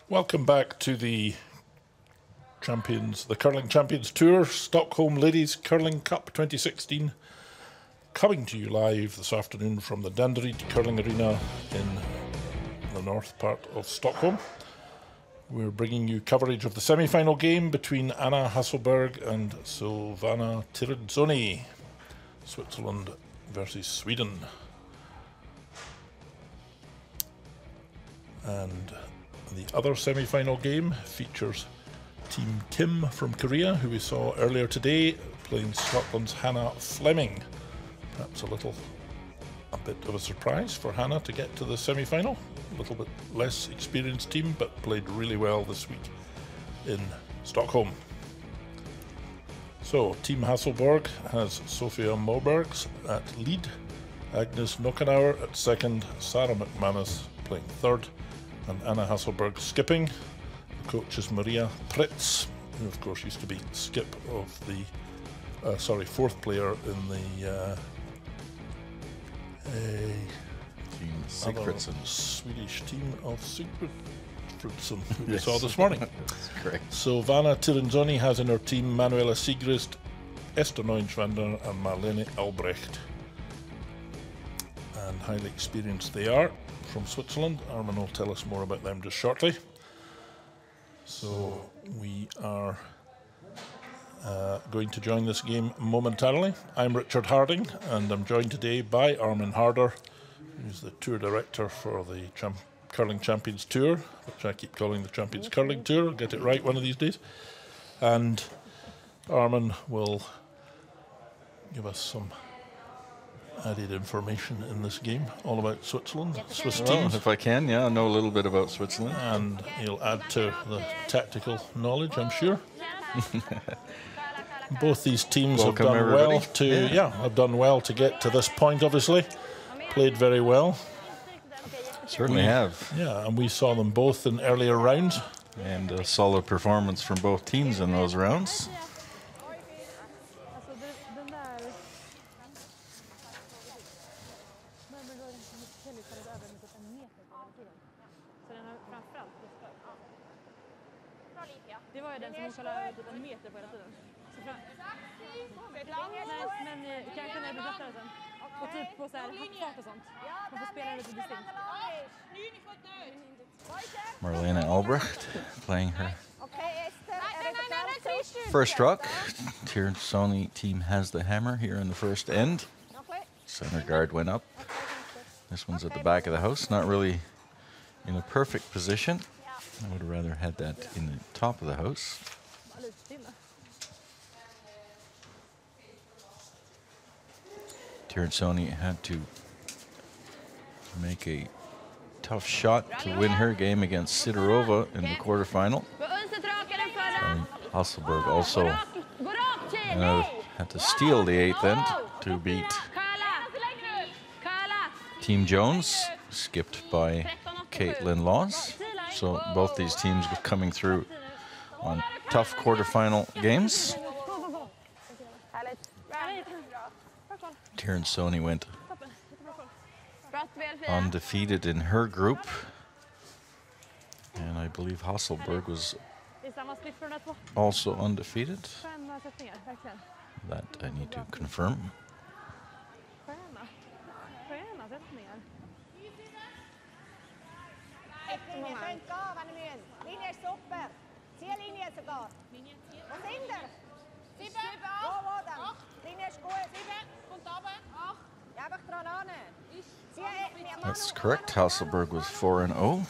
Welcome back to the Curling Champions Tour, Stockholm Ladies Curling Cup 2016. Coming to you live this afternoon from the Danderyd Curling Arena in the north part of Stockholm. We're bringing you coverage of the semi-final game between Anna Hasselberg and Silvana Tirinzoni, Switzerland versus Sweden. And the other semi-final game features Team Kim from Korea, who we saw earlier today, playing Scotland's Hannah Fleming. Perhaps a bit of a surprise for Hannah to get to the semi-final. A little bit less experienced team, but played really well this week in Stockholm. So, Team Hasselberg has Sophia Mobergs at lead, Agnes Nokenauer at second, Sarah McManus playing third, and Anna Hasselberg skipping. The coach is Maria Pritz, who of course used to be skip of the fourth player in the Team Sigfridsson. Swedish team of Sigfridsson, who we saw this morning. That's correct. Silvana Tirinzoni has in her team Manuela Sigrist, Esther Neunschwander and Marlene Albrecht. And highly experienced they are from Switzerland. Armin will tell us more about them just shortly. So we are going to join this game momentarily. I'm Richard Harding, and I'm joined today by Armin Harder, who's the tour director for the Curling Champions Tour, which I keep calling the Champions Curling Tour. I'll get it right one of these days. And Armin will give us some added information in this game, all about Switzerland, Swiss teams. If I can, yeah, I know a little bit about Switzerland. And he'll add to the tactical knowledge, I'm sure. Both these teams have done well to get to this point, obviously. Played very well. Certainly have. Yeah, and we saw them both in earlier rounds. And a solid performance from both teams in those rounds. Det var ju den som hon kollade typ en meter på hela tiden. Men kanske när det blir lättare sen. Och typ på så här hackfart och sånt. Man får spela lite distinkt. Marlene Albrecht playing her first rock. Tirinzoni team has the hammer here in the first end. Center guard went up. This one's at the back of the house, not really in a perfect position. I would have rather had that in the top of the house. Tirinzoni had to make a tough shot to win her game against Sidorova in the quarterfinal. Hasselberg also had to steal the eighth end to beat Team Jones, skipped by Caitlin Laws. So both these teams were coming through on tough quarterfinal games. Tirinzoni went undefeated in her group. And I believe Hasselberg was also undefeated. That I need to confirm. That's correct. Hasselberg was 4-0.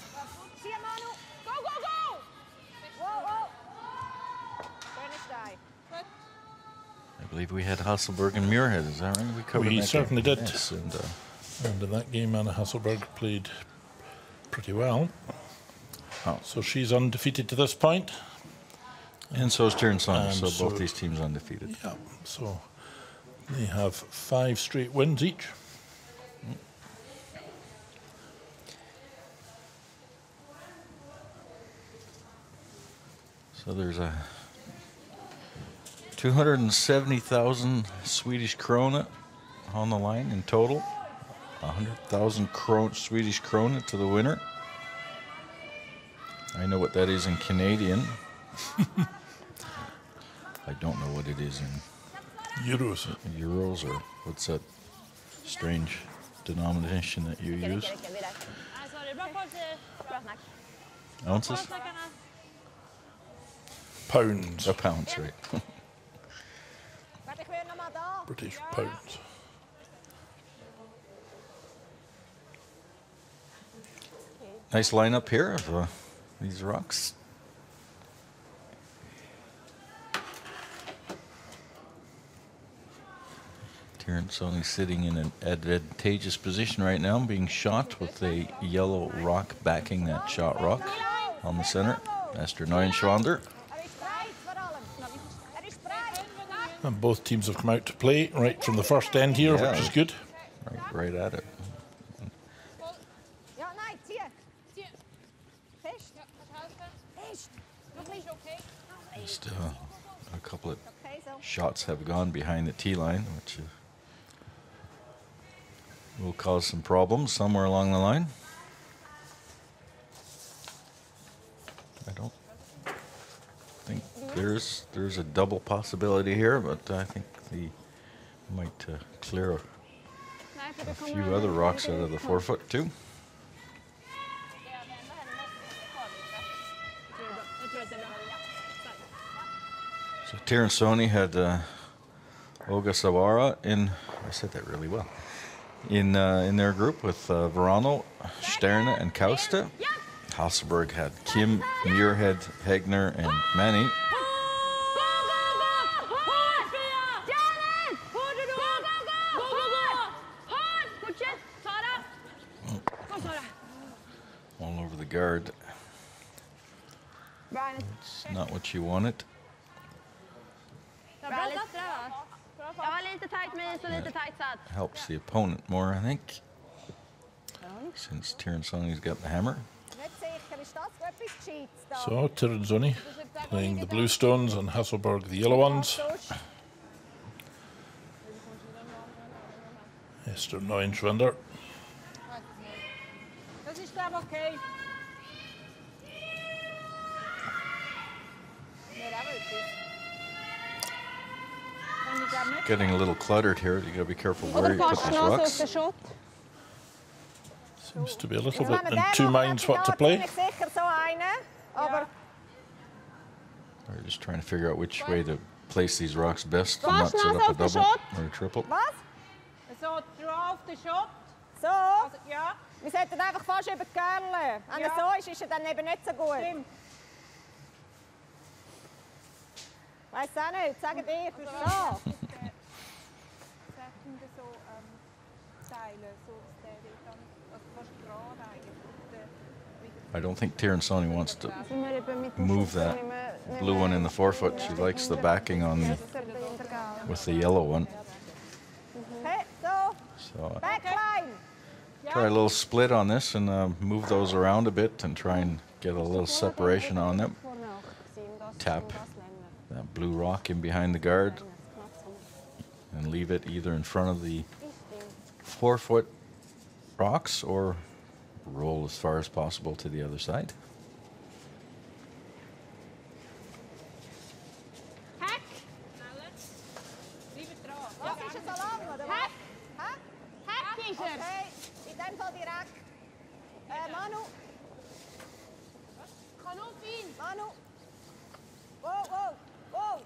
I believe we had Hasselberg and Muirhead. Is that right? We covered We that certainly game. did. Yes, and in that game, Anna Hasselberg played pretty well. Oh. So she's undefeated to this point. And so is Tirinzoni, And so both these teams undefeated. Yeah, so they have 5 straight wins each. So there's a 270,000 Swedish krona on the line in total. 100,000 Swedish krona to the winner. I know what that is in Canadian. I don't know what it is in Euros. euros, or what's that strange denomination that you use? Sorry, bra policy. Bra snack. Ounces? Snackarna. Pounds. Oh, pounds, right. British pounds. Nice lineup here of these rocks. Terrence only sitting in an advantageous position right now, being shot with a yellow rock backing that shot rock on the center. Esther Neuenschwander. And both teams have come out to play right from the first end here, Yeah. which is good. Right at it. Just a couple of shots have gone behind the tee line, which will cause some problems somewhere along the line. I don't think there's a double possibility here, but I think they might clear a few other rocks out of the 4-foot too. So Tiransoni had Olga Savara in, I said that really well, in their group with Verano, Sterne, and Kauste. Hasselberg had Kim, Muirhead, Hegner, and Manny. All over the guard. It's not what you wanted. Helps the opponent more, I think, since Tiransoni's got the hammer. So Tiransoni playing the blue stones and Hasselberg the yellow ones. Esther Neuenschwander. Getting a little cluttered here. You gotta be careful where you put these rocks. Seems to be a little bit in two minds what to play. We're just trying to figure out which way to place these rocks best and not set up a double or a triple. So, drauf den Shot. So? Also, ja. Wir sollten einfach fast über die Görle. Wenn er so ist er dann eben nicht so gut. Stimmt. Weiss auch nicht, sagen dir. So. Sachen so Teile, so dass der dann also fast gerade eigentlich. I don't think Tiransoni wants to move that blue one in the 4-foot. She likes the backing on the with the yellow one. Okay, so. So Backline. try a little split on this and move those around a bit and try and get a little separation on them. Tap that blue rock in behind the guard and leave it either in front of the 4-foot rocks or roll as far as possible to the other side. Hack! Lieber drauf. Was ist er so lang, oder was? Hack! Hä? Hack ist er! Okay, in dem Fall direkt. Manu. Kanon fein! Manu. Wow, wow, wow.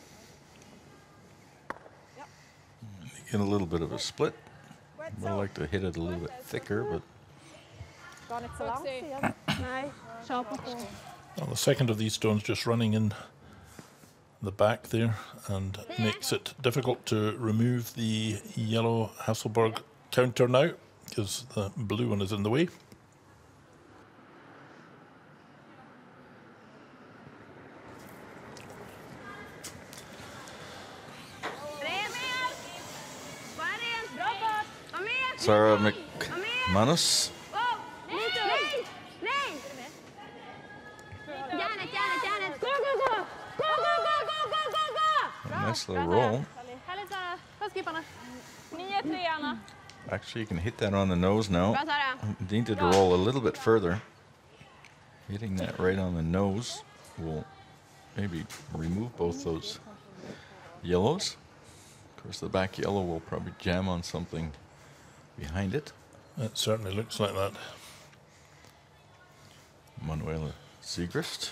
Get a little bit of a split. Gut I'd so. like to hit it a little bit thicker, but Gar nicht so lang gewesen, oder? Nein, schau mal vor. Well, the second of these stones just running in the back there and makes it difficult to remove the yellow Hasselberg counter now because the blue one is in the way. Sarah McManus. Nice little roll. Härligt Sara. Vad skipparna? 9-3 Anna. Actually, you can hit that on the nose now. Bra Sara. Needed to roll a little bit further. Hitting that right on the nose will maybe remove both those yellows. Of course, the back yellow will probably jam on something behind it. It certainly looks like that. Manuela Siegrist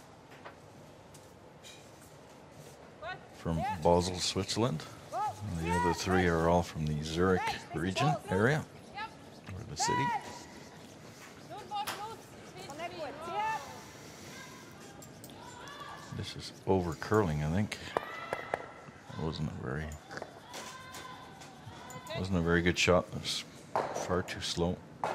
from Basel, Switzerland. And the other three are all from the Zurich region area, or the city. This is over curling, I think. It wasn't a very good shot. It was far too slow.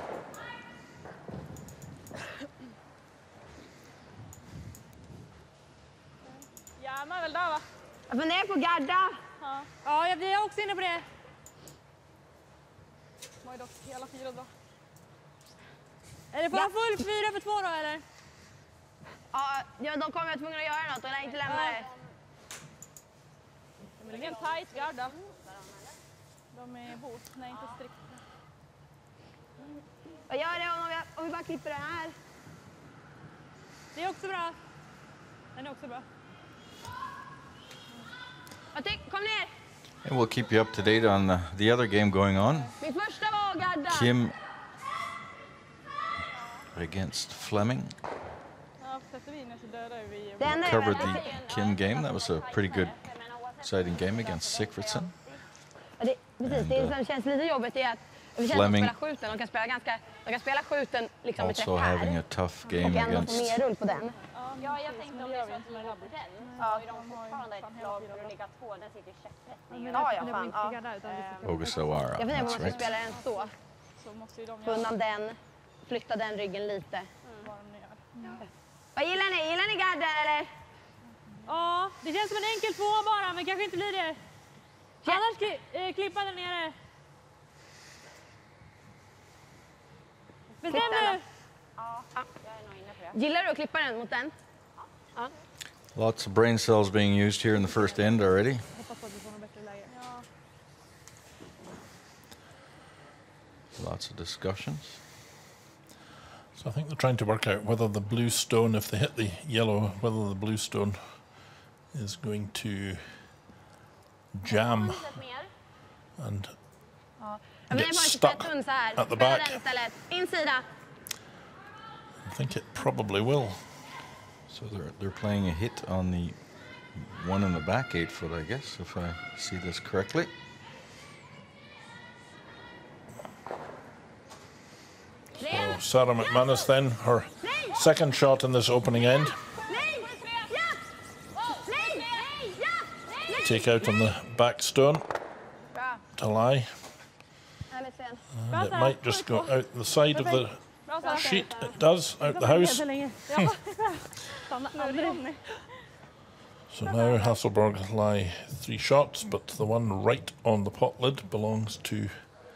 Ja, men väl där va? Jag funderar på gadda. Ja, jag blir också inne på det. De har ju dock hela 4 bra. Är det bara full 4 för 2 då eller? Ja, de kommer vara tvungna att göra något och lär inte lämna det. Det är en tight garda. De är hårt, nej inte strikt. Vad gör det om vi bara klipper den här? Det är också bra. Den är också bra. Kom ner! And we'll keep you up to date on the other game going on. Min första var gadda. Kim against Fleming. Ja, sätter vi in så dödar vi. Den är Covered väldigt the fin. Kim game. That was a pretty good, exciting game against Sigfridsson. Ja, precis, det som känns lite jobbigt är att vi känner Fleming. att de spelar skjuten. De kan spela skjuten liksom med Also träff här. having a tough Och game ändå få against mer rull på den. Ja, jag tänkte om det är så att de hade den så har ju de fortfarande ett lag för att ligga 2. Den sitter i käpprättning. Ja, fan. Ja. Ogasawara. Jag funderar på om man That's ska right. spela den så. Så måste ju de Få undan den, flytta den ryggen lite. vad de nu gör. Vad gillar ni? Gillar ni gadden eller? Ja, det känns som en enkel 2 bara, men kanske inte blir det. Annars klippa den nere. Bestäm nu! Ja, jag är nog inne på det. Gillar du att klippa den mot den? Ja. Lots of brain cells being used here in the first end already. Hoppas på att vi får något bättre läge. Lots of discussions. So I think they're trying to work out whether the blue stone, if they hit the yellow, whether the blue stone is going to jam and Men det är get bara stuck 23 så här. at the Spela back. den istället. Insida. I think it probably will. So they're playing a hit on the one in the back 8 foot, I guess, if I see this correctly. So Sarah McManus then, her second shot in this opening end. Take out on the back stone to lie. And it might just go out the side of the sheet. It does, out the house. So now Hasselborg lie 3 shots, but the one right on the pot lid belongs to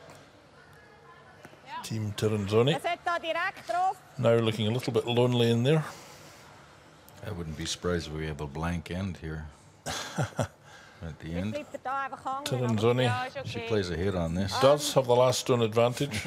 Team Tirinzoni. Jag sätter direkt drauf. Now looking a little bit lonely in there. I wouldn't be surprised if we have a blank end here at the end. Klipper da einfach hangen. Tirinzoni She plays a hit on this. does have the last stone advantage.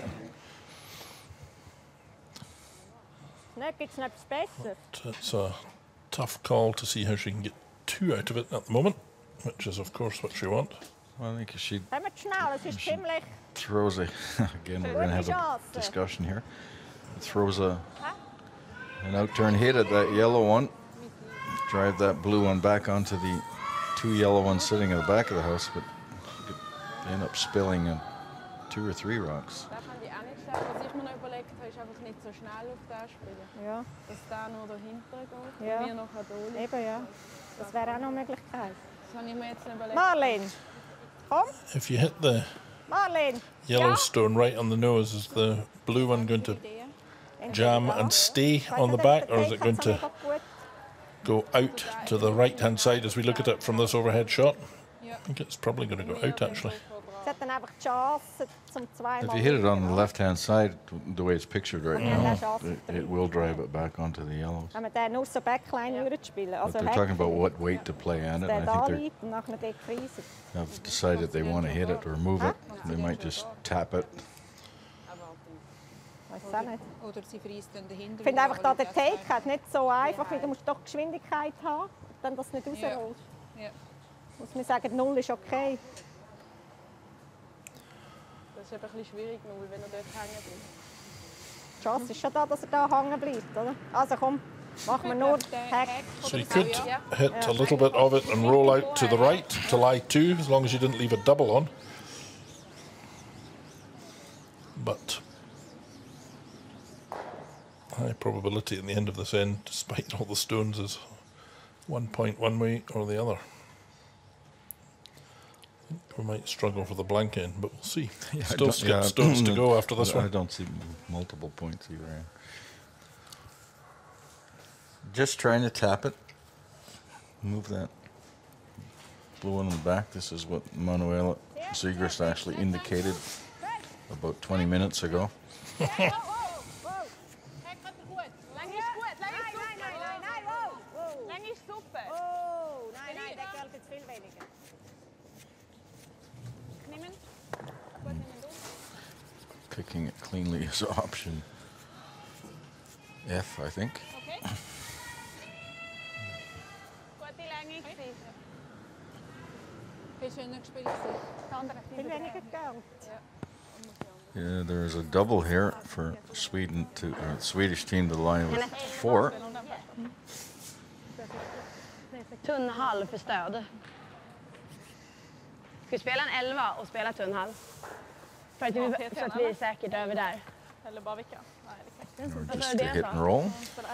Nu gibt's noch etwas besser. But it's a tough call to see how she can get 2 out of it at the moment, which is of course what she wants. Well, I think if she Haben wir schnell, es ist ziemlich... throws a again, we're going to have a discussion here. Throws an outturn hit at that yellow one. Drive that blue one back onto the 2 yellow ones sitting at the back of the house, but she could end up spilling 2 or 3 rocks. Da kann die auch nicht sagen. Was ich mir noch überlegt habe, ist einfach nicht so schnell auf den spielen. Ja, Dass der nur dahinter geht Ja. und wir nachher da liegen. eben ja. Das wäre auch noch eine Möglichkeit. Das habe ich mir jetzt überlegt. Marlene, komm, If you hit the Marlene. yellow stone right on the nose, is the blue one going to jam and stay on the back, or is it going to go out to the right-hand side as we look at it from this overhead shot? I think it's probably going to go out, actually. Sie hat dann einfach die Chance zum zweimal. If you hit it on the left-hand side, the way it's pictured right Ja, now, das ist it will drive it back onto the yellows. Wenn wir den nur so Backline spielen. But Also they're talking about what weight to play on it. der and da I think liegt und nachher dort freezen. they have decided they want to hit it or move it. They might just tap it. Weiß auch nicht. Oder sie frisst dann dahinter. Ich finde einfach, da der Take hat nicht so einfach, weil du musst doch Geschwindigkeit haben, dann das nicht Ja. rausrollst. Ja. Muss man sagen, 0 ist okay. Das ist eben ein bisschen schwierig, nur wenn er dort hängen bleibt. Die Chance ist schon da, dass er da hängen bleibt, oder? Also komm, machen wir nur Hack. So you could hit a little bit of it and roll out to the right to lie 2, as long as you didn't leave a double on. But high probability at the end of this end, despite all the stones, is 1 point one way or the other. I think we might struggle for the blank end, but we'll see. Yeah, I Still don't- yeah, stones to go after this I one. don't see multiple points either. Just trying to tap it. Move that blue one in the back. This is what Manuela Siegrist actually indicated about 20 minutes ago. Längre super. Oh, nein, nein, der gilt jetzt viel weniger. Nehmen. Picking it cleanly is option F, I think. Okej. Gå till längre precis. Viel schöner gespielt. Viel weniger gilt. Yeah, there's a double here for Sweden to Swedish team to line with 4. Tunn hall för stöd. Ska vi spela en 11 och spela tunn hall? För att vi är säkert över där. Eller bara vilka? Nej, det kan Or just to hit and roll.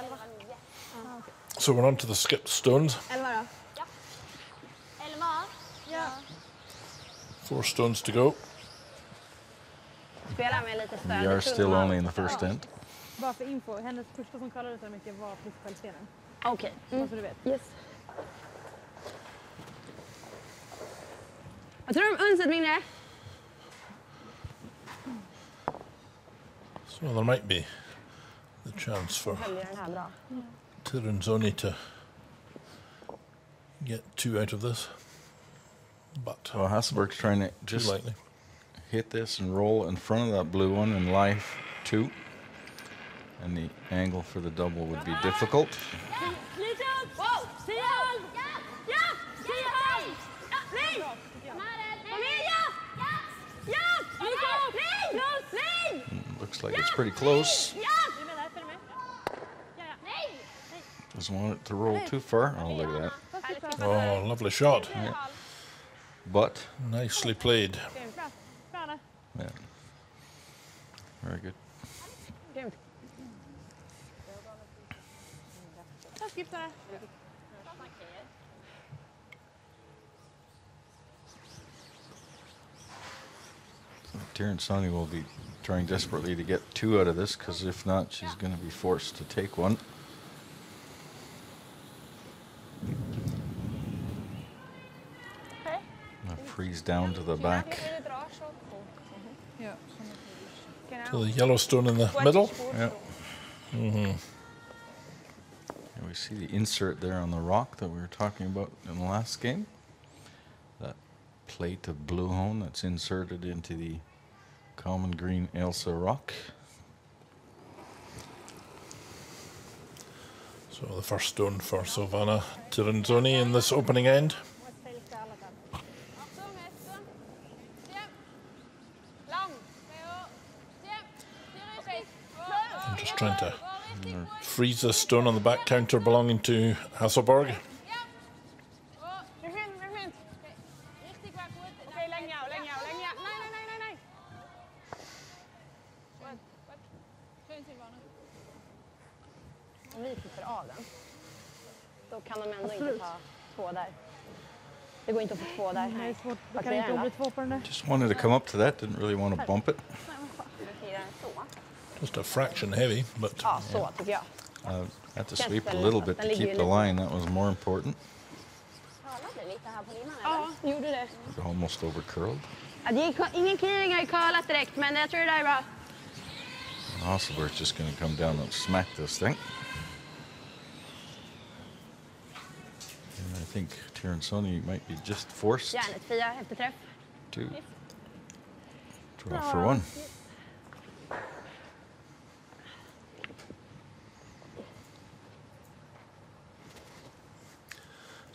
So we're on to the skipped stones. 11 då? Ja. 11? Ja. 4 stones to go. Spela med lite stöd. We are still only in the first end. Bara för info, hennes första som kvalade så mycket var flickfältstenen. Okej. Bara så du vet. Yes. Vad tror du om Unset vinner? So there might be the chance for Följer den här bra. Tirinzoni to get 2 out of this, but So Hasselberg's trying to too just likely. hit this and roll in front of that blue one in life 2. And the angle for the double would be difficult. Lite upp! Sian! Ja! Sian! Nej! Kom igen, ja! Ja! Nej! Nej! Looks like it's pretty close. Du menar, följ med. Ja, ja. Nej! Doesn't want it to roll too far. Oh, look at that. Oh, lovely shot. But, Nicely played. Bra. Bra, Anna. yeah. Very good. Grymt. Jag skiptar det. Tirinzoni will be trying desperately to get 2 out of this, because if not, she's going to be forced to take one. Freeze down to the back. Ja. To the yellow stone in the middle. Yeah. And we see the insert there on the rock that we were talking about in the last game. That plate of blue hone that's inserted into the common green Ailsa rock. So the first stone for Silvana Tirinzoni in this opening end. I'm just trying to freeze this stone on the back counter belonging to Hasselberg. Om vi klipper av den, då kan de ändå inte ta 2 där. Det går inte att få 2 där. Det är svårt. Då Vart kan blir inte den bli då? 2 på den där. Just wanted to come up to that, didn't really want to bump it. Blir den så? Just a fraction heavy, but Ja, så tycker jag. Had to sweep a little bit to keep the line, that was more important. Curlade lite här på limman eller? Ja, gjorde det. Almost over curled. Ja, det gick ingen clearing i curlat direkt, men jag tror det där är bra. Hasselberg's just going to come down and smack this thing. And I think Tirinzoni might be just forced Järnet 4 efterträff. to draw for 1.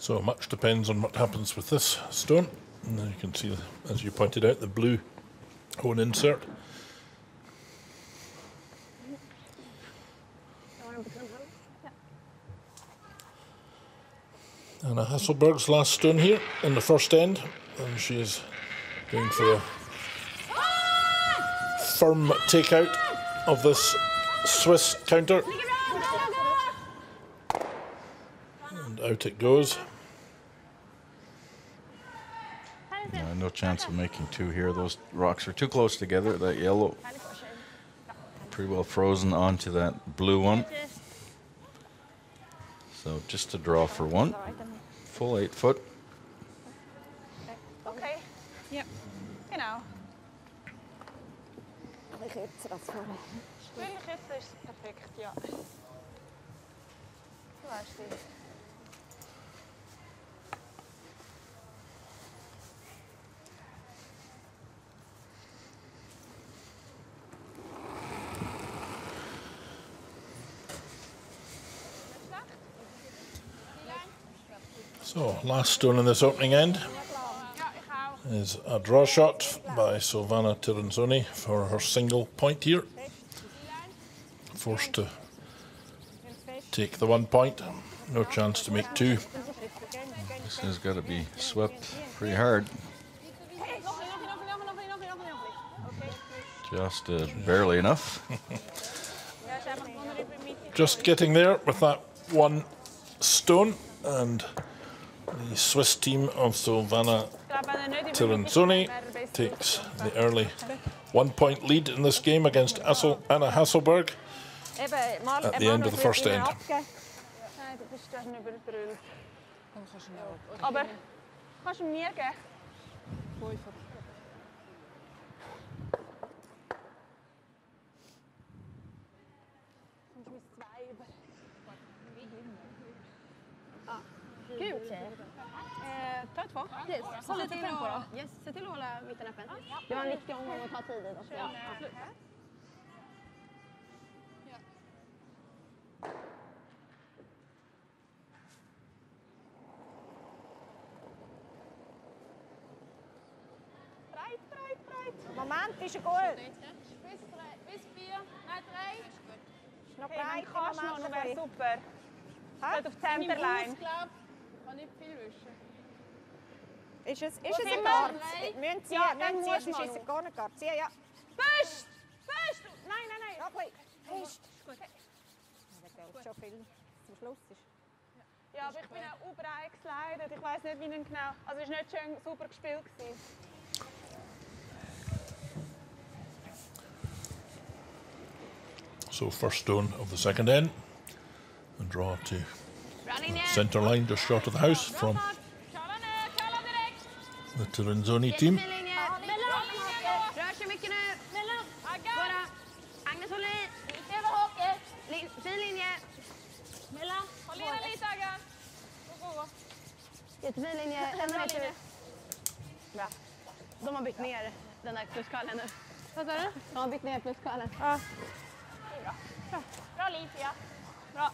So much depends on what happens with this stone. And you can see, as you pointed out, the blue hone insert. Anna Hasselberg's last stone here in the first end, and she's going for a firm takeout of this Swiss counter. And out it goes. No chance of making two here. Those rocks are too close together. That yellow pretty well frozen onto that blue one. So just to draw for one. Full 8 foot. Okay. Yep. Genau. Ein bisschen kürzer als vorher. Wirklich jetzt ist es perfekt, ja. Du weißt es. So, last stone in this opening end is a draw shot by Silvana Tirinzoni for her single point here. Forced to take the 1 point. No chance to make two. This has got to be swept pretty hard. Just barely enough. Just getting there with that one stone, and the Swiss team of Silvana Tirinzoni takes the early 1 point lead in this game against Anna Hasselberg at the end of the first end. Nein, das ist dann überbrüllt. Aber kannst du mir geben? Gult. Ta två. Så lite tempo då. Yes, se till att hålla mitten öppen. Det var en viktig omgång att ta tid i. Ja, absolut. Moment, ist gut. Bis 4, nein 3. Ist noch Hey, breit dann kannst du noch, im wäre Moment. super. Steht auf Temperline. Kann nicht viel wischen. Ist es Wo sind ein wir? Gart? Müssen Sie, Ja, dann müssen musst Sie, du sonst ist mal. es gar nicht Gart. Sie, ja. Fest! Fest! Nein, nein, nein. Noch ein bisschen. Fest. Der geht schon viel zum Schluss ist. Ja, aber ich bin auch überall geslidet. Ich weiss nicht, wie ihn genau... Also es war nicht schön super gespielt gewesen. So first stone of the second end, and draw to centre line just short of the house from the Tirinzoni team. Rör sig mycket nu. Bara. Agnes håll i. Fin linje. Håll i den lite Aggan. Jättefin linje. Ända ner till. Bra. De har bytt ner den där pluskallen nu. Vad sa du? De har bytt ner pluskallen. Ja. Bra Liv, ja. Bra.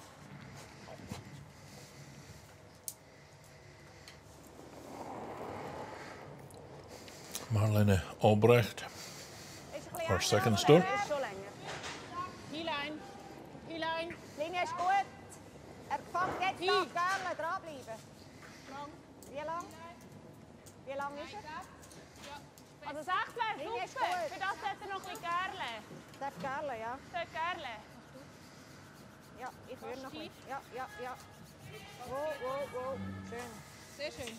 Marlene Albrecht, her second stone. Så länge. Keyline. Keyline. Linie ist gut. Fängt jetzt an, gerne dranbleiben. Wie lang? Wie lang ist er? Also 16, Linie ist super. gut. Für das hat er noch ein bisschen Gerle. Darf gerne, ja. Sollte Gerle. Ja, ich würde noch nicht. Ja, ja, ja. Wow, wow, wow. Schön. Sehr schön.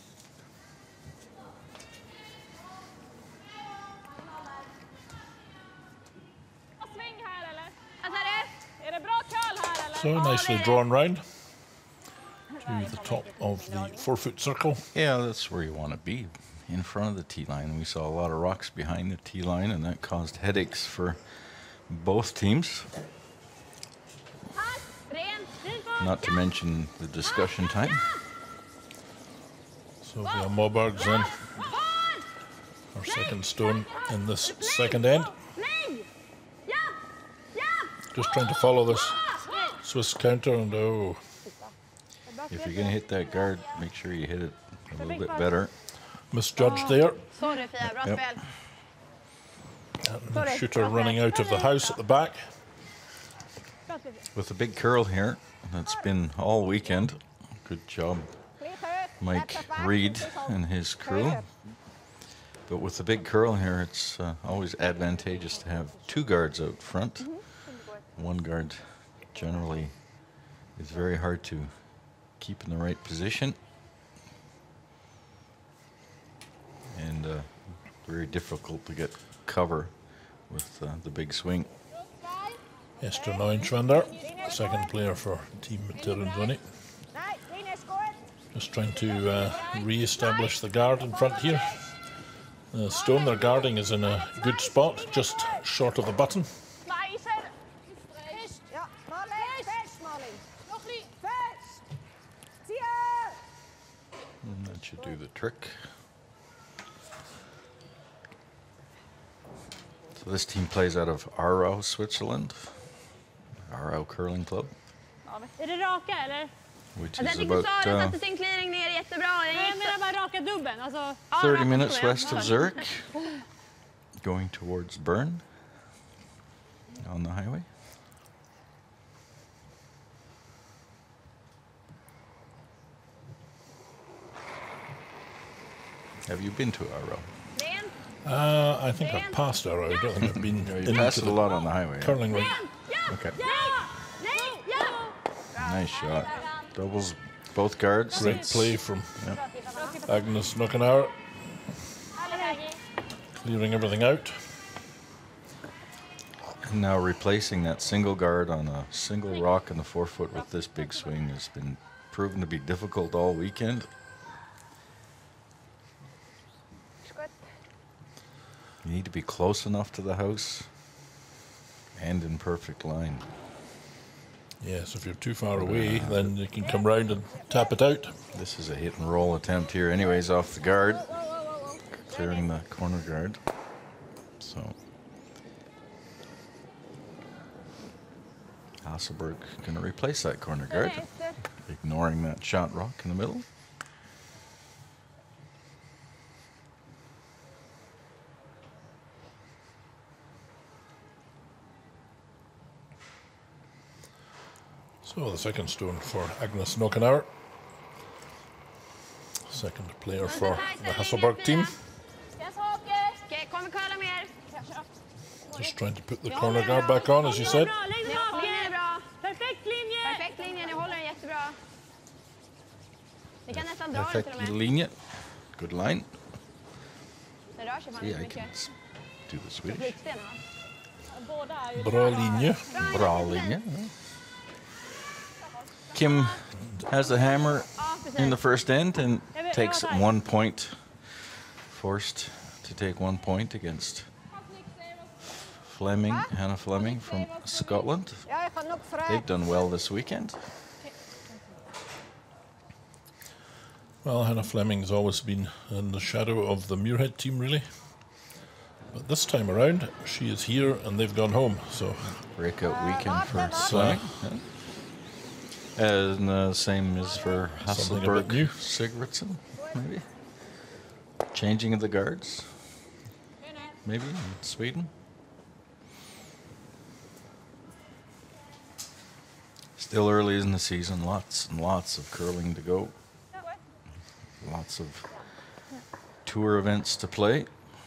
Sving här eller? Vad sa du? Är det bra kall här eller? So nicely drawn round to the top of the 4-foot circle. Yeah, that's where you want to be, in front of the tee line. We saw a lot of rocks behind the tee line, and that caused headaches for both teams. Not to mention the discussion time. Sylvia Moberg's in her second stone in this second end. Just trying to follow this Swiss counter, and oh, If you're going to hit that guard, make sure you hit it a little bit better. Misjudged there. Sorry Fia, bra Yep. spel. And the shooter running out of the house at the back. With the big curl here, that's been all weekend. Good job, Mike Reed and his crew. But with the big curl here, it's always advantageous to have two guards out front. One guard generally is very hard to keep in the right position. And very difficult to get cover with the big swing. Esther Neuenschwander, second player for Team Tirinzoni. Just trying to re-establish the guard in front here. Stone, their guarding is in a good spot, just short of the button. And that should do the trick. So this team plays out of Aarau, Switzerland. Aarau Curling Club. Är det raka eller? Which Jag is tyckte about Sara satte sin clearing ner jättebra. Nej, jag menar bara raka dubben. Alltså, 30 minutes west of Zurich, going towards Bern on the highway. Have you been to Aarau? I think I've passed her. I don't think I've been You pass it a lot on the highway. Yeah? curling rink. Okay. Nice shot. Doubles both guards. Great play from Agnes Nockenauer, clearing everything out. And now replacing that single guard on a single rock in the forefoot with this big swing has been proven to be difficult all weekend. You need to be close enough to the house and in perfect line. Yes, if you're too far away, then you can come round and tap it out. This is a hit and roll attempt here anyways off the guard, clearing the corner guard. So Hasselberg going to replace that corner guard, ignoring that shot rock in the middle. So the second stone for Agnes Nockenauer. Second player for the Hasselberg team. Okej, kommer curla mer. Just trying to put the corner guard back on, as you said. Linjen är bra. Perfekt linje! Perfekt linje, ni håller den jättebra. Ni kan nästan dra den Perfect till och med. linje. Good line. Den rör sig fan See, inte I can mycket. do the Swedish. Fliksten va? Båda är ju... Bra linje. Bra linje. Kim has the hammer in the first end and takes 1 point. Forced to take 1 point against Fleming, Hannah Fleming from Scotland. They've done well this weekend. Well, Hannah Fleming's always been in the shadow of the Muirhead team, really. But this time around, she is here and they've gone home. So Breakout weekend for Fleming. Yeah. And same as for Something a bit new. Hasselberg Sigurdsson, maybe. Changing of the guards, maybe in Sweden. Still early in the season, lots and lots of curling to go. Lots of tour events to play.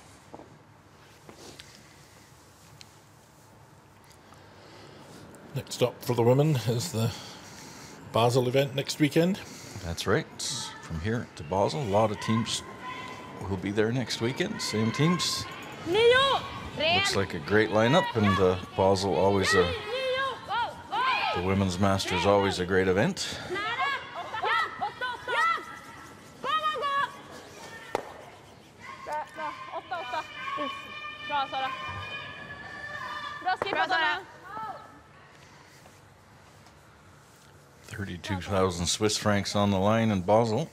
next up for the women is the Basel event next weekend. That's right. From here to Basel, a lot of teams will be there next weekend. Same teams. Nio! Looks like a great lineup, and Basel always the Women's Masters always a great event. Bra Sara. Bra skippa Sara. 32,000 Swiss francs on the line in Basel.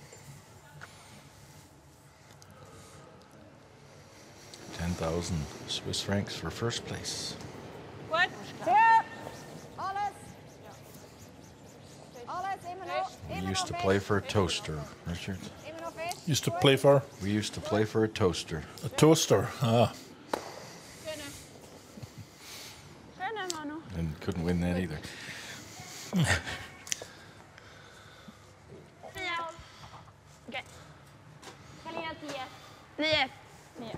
10,000 Swiss francs for first place. What? Alles immer noch. used to play for a toaster, Richard. Used to play for We used to play for a toaster. a toaster. Ah, Kör nu, Manu. And couldn't win that either. 9. Okej. Kallinga 10. 9. 9.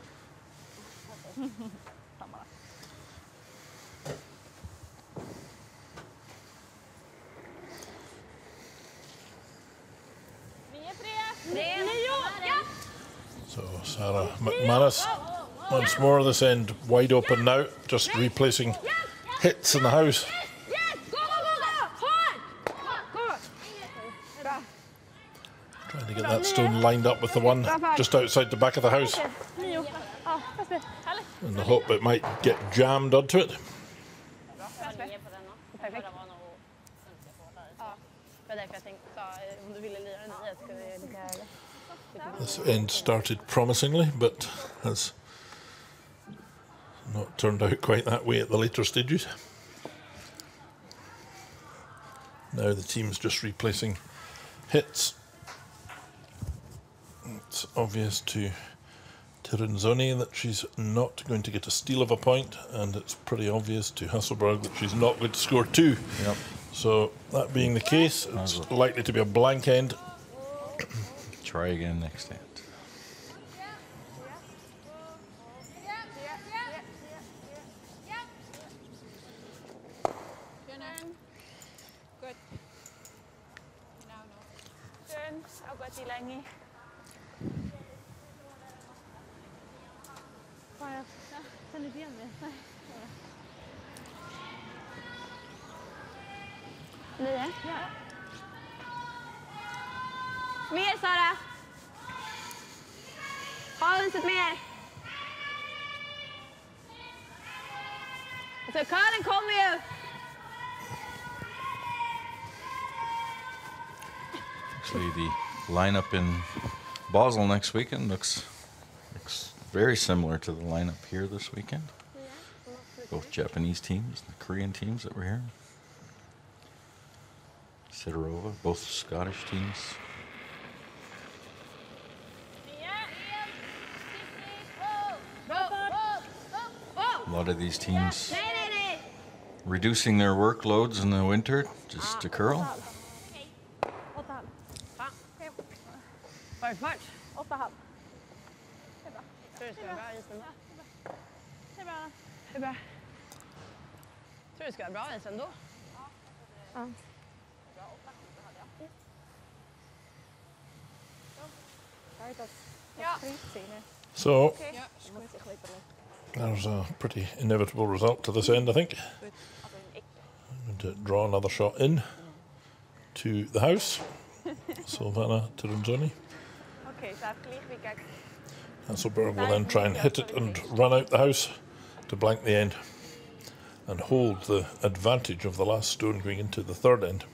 so Sarah McManus once more this end wide open now, just replacing hits in the house. Yes! Go, go, go, go! Hard! Go! Trying to get that stone lined up with the one just outside the back of the house 9. Ja, fast det. Härligt. in the hope it might get jammed onto it. Perfekt. Ja, det var därför jag tänkte om du ville lira 9 skulle det lika lätt. This end started promisingly, but has not turned out quite that way at the later stages. Now the team's just replacing hits. It's obvious to Tirinzoni that she's not going to get a steal of a point, and it's pretty obvious to Hasselberg that she's not going to score 2. Yep. So that being the case, it's likely to be a blank end. Try again next end. Good. Now, no. Turn. I'll go till Lange. Fan, jag känner inte igen mig. 9. Mer Sara! Hanset mer! Alltså kören kommer ju! Actually, the lineup in Basel next weekend looks very similar to the lineup here this weekend. Both Japanese teams, the Korean teams that were here. Sidorova, both Scottish teams. A lot of these teams reducing their workloads in the winter just to curl. 8,5. Varför? 8,5. Tror du ska vara bra isen då? Det är bra. Hur bra? Tror du ska vara bra isen då? Ja. So there's a pretty inevitable result to this end, I think. I'm going to draw another shot in to the house. Silvana Tirinzoni. Okej, så här flickvicka. Hasselberg will then try and hit it and run out the house to blank the end and hold the advantage of the last stone going into the third end.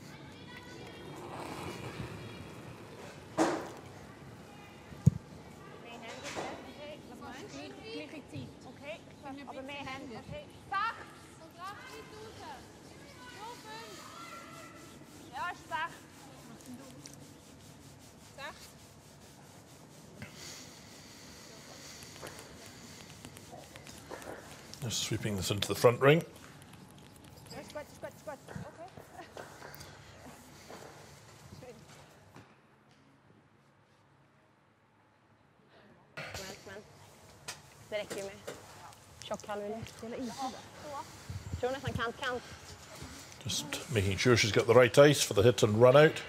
Okej, aber mehr Hände. Okej, sach. Ja, sach. Sach. Just sweeping this into the front ring. Squat. Okej. Men det räcker ju med tjock halvlek. Tror nästan kant. Just making sure she's got the right ice for the hit and run out.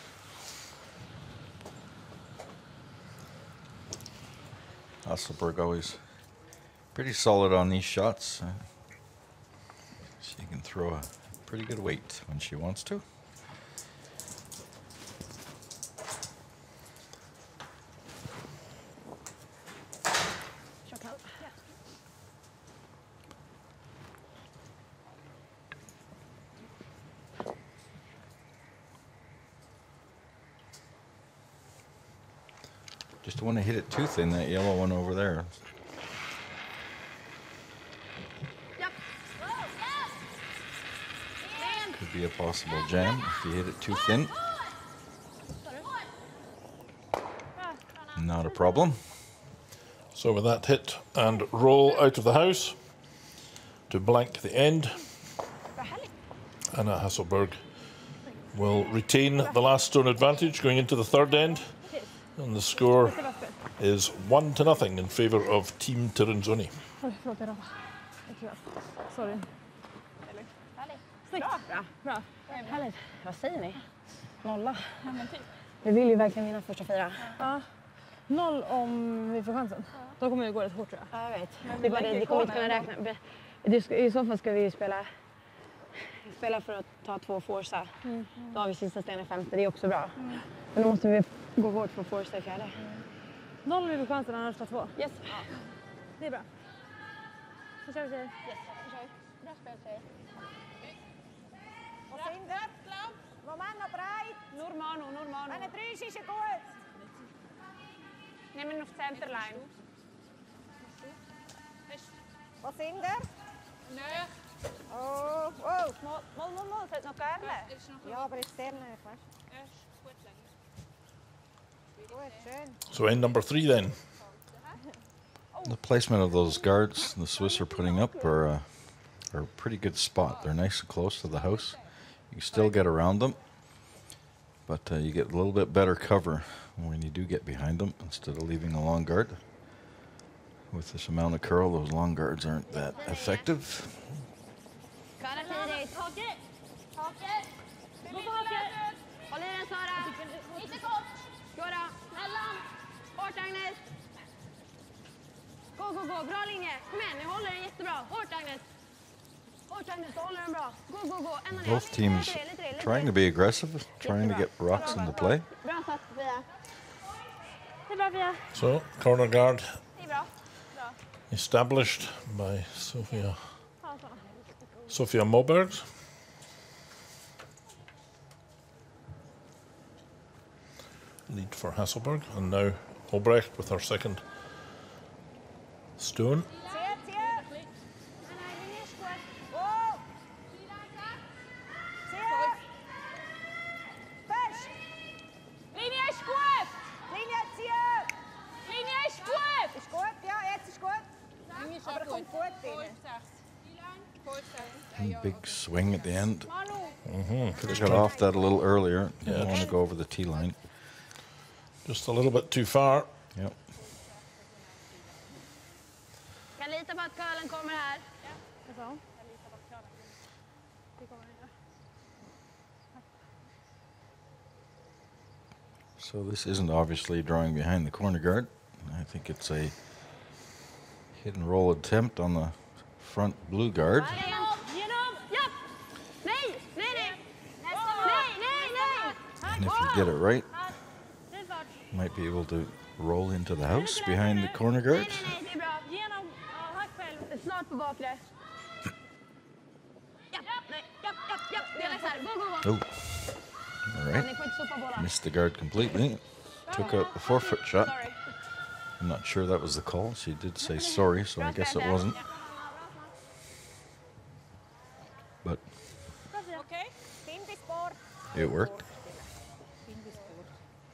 Hasselberg always pretty solid on these shots. She can throw a pretty good weight when she wants to. Tjock halv. Just want to hit it too thin, that yellow one over there. Could be a possible jam if you hit it too thin. Not a problem. So with that hit and roll out of the house to blank the end, Anna Hasselberg will retain the last stone advantage going into the third end, and the score is 1-0 in favour of Team Tirinzoni. Oj, förlåt, jag rappade. Sorry. Snyggt. Bra. Härligt. Vad säger ni? 0. Vi vill ju verkligen vinna första 4. Ja. 0 om vi får chansen. Då kommer vi gå rätt hårt, tror jag. Ja, jag vet. Det är bara det, vi kommer inte kunna räkna. I så fall ska vi ju spela för att ta 2 forsa. Då har vi sista stenen i 5:e, det är också bra. Men då måste vi gå hårt för forsa i 4:e. 0 om vi får chansen, annars tar 2. Yes. Det är bra. Så kör vi, tjejer. Yes, då kör vi. Bra spel, tjejer. Was sind das? Moment noch breit. Nur Eine 3 ist ja gut. Nehmen wir auf Centerline. Was sind das? Nee, Oh, oh. Mål, sätt något ärle. Ja, aber ist sehr nah, weißt erst gut länger. du? Gut, schön. So end number 3 then. The placement of those guards the Swiss are putting up are a pretty good spot. They're nice and close to the house. You still get around them, but you get a little bit better cover when you do get behind them instead of leaving a long guard. With this amount of curl, those long guards aren't that effective. Köra tidigt. Taket! Gå på haket. Håll i den, Sara. Inte kort. Gå då. Mellan. Hårt, Agnes. Gå. Bra linje. Kom igen, nu håller den jättebra. Hårt, Agnes. Du håller den bra. Gå. Ända ner. Both teams trying to be aggressive, trying to get rocks into play. Bra satt, Sofia. Det är bra, Pia. So corner guard Det är bra. established by Sofia Moberg. Lead for Hasselberg, and now Obrecht with her second stone. Zieh. Nein, Linie ist gut. Oh. Zieh. Fest. Linje ist gut. Linie ziehen. Linje ist gut. Ist gut, ja, jetzt ist gut. Aber er kommt gut rein. Big swing at the end. Manu. Could have got off that a little earlier. You Yeah. don't want to go over the tee line. Just a little bit too far. Yep. Kan lita på att curlen kommer här. So this isn't obviously drawing behind the corner guard. I think it's a hit and roll attempt on the front blue guard. Genom! Ja. Nej. And if you get it right, Det är fart. you might be able to roll into the house behind the corner guard. Nej, det är bra. Genom. Ja, hack själv. Snart på bakre. Ja. Dela isär. Gå. Oh, all right. Ni får inte sopa bollen. Missed the guard completely. Took out the forefoot shot. Sorry. I'm not sure that was the call. She did say sorry, so I guess it wasn't. But Okej. Kind i spår. it worked. Kind i spår.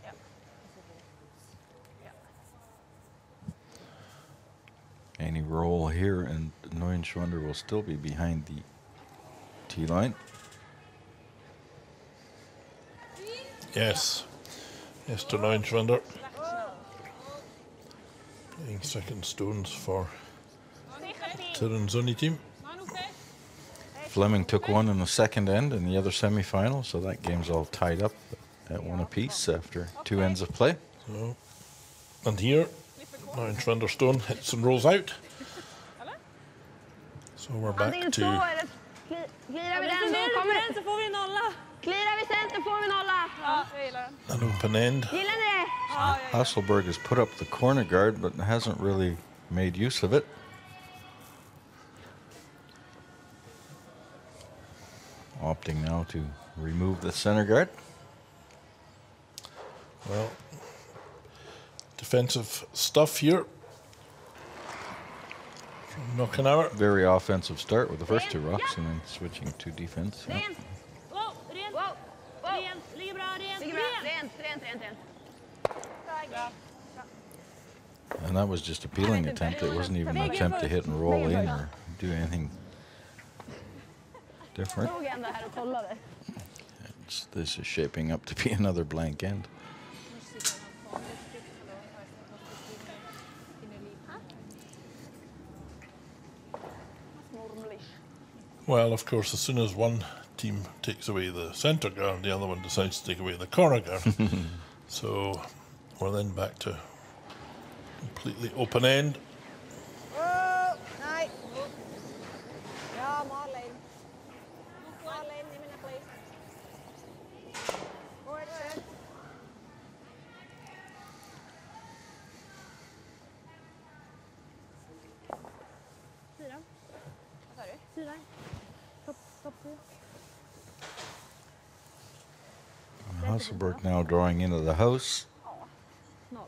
Any roll here, and Neuenschwander will still be behind the tee line. Yes. Yes to Neuenschwander. Playing second stones for Tirinzoni team. Manu fest. Fleming took one in the second end in the other semi-final, so that game's all tied up at 1 apiece after 2 ends of play. So, and here, Neuenschwander stone hits and rolls out. So we're back Antingen så to eller klirar vi den då kommer Den så får vi nolla. Klirar vi center får vi nolla. Ja, jag gillar den. an open end. Gillar ni det? Hasselberg has put up the corner guard, but hasn't really made use of it. Opting now to remove the center guard. Well, defensive stuff here from Knockenauer. Very offensive start with the first 2 rocks and then switching to defense. Yeah. Rent. Wow, rent. Wow. Rent. Ligger bra, rent. Ligger bra. Rent. Bra. And that was just a peeling attempt. It wasn't even an attempt to hit and roll in or do anything different. Stod ändå här och kollade. This is shaping up to be another blank end. Well, of course, as soon as one team takes away the centre guard, the other one decides to take away the corner guard. So we're then back to completely open end. Oh, nej. Ja, Malin. Malin, i mina please. Forward, sir. Fyra. Vad sa du? Fyra. Topp 10. Hasselberg now drawing into the house. 0.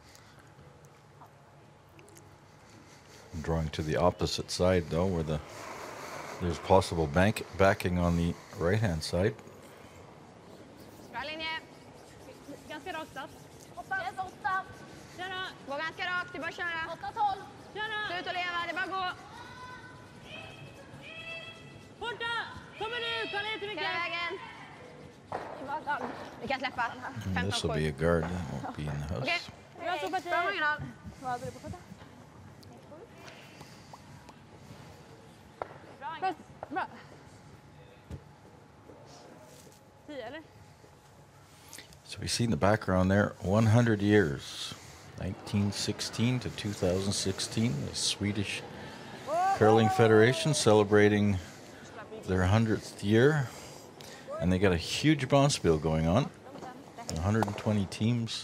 Drawing to the opposite side though, where there's possible backing on the right-hand side. Bra linje. Ganska rakt plats. Känns 8. Köra. Gå ganska rakt, det är bara att köra. 8-12. Köra. Slut och leva, det är bara att gå. Borta. Kommer nu. Kolla jättemycket. Hela vägen. Vi kan släppa. And this will be a guard. It won't be in the house. Okej. Bra så parti. Bra marginal. Vad hade du på fötter? Bra. Bra. 10 eller? So we see in the background there 100 years, 1916 to 2016, the Swedish Curling Federation celebrating their 100th year. And they got a huge bonspiel going on. 120 teams.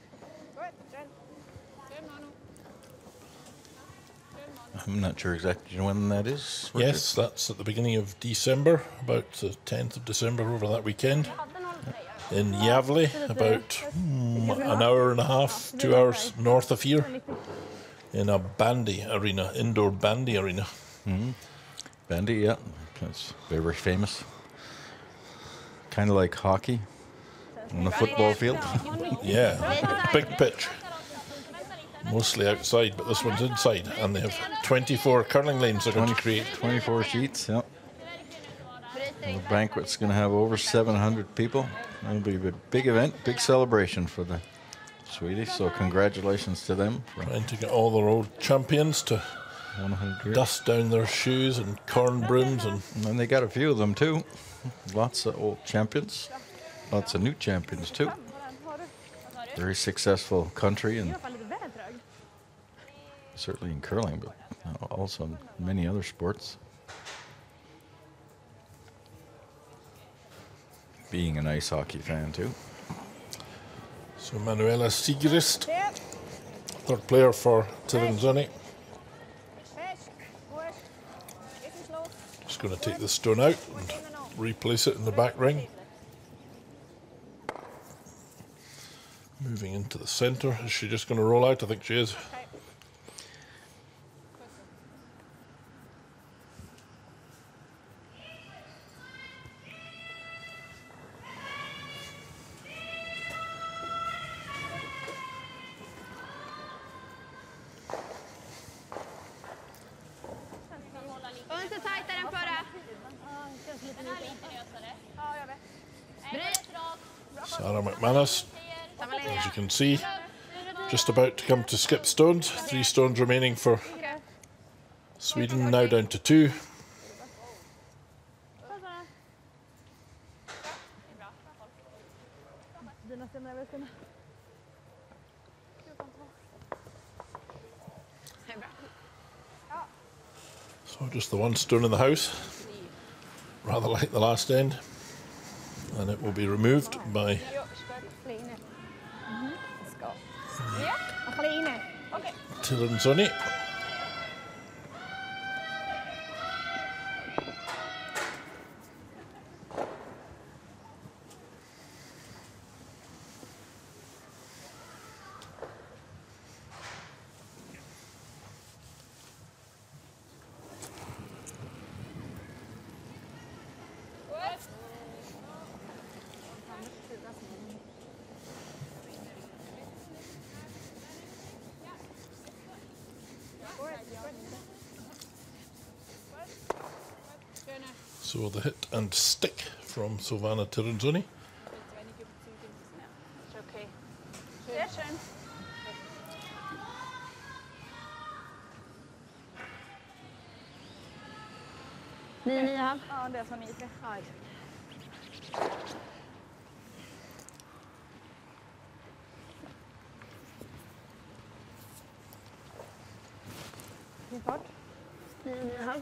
I'm not sure exactly. Do you know when that is? Richard? Yes, that's at the beginning of December, about the 10th of December over that weekend. In Gävle, about an hour and a half, 2 hours north of here, in a bandy arena, indoor bandy arena. Bandy, yeah. That's very famous. Kind of like hockey on the football field. Yeah, big pitch. Mostly outside, but this one's inside, and they have 24 curling lanes they're going to create. 24 sheets, yeah. The banquet's going to have over 700 people. It'll be a big event, big celebration for the Swedish, so congratulations to them for Trying to get all their old champions to 100 years. dust down their shoes and corn brooms. And they got a few of them too. Lots of old champions, lots of new champions too. Very successful country, and certainly in curling, but also in many other sports. Being an ice hockey fan too. So Manuela Sigrist, third player for Tirinzoni. Just going to take the stone out and replace it in the back ring. Moving into the centre. Is she just going to roll out? I think she is. Och inte tajtare än förra. Sarah McManus, Samma linje. as you can see, just about to come to skip stones. 3 stones remaining for Sweden, now down to 2. Dina stämmer över stämmer. Det är bra. So just the one stone in the house, rather like the last end. And it will be removed by Tirinzoni. So the hit and stick from Silvana Tirinzoni. Okay. Sehr schön. Nio, halv. Ja, det som ni tre. Ja, exakt. Din fart. 9,5.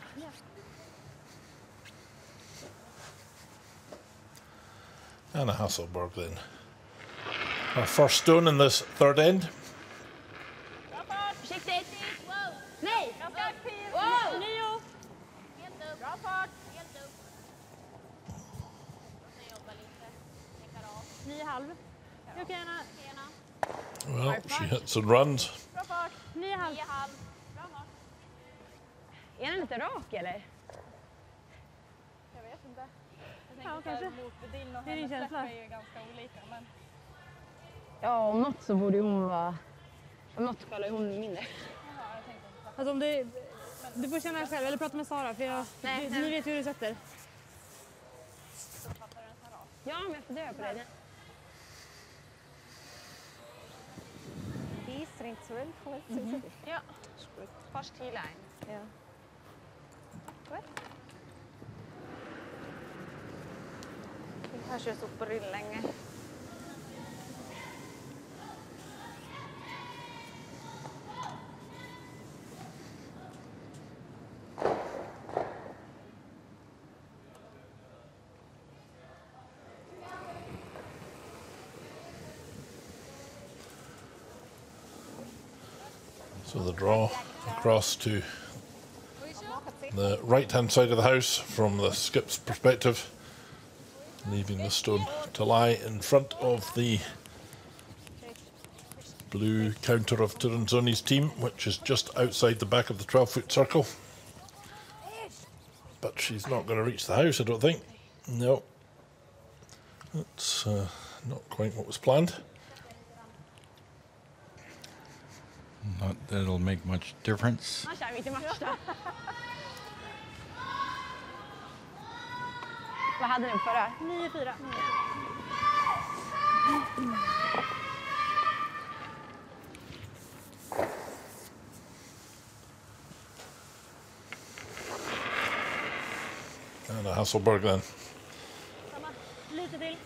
Anna Hasselborg then. Our first stone in this third end. Försiktigt. Nej! Wow! 9. Bra fart. 9,5. Okej, Anna. Well, she hits and runs. Bra fart. 9,5. Bra fart. Är den lite rak eller? Jag vet inte. Jag Ja, tänker kanske. mot din och Det är din hennes känsla. släpp är ju ganska olika. Men Ja, om något så borde hon vara... Om något skalar hon mindre. Alltså om du får känna själv, eller prata med Sara, för ni vet hur du sätter. Ja, men jag funderar på det. Die ist so Ja. Fast T-line. Ja. Gut. Vi har kört upp på rygg länge. So the draw across to the right-hand side of the house from the skip's perspective, leaving the stone to lie in front of the blue counter of Tirinzoni's team, which is just outside the back of the 12-foot circle. But she's not going to reach the house, I don't think. No. That's not quite what was planned. Not that it'll make much difference. Nu kör vi till match då. Vad hade den förra? 9,4. And a Hasselborg then. Samma. Lite till.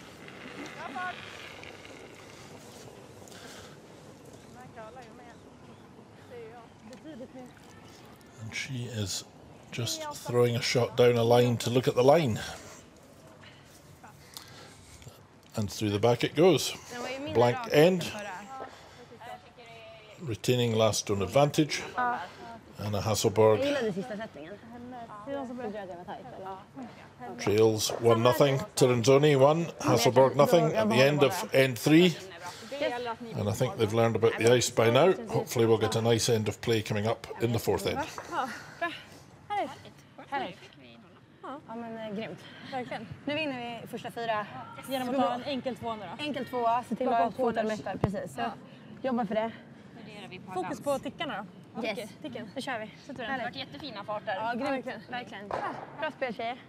Betydligt mer. And she is just throwing a shot down a line to look at the line. And through the back it goes. Den var ju mindre Blank rak end. än förra. Retaining last stone advantage. Anna Hasselborg Jag gillade sista sättningen. Det är de som börjar. Trodde du att jag var tajt eller? trails 1-0. Tirinzoni 1, Hasselborg nothing at the end of end 3. And I think they've learned about the ice by now. Hopefully we'll get a nice end of play coming up in the fourth end. Härligt. Ja men grymt. Verkligen. Nu vinner vi första 4. Genom att ta en enkel 2 nu då. Enkel 2, se till att ha fotarmättar, precis. Så jobba för det. Fokus på tickarna då. Yes. Ticken. Då kör vi. Sätter vi den. Det har varit jättefina farter. Ja, grymt. Verkligen. Bra spel tjejer.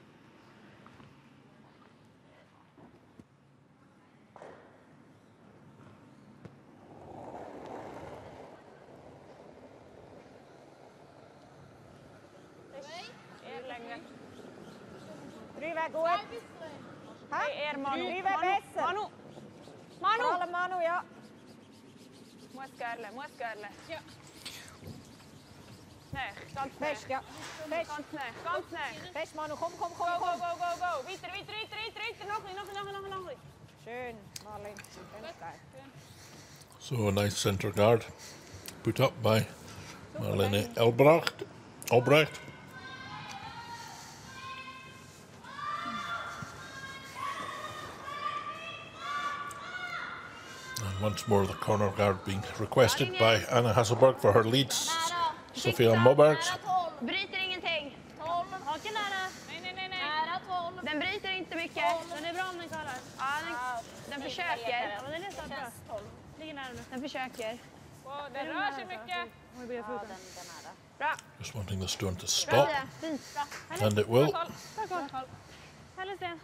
Driver gut. Er Manu. Driver besser. Manu. Manu. Alle Manu, ja. Muskörle. Ja. Nej, ganz Fest, ja. Fest. Ganz näher. Fest, Manu, komm. Go. Weiter. Noch. Schön, Marlin. Ganz geil. So a nice centre guard put up by Marlene Albrecht. And once more the corner guard being requested by Anna Hasselborg for her leads. Sofia Mobergs. Bryter ingenting. Haken nära. Nej. Den bryter inte mycket. Den är bra om den klarar. Ja, den försöker. Ja, den är så bra. Ligger nära nu. Den försöker. Det rör sig mycket. Hon börjar få ut den. Bra. Just wanting the stone to Bra stop, Ida. Fint. and it will. Bra koll. Härlig sten.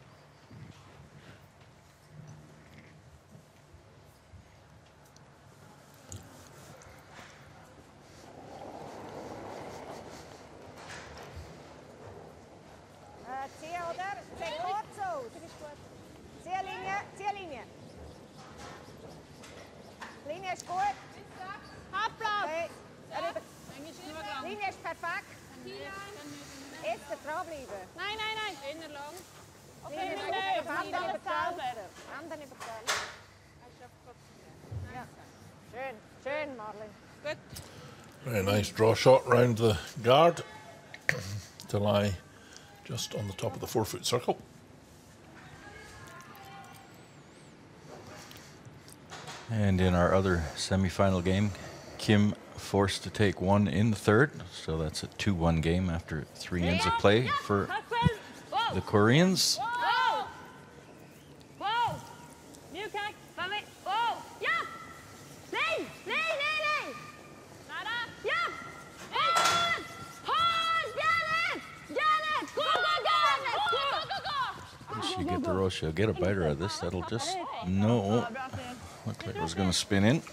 Zieh, oder? Sieht kurz aus. Zieh Linie. Linie ist gut. Ablauf. Okay. Linie ist perfekt. Jetzt dranbleiben. Nein. Linie ist gut. Hände über die Schulter. Hände über die Schulter. Ja. Schön, Marlin. Very nice draw shot round the guard to lie just on the top of the 4-foot circle. And in our other semi-final game, Kim forced to take one in the third, so that's a 2-1 game after 3 ends of play for the Koreans. Wow! Wow! Mjuk hack. Wow! Ja! Nej! Nära! Ja! Hold! Janet! Go! She get the roll, she'll get a biter out of this. That'll just, no. Looked like it was going to spin in.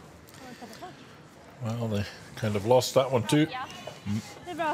Well, they kind of lost that one too. Det är bra.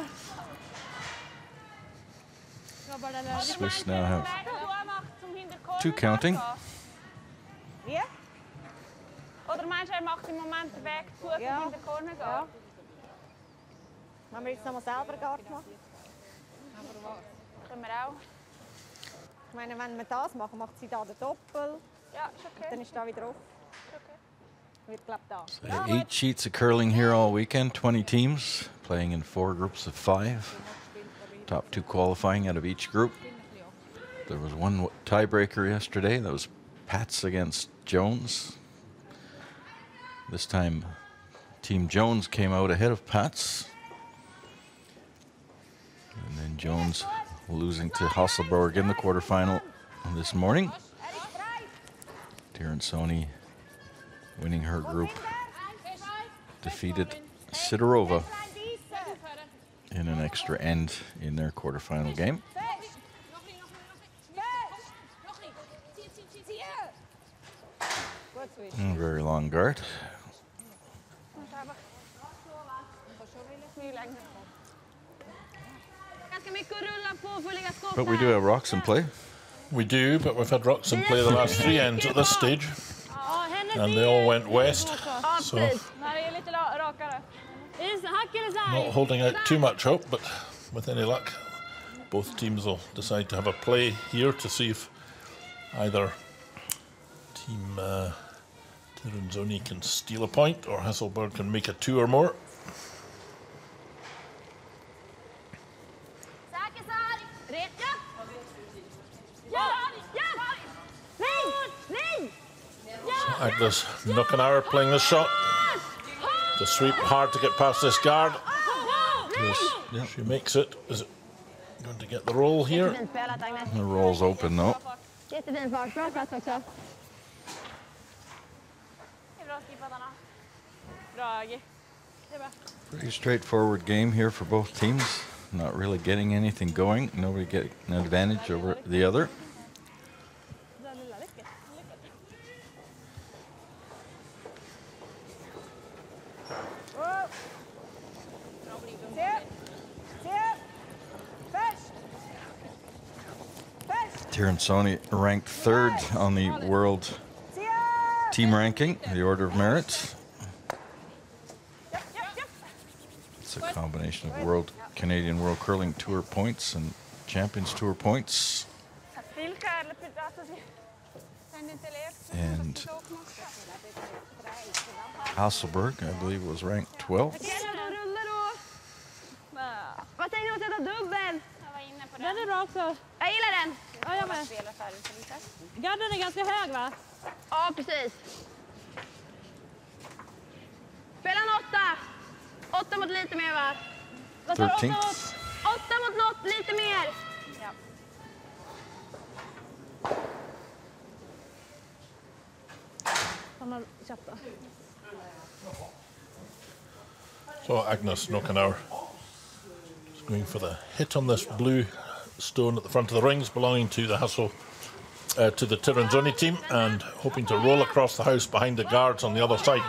Swiss now have 2 counting. Wie? Oder meinst du, macht im Moment den Weg zu, Ja. in den Corner geht? Ja. Haben wir jetzt nochmal selber Guard gemacht? Können wir auch. Ich meine, wenn wir das machen, macht sie da den Doppel. Ja, ist okay. Dann ist da wieder auf. Wird, glaube da. 8 sheets of curling here all weekend, 20 teams playing in 4 groups of 5. Top 2 qualifying out of each group. There was one tiebreaker yesterday. That was Pats against Jones. This time, Team Jones came out ahead of Pats. And then Jones losing to Hasselborg in the quarterfinal this morning. Terence Sony winning her group, defeated Sidorova in an extra end in their quarterfinal game. Very long guard. But we do have rocks in play. We do, but we've had rocks in play the last 3 ends at this stage, Ja, hennes and they all went west. So Nej, det är lite rakare. Hack eller not side? holding out too much hope, but with any luck, both teams will decide to have a play here to see if either team Tirinzoni can steal a point or Hasselborg can make a 2 or more. Agnes Nuckenauer playing this shot. To sweep hard to get past this guard. Yeah. She makes it. Is it going to get the roll here? Fint spelat, Agnes. The roll's open though. Jättefin fart. Bra plats också. Det är bra skippat, Anna. Bra, Aggie. Det är bra. Pretty straightforward game here for both teams. Not really getting anything going. Nobody getting an advantage over the other. Tirinzoni ranked 3rd on the world team ranking, the order of merit. It's a combination of Canadian World Curling Tour points and Champions Tour points. And Hasselborg, I believe, was ranked 12th. Vad säger du om att sätta dubbel? Den är bra också. Jag gillar den. Ja, jag med. Garden är ganska hög, va? Ja, precis. Spela en 8. 8 mot lite mer, va? Vad tar 13th. 8 mot? 8 mot något, lite mer. Han har köpt då. So Agnes Nokanauer is going for the hit on this blue stone at the front of the rings belonging to the Hassel, to the Tirinzoni team, and hoping to roll across the house behind the guards on the other side.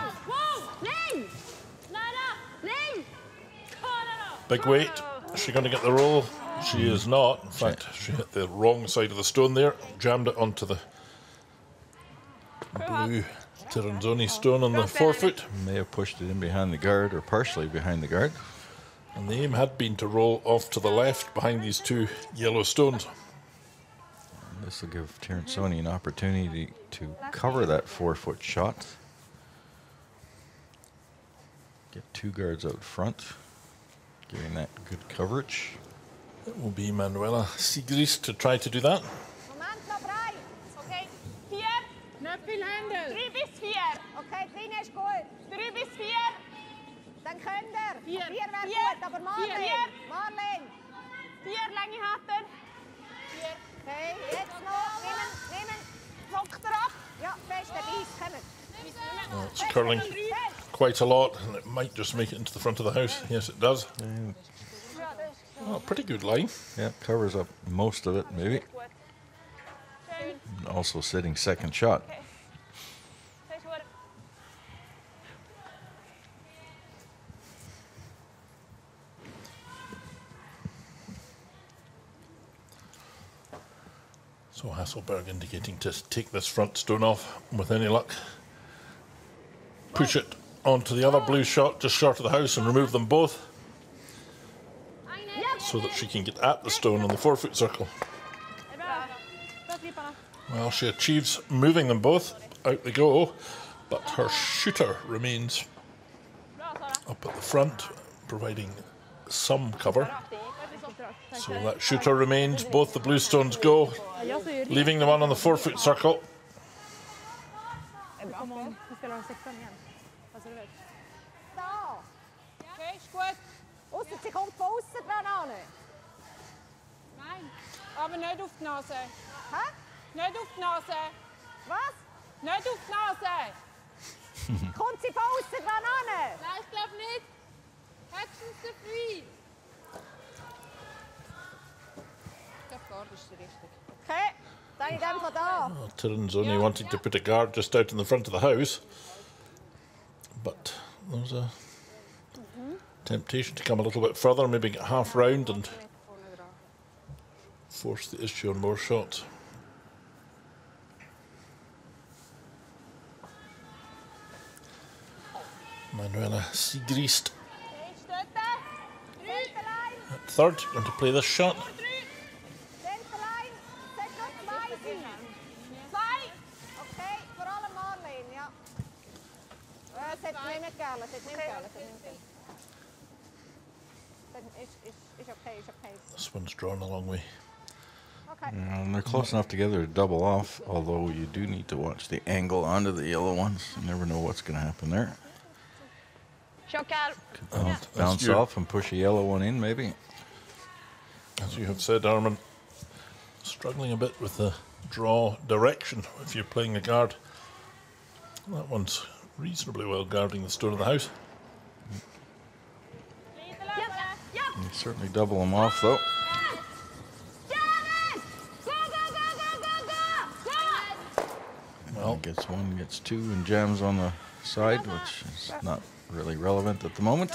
Big weight. Is she going to get the roll? She is not. In fact, she hit the wrong side of the stone there, jammed it onto the blue Tirinzoni stone on the forefoot. May have pushed it in behind the guard, or partially behind the guard. And the aim had been to roll off to the left behind these two yellow stones. And this will give Tirinzoni an opportunity to cover that 4-foot shot. Get two guards out front, giving that good coverage. It will be Manuela Sigris to try to do that. Moment noch frei. Okay, 4. Knöpfelhändel. 3 bis 4. Okay, Trine ist gut. 3 bis 4. Dann könnt ihr. 4. 4 wäre 4. gut, aber Marlene. 4. Marlene. 4 lange Hatten. 4. Okay, jetzt noch. Nehmen. Zockt er ab. Ja, fest, der Beiß, kommt. Well, it's curling quite a lot, and it might just make it into the front of the house. Yes, it does. Oh, pretty good line. Yeah, covers up most of it, maybe. And also sitting second shot. So Hasselberg indicating to take this front stone off with any luck. Push it onto the other blue shot just short of the house and remove them both so that she can get at the stone on the 4-foot circle. Well, she achieves moving them both. Out they go, but her shooter remains up at the front, providing some cover. So that shooter remains. Both the blue stones go, leaving the one on the 4-foot circle. Da. Okay, ist gut. Ausser, sie kommt von außen dran an. Nein. Aber nicht auf die Nase. Hä? Nicht auf die Nase. Was? Nicht auf die Nase. Kommt sie von außen dran an? Nein, ich glaube nicht. Höchstens der Free. Ich glaube, Gard ist der richtige. Okay, dann in dem von da. Tirinzoni wanting to put a guard just out in the front of the house, but there's a temptation to come a little bit further, maybe get half round and force the issue on more shots. Manuela Sigrist Okay, steht da. 3. at third, going to play this shot. Centerline, sollte noch 2 sein. 2. Okay, vor allem Marlene, ja. Es hat nicht mehr gegeben, es hat nicht mehr gegeben. Ist okay, ist okay. This one's drawn a long way. Okay. And they're close enough together to double off, although you do need to watch the angle onto the yellow ones. You never know what's going to happen there. Tjockar. Bounce you. off and push a yellow one in, maybe. As you have said, Armin, struggling a bit with the draw direction if you're playing the guard. That one's reasonably well guarding the stone of the house. You certainly double them off, though. Well, gets one, gets two, and jams on the side, which is not really relevant at the moment.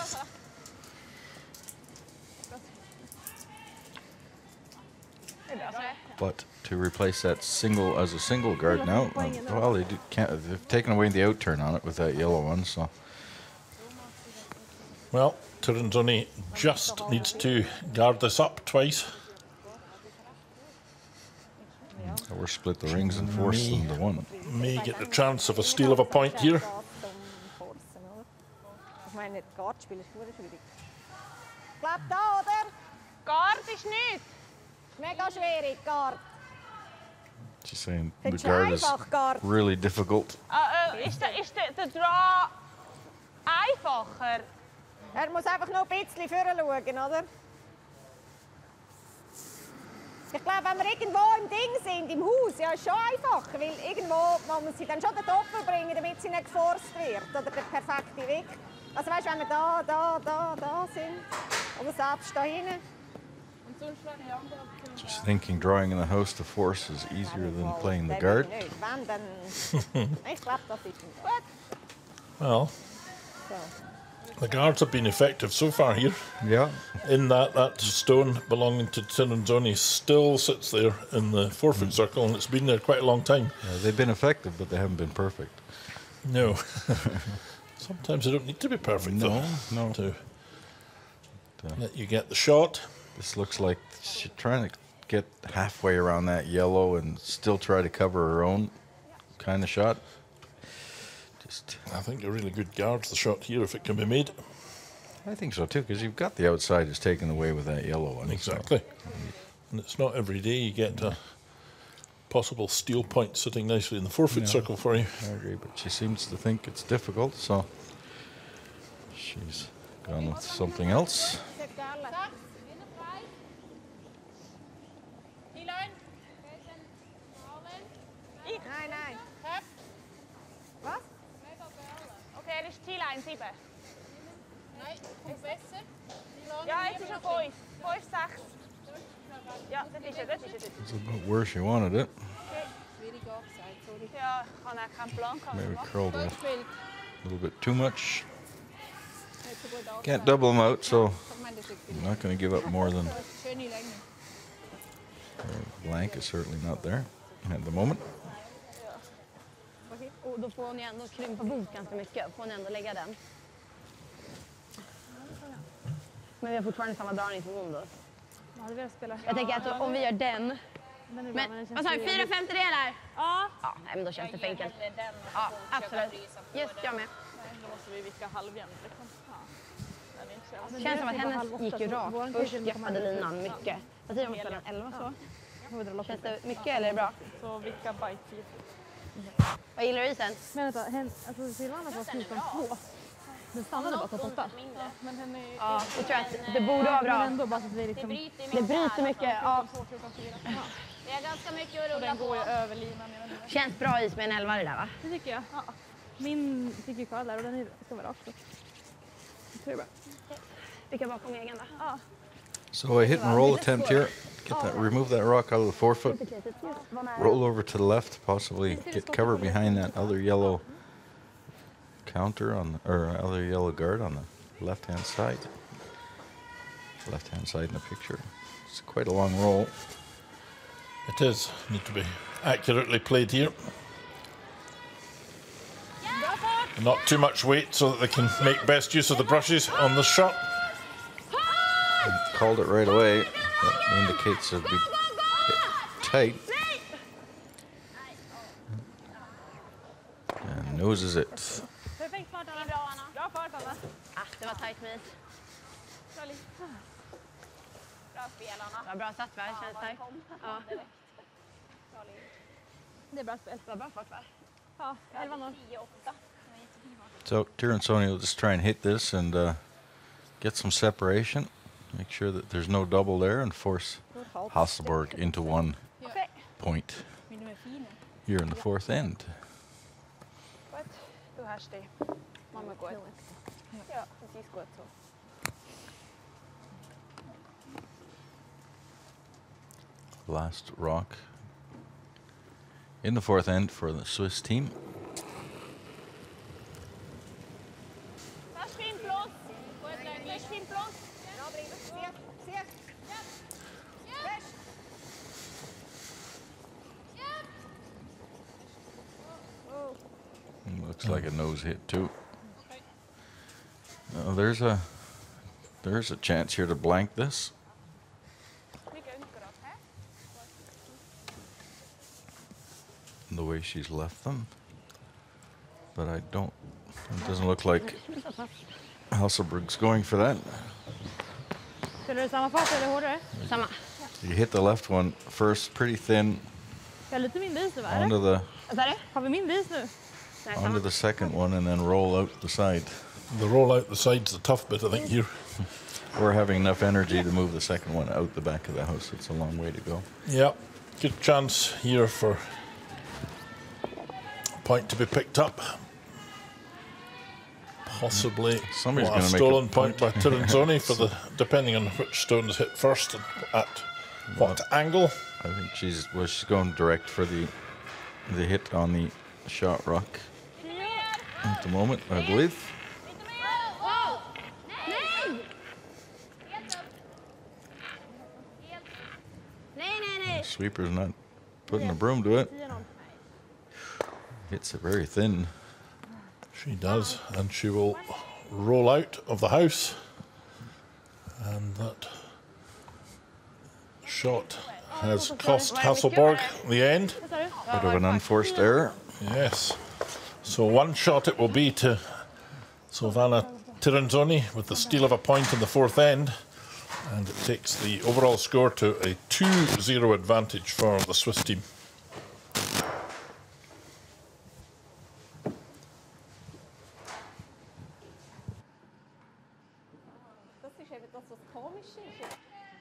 But to replace that single as a single guard now, well, they've taken away the outturn on it with that yellow one, so. Well, Tirinzoni just needs to guard this up twice. Or split the rings and force them to one. May get the chance of a steal of a point here. Ich meine, Guardspiel ist gut schwierig. Ich glaube da, oder? Gard ist nicht. Mega schwierig, Guard. She's saying the Findest du guard is einfach, Guard? really difficult. Ist der Draw einfacher? Muss einfach noch ein bisschen vorne schauen, oder? Ich glaube, wenn wir irgendwo im Ding sind, im Haus, ja, ist schon einfacher, weil irgendwo muss man sie dann schon den Doppel bringen, damit sie nicht geforst wird, oder der perfekte Weg. Also weißt du, wenn wir da sind, oder selbst da hinten. Just thinking drawing in the house to force is easier than playing the guard. Wenn, dann... Ich glaube, das ist gut. Well, So. the guards have been effective so far here. Yeah. In that stone belonging to Tirinzoni still sits there in the forfeit circle, and it's been there quite a long time. They've been effective, but they haven't been perfect. No. Sometimes they don't need to be perfect, No, though, no. to let you get the shot. This looks like she's trying to get halfway around that yellow and still try to cover her own kind of shot. Just, I think a really good guard's the shot here if it can be made. I think so too, because you've got the outside is taken away with that yellow one. Exactly. And it's not every day you get a possible steal point sitting nicely in the forfeit circle for you. I agree, but she seems to think it's difficult, so she's gone with something else. Nein. Was? Okay, das ist T-Line 7. Nein, kommt besser. Ja, jetzt ist er 5. 5, 6. Ja, das ist er. It's about where she wanted it. Ja, ich habe auch keinen Plan gehabt. Maybe curled it a little bit too much. Can't double them out, so I'm not going to give up more than. Blank is certainly not there at the moment. Och då får ni ändå krympa bok ganska mycket. Får ni ändå lägga den. Men vi har fortfarande samma dragning som hon då. Ja, det vill jag spela. Jag tänker att om vi gör den. Den är bra, Men den känns vad sa du, ju- 4/5? Ja, Ja, nej, men då känns det för enkelt. Ja, absolut. Yes, jag med. Då måste vi vicka halvjämnt liksom. Ja. Den är inte så jävla- Det känns som att hennes gick ju rakt. Våran Först kurs greppade linan mycket. Vad säger du om att spela en 11 så? Känns det mycket eller är det bra? Så vicka bite 10. Vad gillar du isen? men vänta, alltså Silvana var 14-2. Den stannade bara på 8. Men den är... Ja, då tror jag att det borde vara Men bra. ändå bara så att vi liksom... Det bryter mycket. Ja, Det är ganska mycket att rulla Den går ju på. över linan. Jag vet inte. känns bra is med en 11 det där va? Det tycker jag. Ja. Min fick ju kvar där och den ska vara rakt. Jag tror det är bra. Vilka bakom egen då? Ja. So a hit and roll attempt here. Get that, remove that rock out of the forefoot. Roll over to the left, possibly get cover behind that other yellow counter on, or other yellow guard on the left-hand side. Left-hand side in the picture. It's quite a long roll. It is. Need to be accurately played here. Not too much weight so that they can make best use of the brushes on the shot. Called it right away. That indicates it'll be tight. And noses it. Perfekt fart Anna. Bra fart Anna. Ah, det var tajt med is. Bra lite. Bra spel Anna. Det var bra satt va? Känns tajt. Ja. Det är bra spel. Det var bra fart va? Ja, 11-0. 10-8. So Tirinzoni will just try and hit this and get some separation. Make sure that there's no double there and force Hasselborg into one point here in the fourth end. Gott. Du hast die. Mama gut. Ja, das ist gut so. Last rock in the fourth end for the Swiss team. Das spinnt bloß. Das spinnt bloß. Bra drivet. Se. Först. Looks like a nose hit too. There's a chance here to blank this. The way she's left them, but I don't. It doesn't look like Hasselborg's going for that. Spelar du samma fart eller hårdare? Samma. You hit the left one first, pretty thin, Jag har lite mindre is nu va? Eller? onto the Vad sa du? Har vi mindre is nu? Nej, onto samma. the second one, and then roll out the side. The roll out the side's the tough bit, I think, here. We're having enough energy to move the second one out the back of the house. It's a long way to go. Yeah, good chance here for a point to be picked up. Possibly Somebody's a gonna make a stolen point by point. Tirinzoni for the, depending on which stone is hit first and at what angle. I think she's going direct for the hit on the shot rock at the moment, I believe. Sweeper's not putting a broom to it. Hits it very thin. She does, and she will roll out of the house. And that shot has cost Hasselborg the end. Bit of an unforced error. Yes. So one shot it will be to Silvana Tirinzoni with the steal of a point in the fourth end. And it takes the overall score to a 2-0 advantage for the Swiss team. Das ist eben das, was komisch ist.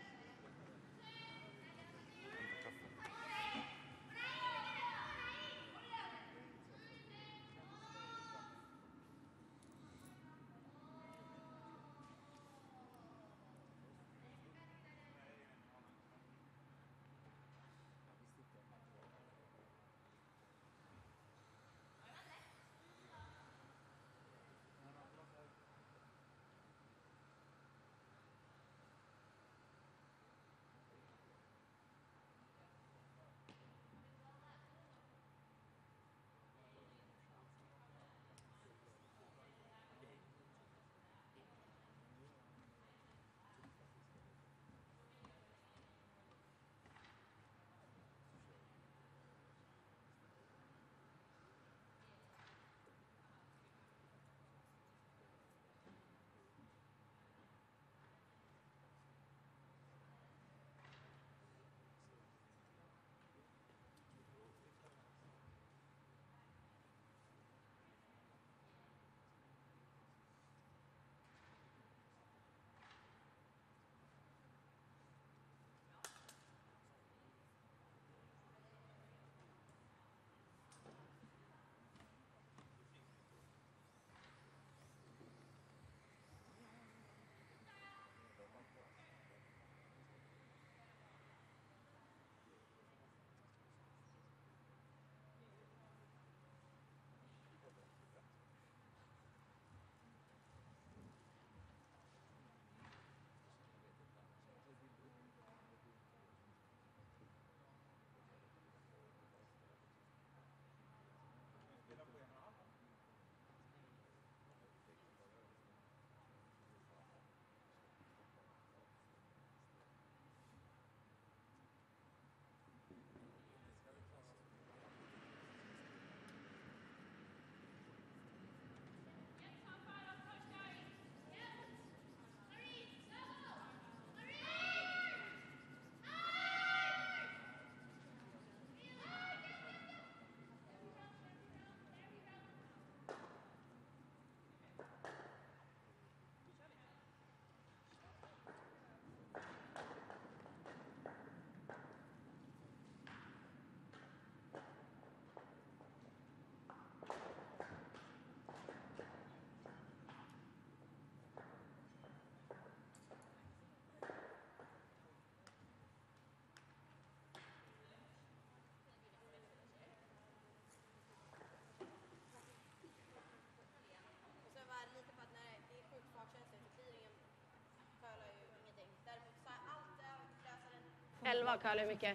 Elva curlar mycket.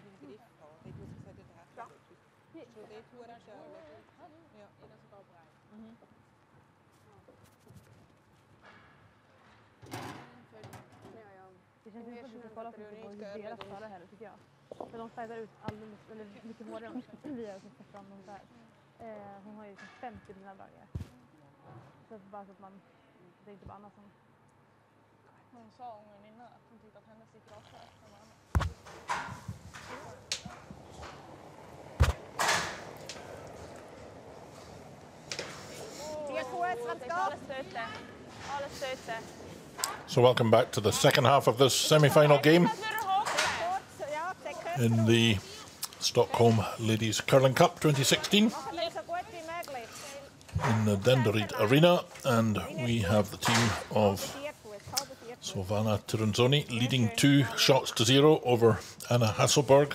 Det känns inte som att vi kollar på deras curlar heller tycker jag. För de startar ut alldeles, eller mycket hårdare än vi gör som sätter dem där. Hon har ju 50 dina dragare. Så bara så att man, det är inte bara annat som... Hon sa gången innan att hon tyckte att hennes gick rakare än vad annat. So welcome back to the second half of this semi-final game in the Stockholm Ladies Curling Cup 2016. in the Denderyd Arena, and we have the team of Silvana Tirinzoni leading 2-0 over Anna Hasselberg.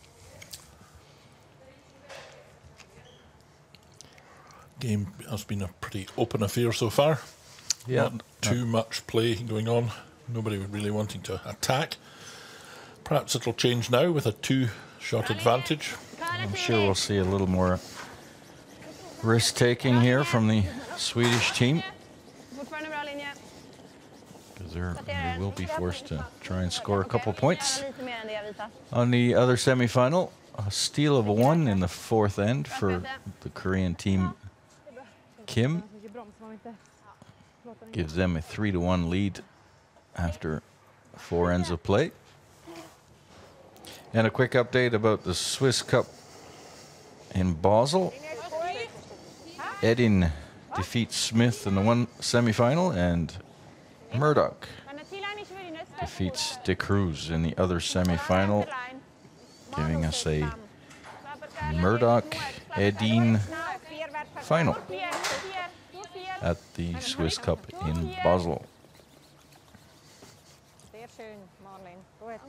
Game has been a pretty open affair so far. Yeah. Not too much play going on. Nobody really wanting to attack. Perhaps it'll change now with a 2-shot advantage. I'm sure we'll see a little more risk-taking here from the Swedish team, Fortfarande bra linje. because they will be forced to try and score a couple points. Lite mer än det, Vita. On the other semi-final, a steal of a 1 in the 4th end for the Korean team. Kim gives them a 3-1 lead after 4 ends of play. And a quick update about the Swiss Cup in Basel. Edin defeats Smith in the 1 semi-final, and Murdoch defeats De Cruz in the other semi-final, giving us a Murdoch Edin final at the Swiss Cup in Basel. Sehr schön, Marlene. Gut.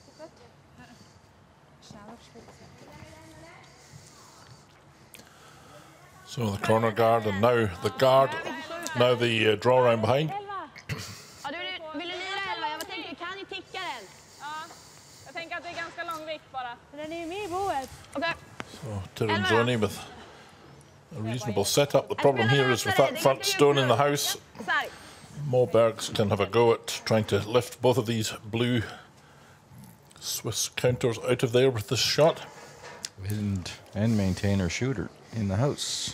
So the corner guard, and now the guard, now the draw around behind. Ja, vill du lira 11? Jag tänker, kan ni ticka den? Ja, jag tänker att det är ganska lång vikt bara. Den är ju med i boet. Okej. So Tirinzoni with a reasonable setup. The problem here is with that front stone in the house, Sarg. Mobergs can have a go at trying to lift both of these blue Swiss counters out of there with this shot. And maintain her shooter in the house.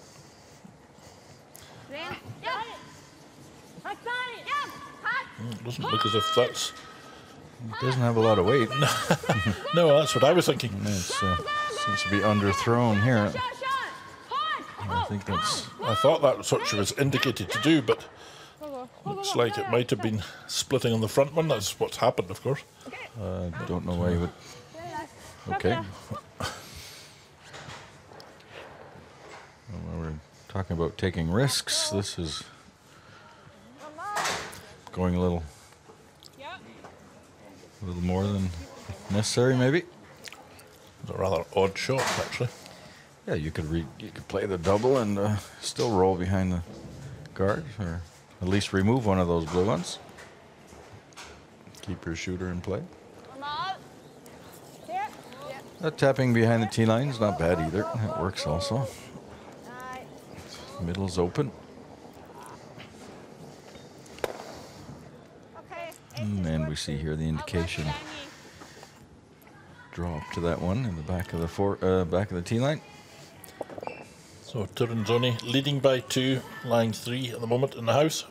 Ren. Ja. Tack Sari! Ja. Tack. It doesn't look as if that's... Doesn't have a lot of weight. No, that's what I was thinking. It's, seems to be underthrown here. Kör, kör. I think that's... I thought that's what she was indicated to do, but looks like it might have been splitting on the front one. That's what's happened, of course. don't know why you would... Okay. Well, we're talking about taking risks. This is going a little more than necessary, maybe. It's a rather odd shot, actually. Yeah, you could play the double and still roll behind the guard, or at least remove one of those blue ones. Keep your shooter in play. Tapping behind the tee line is not bad either. That works also. Middle's open. And we see here the indication. Draw up to that one in the back of the tee line. So Tirinzoni leading by 2, line 3 at the moment in the house.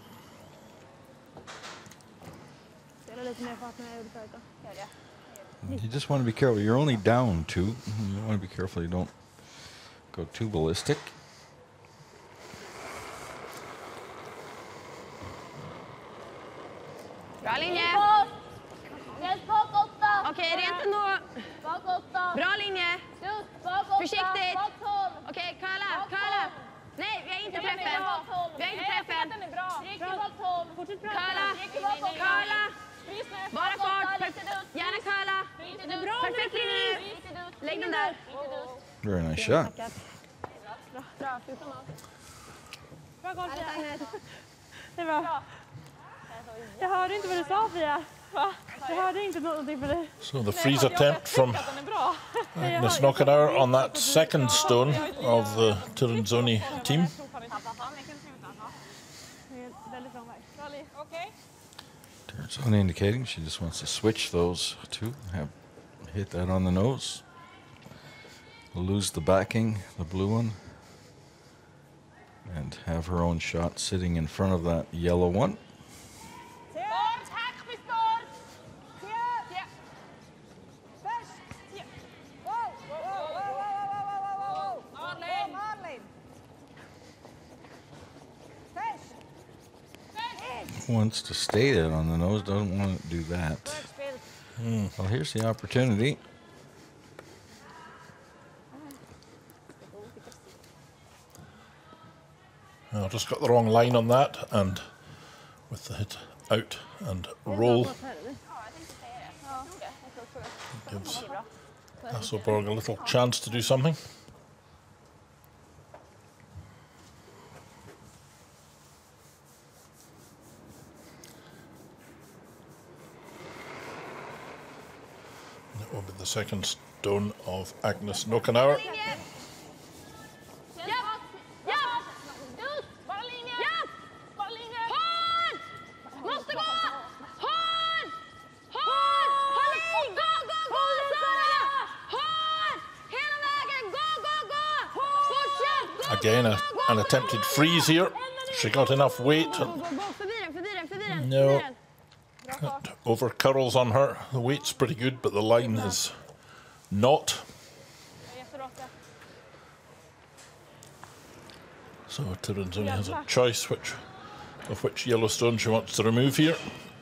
You just want to be careful. You're only down 2. You want to be careful you don't go too ballistic. Bra linje. Okej, rent ändå. Bra linje. Försiktigt. Okej, Karla. Nej, vi har inte träffen. Karla. Bara fart. Gärna Karla. Perfekt linje. Lägg den där. Very nice shot. Bra, 14 Bra golf. Det är bra. Jag hörde inte vad du sa, Fia. Jag hörde inte någonting för dig. So the freeze attempt from Agnes Knockenauer on that second stone of the Tirinzoni team. Tirinzoni indicating she just wants to switch those two. Hit that on the nose. Lose the backing, the blue one. And have her own shot sitting in front of that yellow one. Wants to stay it on the nose, doesn't want to do that. Well, here's the opportunity. Well, just got the wrong line on that, and with the hit out and roll, gives Hasselborg a little chance to do something. That will be the second stone of Agnes Nokenauer. Again, an attempted freeze here. She got enough weight. No, it over curls on her. The weight's pretty good, but the line is not. So Tirensoni has a choice of which yellow stone she wants to remove here.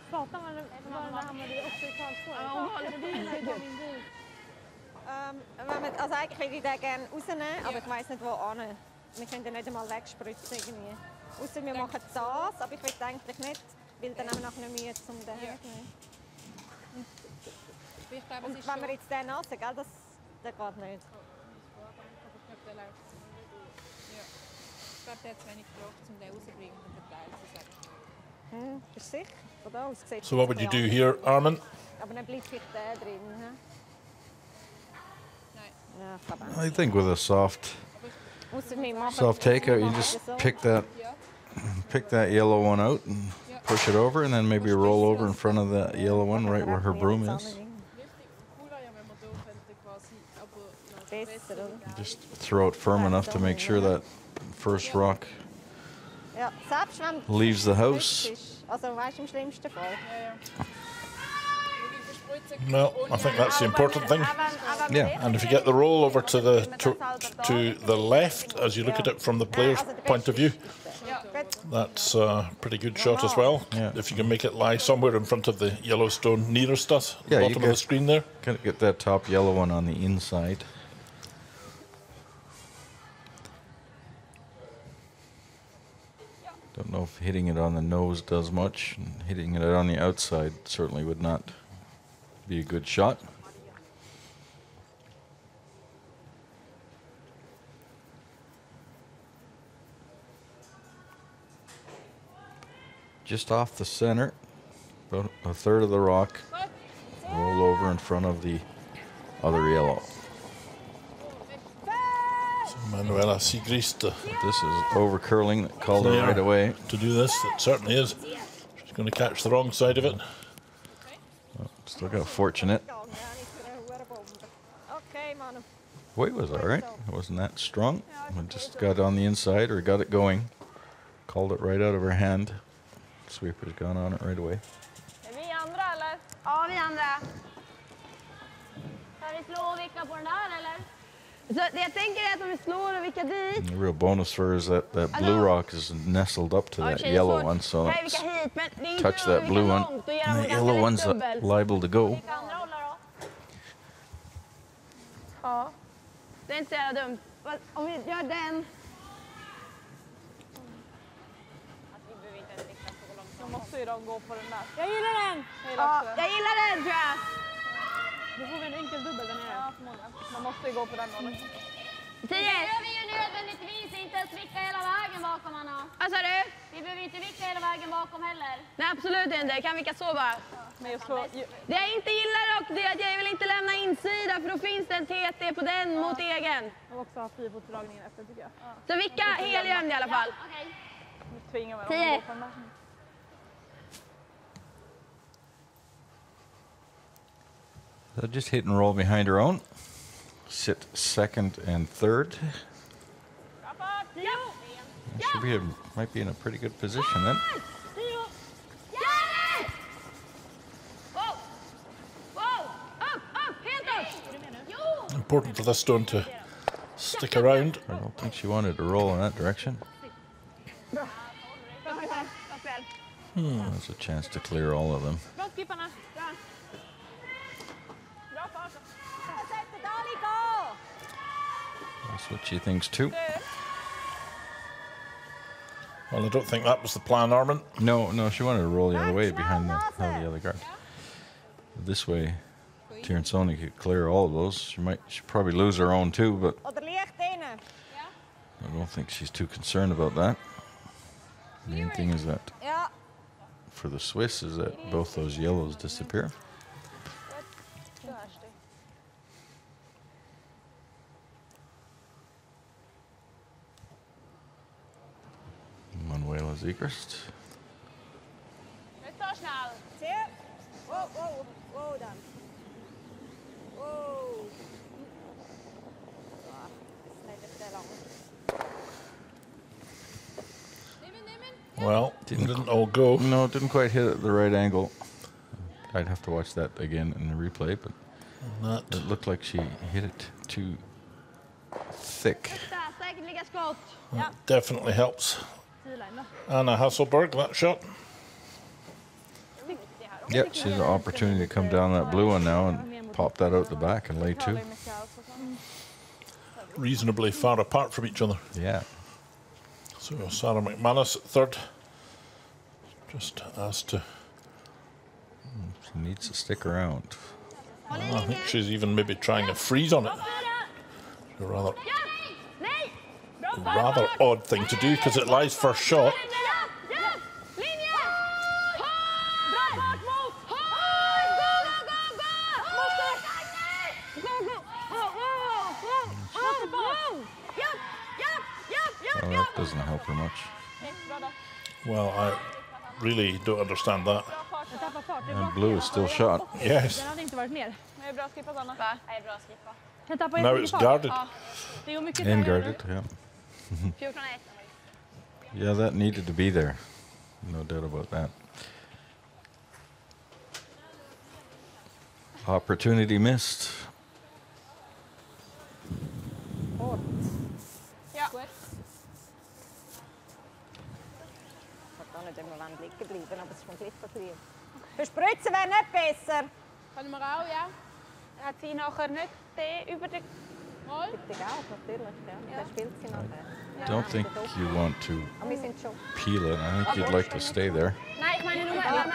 Also eigentlich würde ich den gerne rausnehmen, aber ich weiss nicht wo an. Wir können den nicht einmal wegspritzen irgendwie. Ausser wir machen das, aber ich will eigentlich nicht, weil dann haben wir nachher nicht Mühe zum den hernehmen. Und wenn wir jetzt den nassen, gell, das geht nicht. Ich glaube, der hat zu wenig Kraft, um den rauszubringen und verteilt zu sagen. Ist sicher? Von da aus sieht So what would you do here, Armin? Aber dann bleibt vielleicht der drin. I think with a soft takeout, you just pick that yellow one out and push it over, and then maybe roll over in front of that yellow one right where her broom is. Just throw it firm enough to make sure that first rock leaves the house. Well, I think that's the important thing. Yeah. And if you get the roll over to the left, as you look at it from the player's point of view, that's a pretty good shot as well. Yeah. If you can make it lie somewhere in front of the yellow stone nearest us, Yeah, bottom of the screen there. Get that top yellow one on the inside. Don't know if hitting it on the nose does much. Hitting it on the outside certainly would not be a good shot. Just off the center, about a third of the rock, roll over in front of the other yellow. So Manuela Sigrist This is over curling that called it right away. to do this. It certainly is. She's going to catch the wrong side of it. Still got fortunate. Weight was all right. It wasn't that strong. It just got on the inside or got it going. Called it right out of her hand. Sweeper's gone on it right away. Är vi andra eller? Ja, vi andra. Ska vi slå och vicka på den där eller? Så det jag tänker är att om vi slår och vickar dit. The real bonus for her is that blue rock is nestled up to that yellow one, so Här vicka hit, men det är inte touch that blue one. långt, då ger And de the yellow one's dubbel. liable to go. Vilka andra håller då? Ja. Det är inte så jävla dumt. Om vi gör den. Då måste ju de gå på den där. Jag gillar den! Ja, jag gillar den tror jag. Då får vi en enkel dubbel där nere. Ja, förmodligen. Man måste ju gå på den då. 10. Vi behöver ju nödvändigtvis inte ens vicka hela vägen bakom, Anna. Vad sa du? Vi behöver inte vicka hela vägen bakom heller. Nej, absolut inte. Jag kan vicka så bara. Men jag slår... Det jag inte gillar dock det är att jag vill inte lämna insida för då finns det en TT på den mot egen. Jag vill också ha frifotsdragningen efter tycker jag. Så vicka helgömd i alla fall. Okej. Nu tvingar man 10. dem på den där. So just hit and roll behind her own. Sit second and third. Might be in a pretty good position then. Important for this stone to stick around. I don't think she wanted to roll in that direction. There's a chance to clear all of them. Bra skipparna. That's what she thinks too. Well, I don't think that was the plan, Armin. No, she wanted to roll the other way behind the other guard. This way, Tiernsoni could clear all of those. She'd probably lose her own too, but Oder leicht rein. I don't think she's too concerned about that. The main thing is that Ja. for the Swiss is that both those yellows disappear. Du hast dich. Manuela Siegrist. Nicht so schnell. Sehr. Wow, wow, wow dann. Wow. Ah, das ist nicht sehr lang. Well, didn't all go. No, it didn't quite hit at the right angle. I'd have to watch that again in the replay, but That it looked like she hit it too thick. Säkert ligga skott. definitely helps Anna Hasselberg, that shot. Yep, she's an opportunity to come down that blue one now and pop that out the back and lay two. Reasonably far apart from each other. Yeah. So Sarah McManus at third. Just asked to. She needs to stick around. I think she's even maybe trying to freeze on it. A rather odd thing to do because it lies first shot. Well, that doesn't help her much. Well, I really don't understand that. Jag tappar fart. Det And blue is still shot. Yes. Den hade inte varit ner. Det är bra skippa sådana. Det är bra skippa. Den tappar Now jättemycket it's fart. guarded. Det går mycket And trögare guarded, nu. yeah. 14-1. Yeah, that needed to be there. No doubt about that. Opportunity missed. Ja. Ich habe nicht immer liegen bleiben, aber es ist vom Glitzer drin. Verspritzen wäre nicht besser. Können wir auch, ja? Hat sie nachher nicht den über den... Bitte auch, natürlich. Ja. Dann spielt sie nachher. Don't think you want to Aber wir sind schon. peel it. I think you'd like to stay there. Nein, ich meine nur,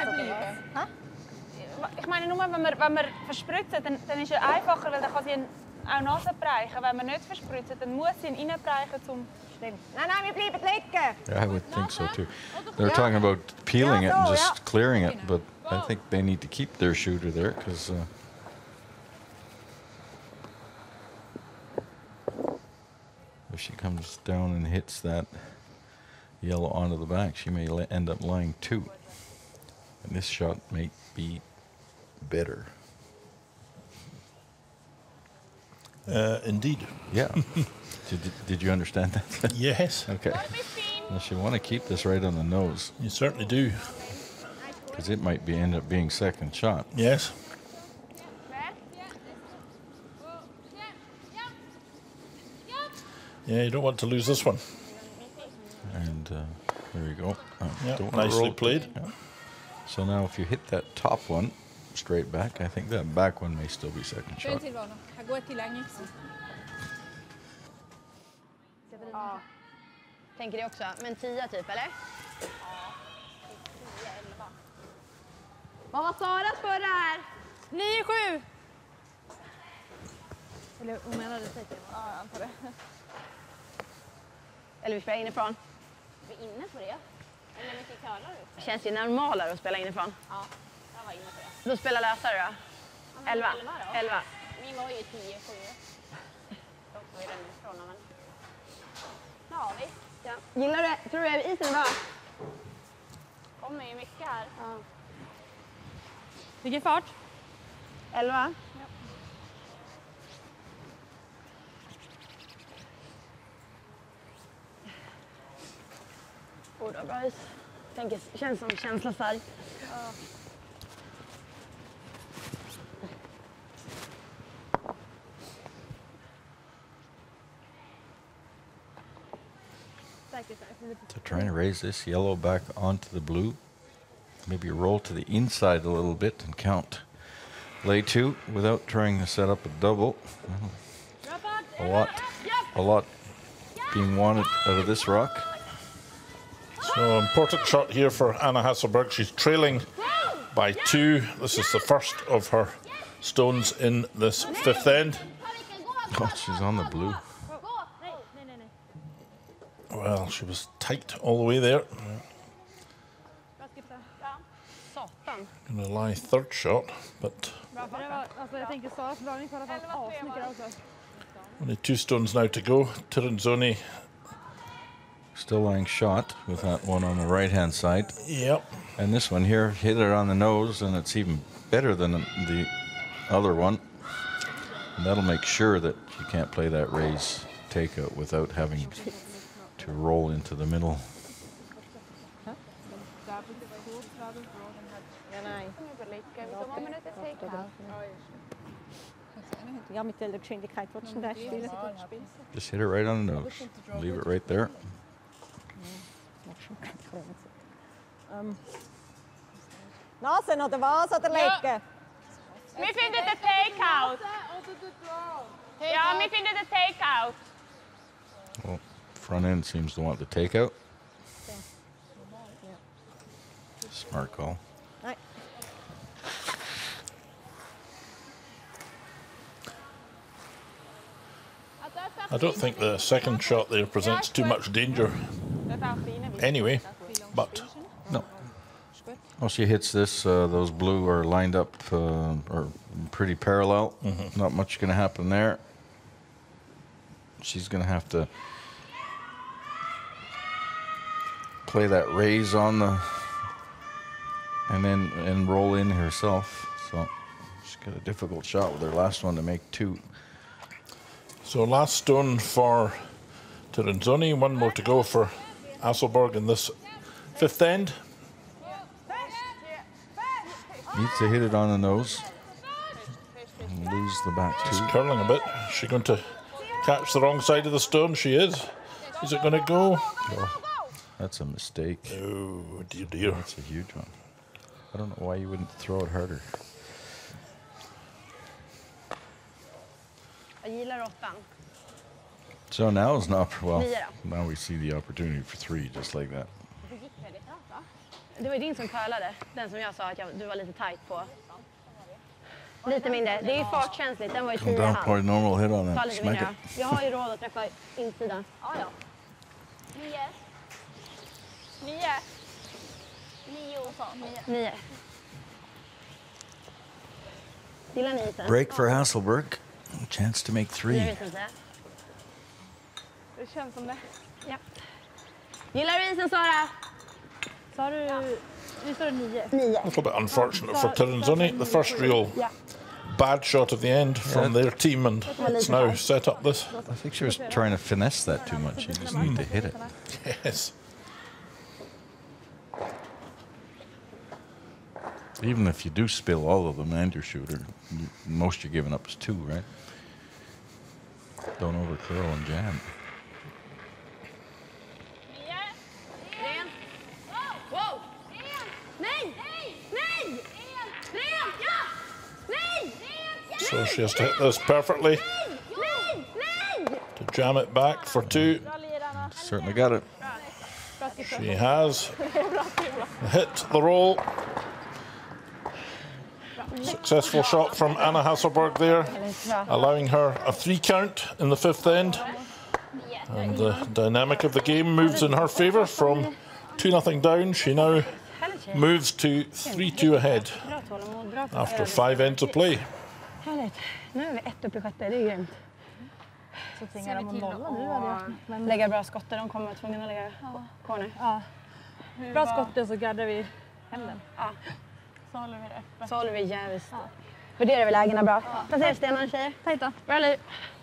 ich meine nur, wenn wir verspritzen, dann ist es einfacher, weil dann kann sie ihn auch Nase bereichen. Wenn wir nicht verspritzen, dann muss sie ihn reinbereichen, um... Stimmt. Nein, wir bleiben liegen. Yeah, I would think so too. They're talking about peeling it and just clearing it, but I think they need to keep their shooter there because if she comes down and hits that yellow onto the back, she may end up lying two. And this shot may be better. Indeed. Yeah. Did you understand that? Yes, Okay. Well, she want to keep this right on the nose you certainly do. because it might end up being second shot. Yes. Yeah, you don't want to lose this one. And there you go. Yeah, Don't wanna nicely roll. played. Yeah. So now if you hit that top one straight back, I think that back one may still be second shot. Silvana, här går till längre. Ja. Tänker det också. Men 10 typ, eller? Vad var Saras förra här? 9-7. Eller hon menade sig till. Ja, jag antar det. Eller vi spelar inifrån. Vi är inne på det. Eller hur mycket curlar du? Det känns ju normalare att spela inifrån. Ja, jag var inne på det. Då spelar lösare då. 11. 11. Min var ju 10-7. Då får vi den ifrån, men... Ja, visst. Ja. Gillar du? Tror du isen är bra? Kommer ju mycket här. Ja. Vilken fart? 11. Oh, det var bra is. Tänker, känns som känsla stark. So trying to raise this yellow back onto the blue. Maybe roll to the inside a little bit and count. Lay two without trying to set up a double. A lot being wanted out of this rock. So important shot here for Anna Hasselberg. She's trailing by 2. This is the first of her stones in this 5th end. Oh, she's on the blue. Well, she was tight all the way there. Satan. Gonna lie 3rd shot, but Jag tänker Saras dragning för att ha asmycket också. only 2 stones now to go. Tirinzoni, Still lying shot with that one on the right-hand side. yep. And this one here hit it on the nose, and it's even better than the other one. And that'll make sure that you can't play that raise takeout without having to roll into the middle. Ja, mit der Geschwindigkeit willst du das spielen? Just hit it right on the nose. Leave it right there. Nase oder was oder legen? Wir finden den Takeout. Ja, wir finden den Takeout. Well, front end seems to want the takeout. Smart call. Nej. I don't think the second shot there presents too much danger anyway, but No. Oh, she hits this. Those blue are lined up or pretty parallel. Not much going to happen there. She's going to have to play that raise on the and roll in herself. So she's got a difficult shot with her last one to make 2. so last stone for Tirinzoni, 1 more to go for Hasselberg in this 5th end. Needs to hit it on the nose and lose the back She's 2. curling a bit. Is she going to catch the wrong side of the stone? She is. Is it going to go? Oh, that's a mistake. Oh, dear, dear. That's a huge one. I don't know why you wouldn't throw it harder. Jag gillar 8. So now is not well. 9 då. Now we see the opportunity for 3, just like that. Det var ju din som curlade. Den som jag sa att du var lite tight på. Lite mindre. Det är ju fartkänsligt. Den var ju 10 Come down, probably normal hit on Ta that. lite Smack mindre. it. Jag har ju råd att träffa insidan. Ja, ja. 9. 9. 9 sa 9. Gillar ni isen? Break for Hasselberg. Chance to make 3. Jag vet inte. Det känns som det. Ja. Gillar du isen, Sara? Sa du... Nu står det 9. 9. A little bit unfortunate for Tirinzoni. The first real Ja. bad shot of the end from their team, and it's now set up this. I think she was trying to finesse that too much. You just need to hit it. Yes. Even if you do spill all of them and your shooter, most you're giving up is 2, right? Don't over curl and jam. 9. Ren. Wow. Nej! Nej! Ren! Ja! Nej! So she has to hit this perfectly Nej! Nej! to jam it back for 2. Certainly got it. She has hit the roll. Successful shot from Anna Hasselberg there, allowing her a 3 count in the 5th end. And the dynamic of the game moves in her favour from 2-0 down. She now moves to 3-2 ahead Bra tålamod, bra för after 5 ends of play. Härligt. Nu är vi 1 upp i 6. Det är grymt. Så tvingar de att nolla nu hade jag. Men Lägga bra skott där de kommer att tvungna lägga corner. ja. Bra skott så gaddar vi hem den. Ja. Så håller vi det öppet. Så håller vi jävligt. Värderar vi lägena bra. Placera stenarna, tjejer. Tajta. Bra liv.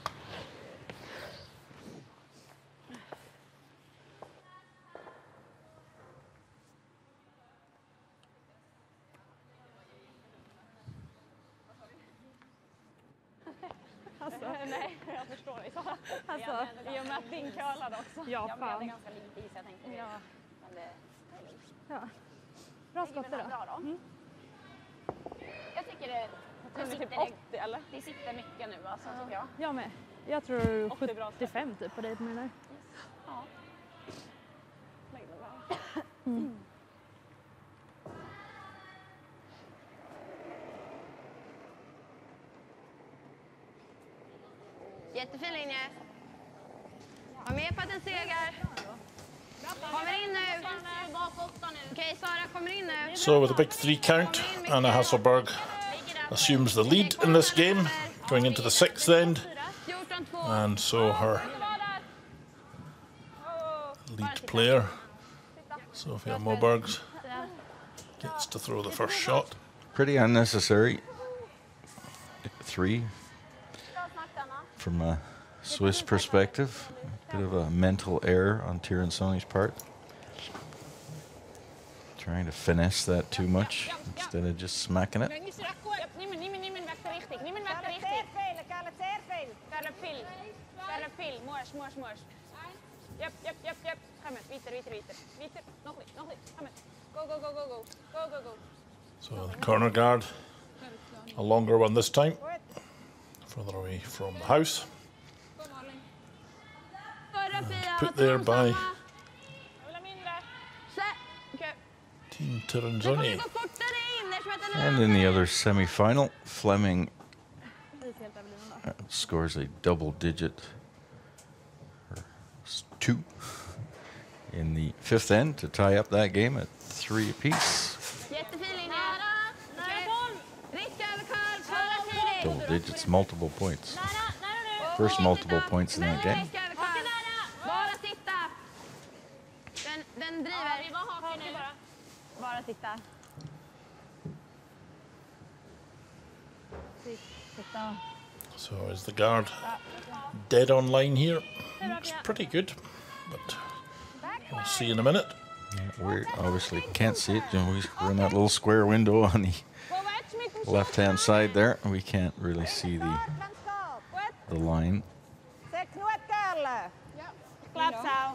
Nej, jag förstår dig. Alltså, I och med att din curlade också. ja Jag hade fan. ganska lite is, jag tänkte. Ja. Men det Ja. Bra skott är då. bra då. Jag tycker det sitter, typ 80 eller? det sitter mycket nu alltså, tycker jag. Jag med. Jag tror 80 bra skott. 75 typ på dig på mig där. Ja. Lägg det bra. Jättefin linje. Var med på att en seger. Kommer in nu. Okej, Sara kommer in nu. So with a big 3 count, Anna Hasselberg assumes the lead in this game, going into the 6th end. 14-2. And so her lead player, Sofia Mobergs, gets to throw the first shot. Pretty unnecessary. 3 from a Swiss perspective. Bit of a mental error on Tyrensoni's part. Trying to finesse that too much instead of just smacking it. Niemand weg de richting. Niemand weg de richting. Verder veel. Verder veel. Moors. Yep. Ga met. Wieter. Nog niet. Ga met. Go. So the corner guard, a longer one this time, further away from the house. Put there by Team Tyrensoni. And in the other semi-final, Fleming scores a double-digit 2 in the 5th end to tie up that game at 3 apiece. Double digits, multiple points. First multiple points in that game. Den driver. Bara sitta. So is the guard dead on line here? Looks pretty good, but we'll see in a minute. Yeah, we obviously can't see it. We're in that little square window on the left-hand side there. We can't really see the line. Klapsouw.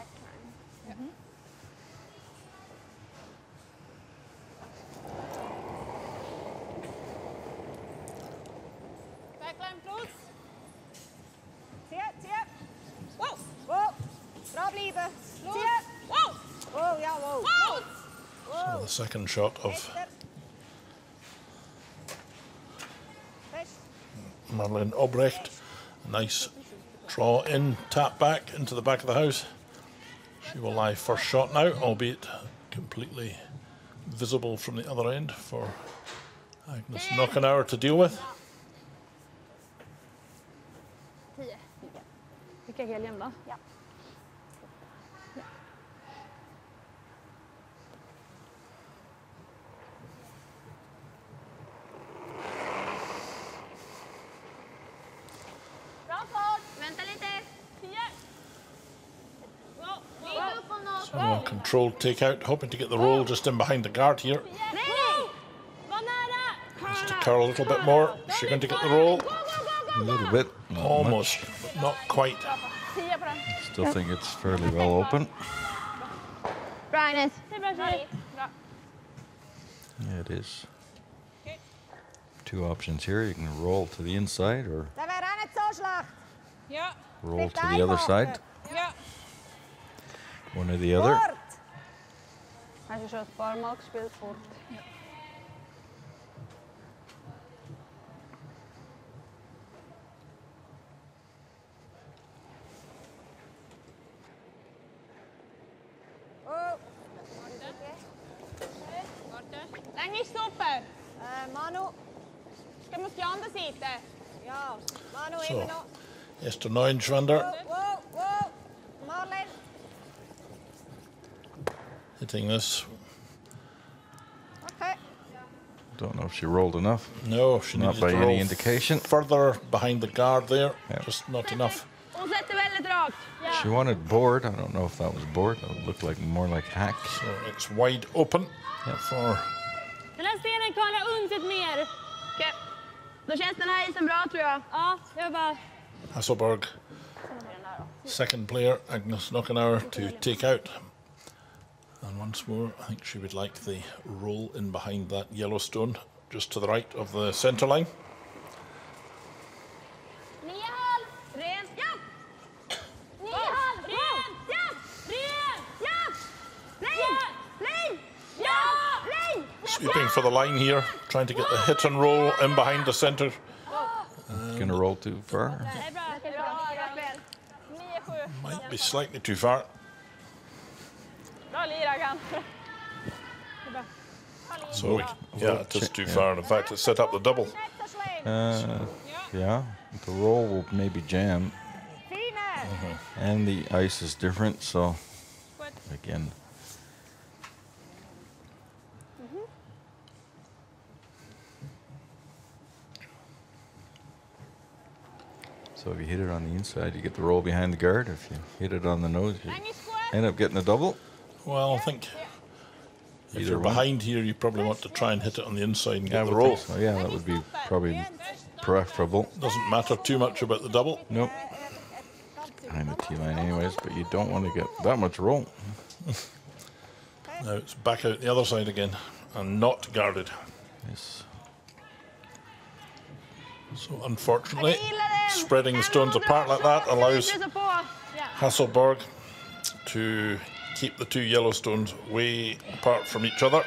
Klein ploeg. Zie je. Wow. Bra blijven. Zie je. Wow, ja, wow. So the second shot of Marlene Obrecht. Nice draw in, tap back into the back of the house. She will lie first shot now, albeit completely visible from the other end for Agnes Knockenauer to deal with. 10. Vilka helgen då? Ja. Vänta lite. 10. So a controlled takeout, hoping to get the roll just in behind the guard here. Has to curl a little bit more. Is she going to get the roll? A little bit. Not Almost, much. but not quite. Still think it's fairly well open. Brightness. Yeah, it is. 2 options here. You can roll to the inside or Dat werd aan het zo slecht. Ja. roll to the other side. Ja. One or the other. Als je zo het parmak speelt fort. Lang niet stoppen. Manu. Ik moet die andere zitten. Ja, Manu So, even nog. Esther Neuenschwander Wow. Marlene. hitting this. Okay. Don't know if she rolled enough. No, she Not needed by to any roll indication. further behind the guard there. Yeah. Just not enough. Hon sätter väldigt rakt. She wanted board. I don't know if that was board. It looked like more like hack. So it's wide open for Den här stenen kan ha undset mer. Okej. Då känns den här isen bra tror jag. Ja, jag bara... Hasselberg. Second player, Agnes Knockenauer, to take out. And once more, I think she would like the roll in behind that yellow stone, just to the right of the centre line. 9,5. Ren. Ja. 9,5. Ren. Ja. Ren. Ja. Ren. Sweeping for the line here, trying to get the hit and roll in behind the centre. Gonna roll too far. Det är bra. Det är bra. 9-7. Might be slightly too far. Bra Liragan. So, yeah, it is too far. In fact, it's set up the double. Yeah, the roll will maybe jam. Fine! And the ice is different, so again. So if you hit it on the inside, you get the roll behind the guard. If you hit it on the nose, you end up getting a double. Well, I think if Either you're one. behind here, you probably want to try and hit it on the inside and I get the would roll. think so. Yeah, that would be probably preferable. Doesn't matter too much about the double. Nope. Behind the T line, anyways, but you don't want to get that much roll. Now it's back out the other side again and not guarded. Yes. So unfortunately, spreading the stones apart like that allows Hasselborg to keep the two yellow stones way apart from each other.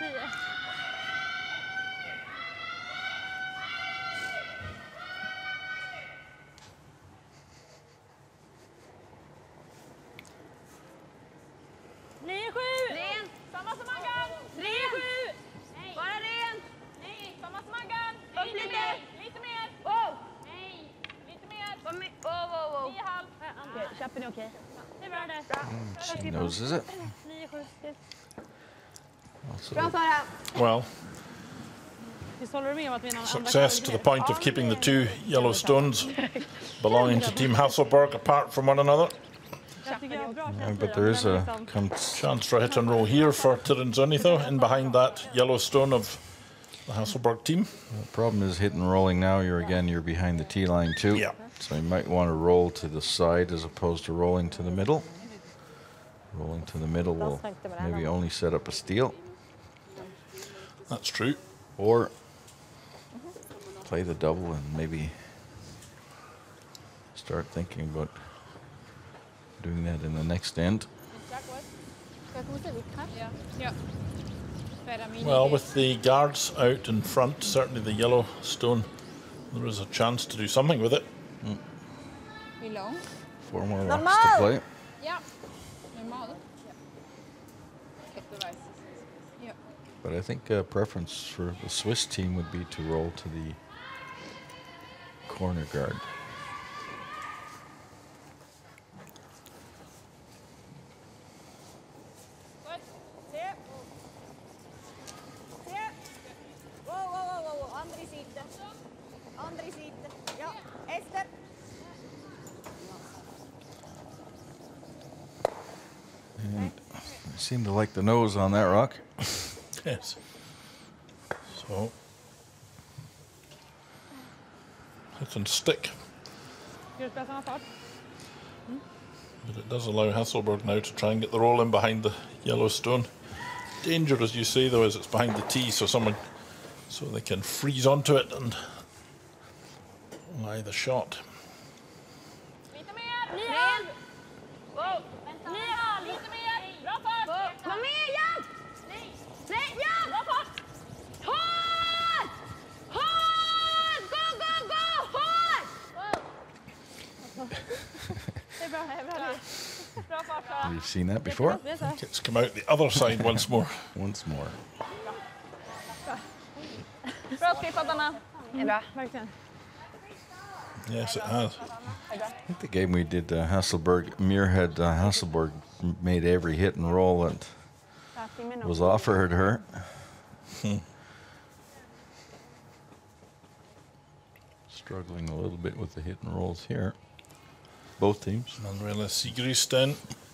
Samma som Maggan. 3-7. Bara rent. Nej. Samma som Maggan. Upp lite. Lite mer. Wow! Nej. Lite mer. Wow. 9,5. Okej, Chappen är okej. Det är bra det. She noses it. 9-7. Also, Bra Sara! Well, Visst håller du med om att mina andra success to the point of keeping the two yellow stones belonging to Team Hasselborg apart from one another. Jag tycker jag har bra yeah, känsla but i there dem, is men a liksom- Chance for a hit and roll here for Tirinzoni though, in behind that yellow stone of the Hasselborg team. the problem is hitting rolling now. You're behind the T line too. Yeah. So you might want to roll to the side as opposed to rolling to the middle. Rolling to the middle will maybe only set up a steal, That's true. or play the double and maybe start thinking about doing that in the next end. Ja. Spela mini. Well, with the guards out in front, certainly the yellow stone, there is a chance to do something with it. Hur lång? 4 more rocks to play. Ja. Normal. Ja. Ja. But I think preference for the Swiss team would be to roll to the corner guard. Good. Se. Se. Wow. Andra sidan. Andra sidan. Ja. Ester. And I seem to like the nose on that rock. Yes. So it can stick, Ska du spela samma fart? but it does allow Hasselborg now to try and get the roll in behind the yellow stone. Danger, as you say, though, is it's behind the tee, so they can freeze onto it and lie the shot. Lite mer. 9,5. Wow. Vänta. 9,5. Lite mer. Bra fart. Kom igen! Nej. Nej, ja! Bra fart. Hårt! Hårt! Gå! Hårt! Det är bra. Bra fart Sara. You've seen that before? It's come out the other side once more. Once more. Bra skippat Anna. Det är bra. Verkligen. Yes, it has. I think the game we did, Muirhead Hasselborg made every hit and roll that was offered her. Struggling a little bit with the hit and rolls here. Both teams. Manuela Sigristen.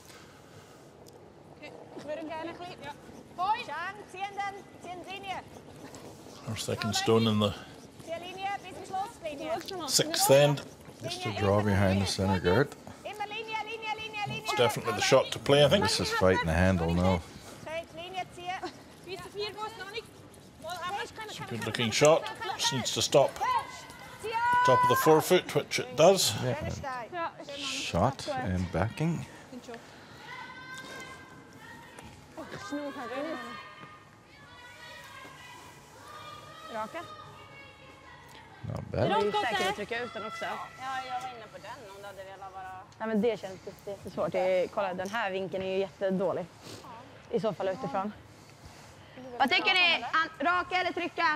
Chang, ziehen Linie. Our second stone in the Zieh Linie bis zum Schlusslinie. sixth end. Just a draw behind the center guard. Immer Linie. It's definitely the shot to play, I think. This is fighting the handle now. Schräg Linie ziehen. It's a good looking shot. Just needs to stop. Top of the forefoot, which it does. Yeah, shot and backing. Raka. Not Det bad. är ju säkert att trycka ut den också. Ja, jag var inne på den om du hade velat vara... Nej, men det känns jättesvårt. Kolla, den här vinkeln är ju jättedålig. I så fall utifrån. Vad tycker ni? Raka eller trycka?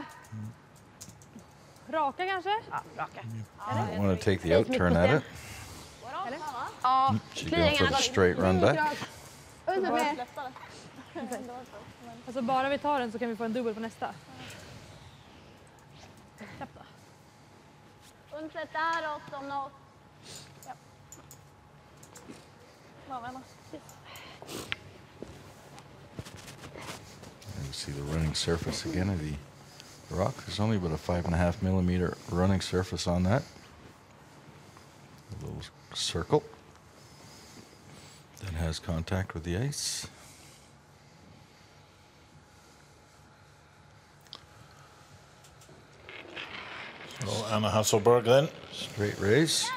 Raka kanske? Ja, raka. I want to take the out turn at it. Ja, She's going for the straight run back. Undra mer. Alltså bara vi tar den så kan vi få en dubbel på nästa. Släpp då. Undsätt däråt om något. You see the running surface again of the rock. There's only about a 5.5 millimeter running surface on that. A little circle that has contact with the ice. So Anna Hasselberg then. Straight raise.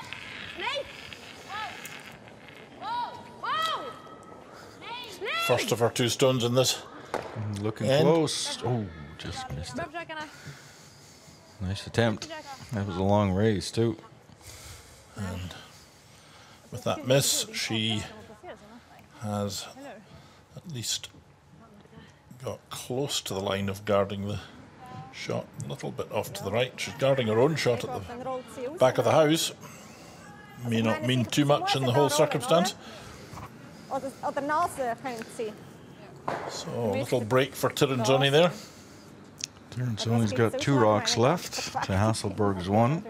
First of her 2 stones in this. Looking And- close. Oh, just missed Börja it. försöka Anna. Nice attempt. That was a long raise too. And with that miss, she has at least got close to the line of guarding the shot, a little bit off to the right. She's guarding her own shot at Den rollt sig ut. the back of the house. May not mean too much in the whole circumstance. Oder Nase könnte sie. So a little break for Tirinzoni there. Tirinzoni's got 2 rocks left to Hasselberg's 1.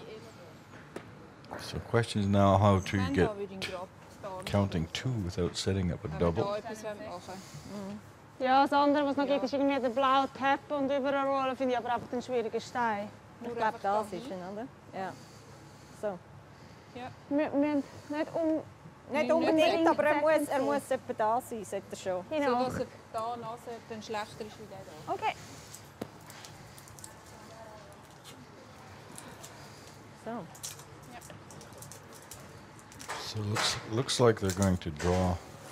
So question is now how to Men get har vi din kropp. counting 2 without setting up a double. Da er på svømmeåret. Ja, Sandra, was noch 1 Kilometer blau Tepp und überall rollen finde ich aber einfach den schwierigen Stein. Ich glaube, das ist ihn, oder? Ja. So. Men nicht Nicht unbedingt, aber er muss etwa da sein, sollte er schon. Så Genau. dass er da Nase dann schlechter ist wie der da. Okay. So. So looks like they're going to draw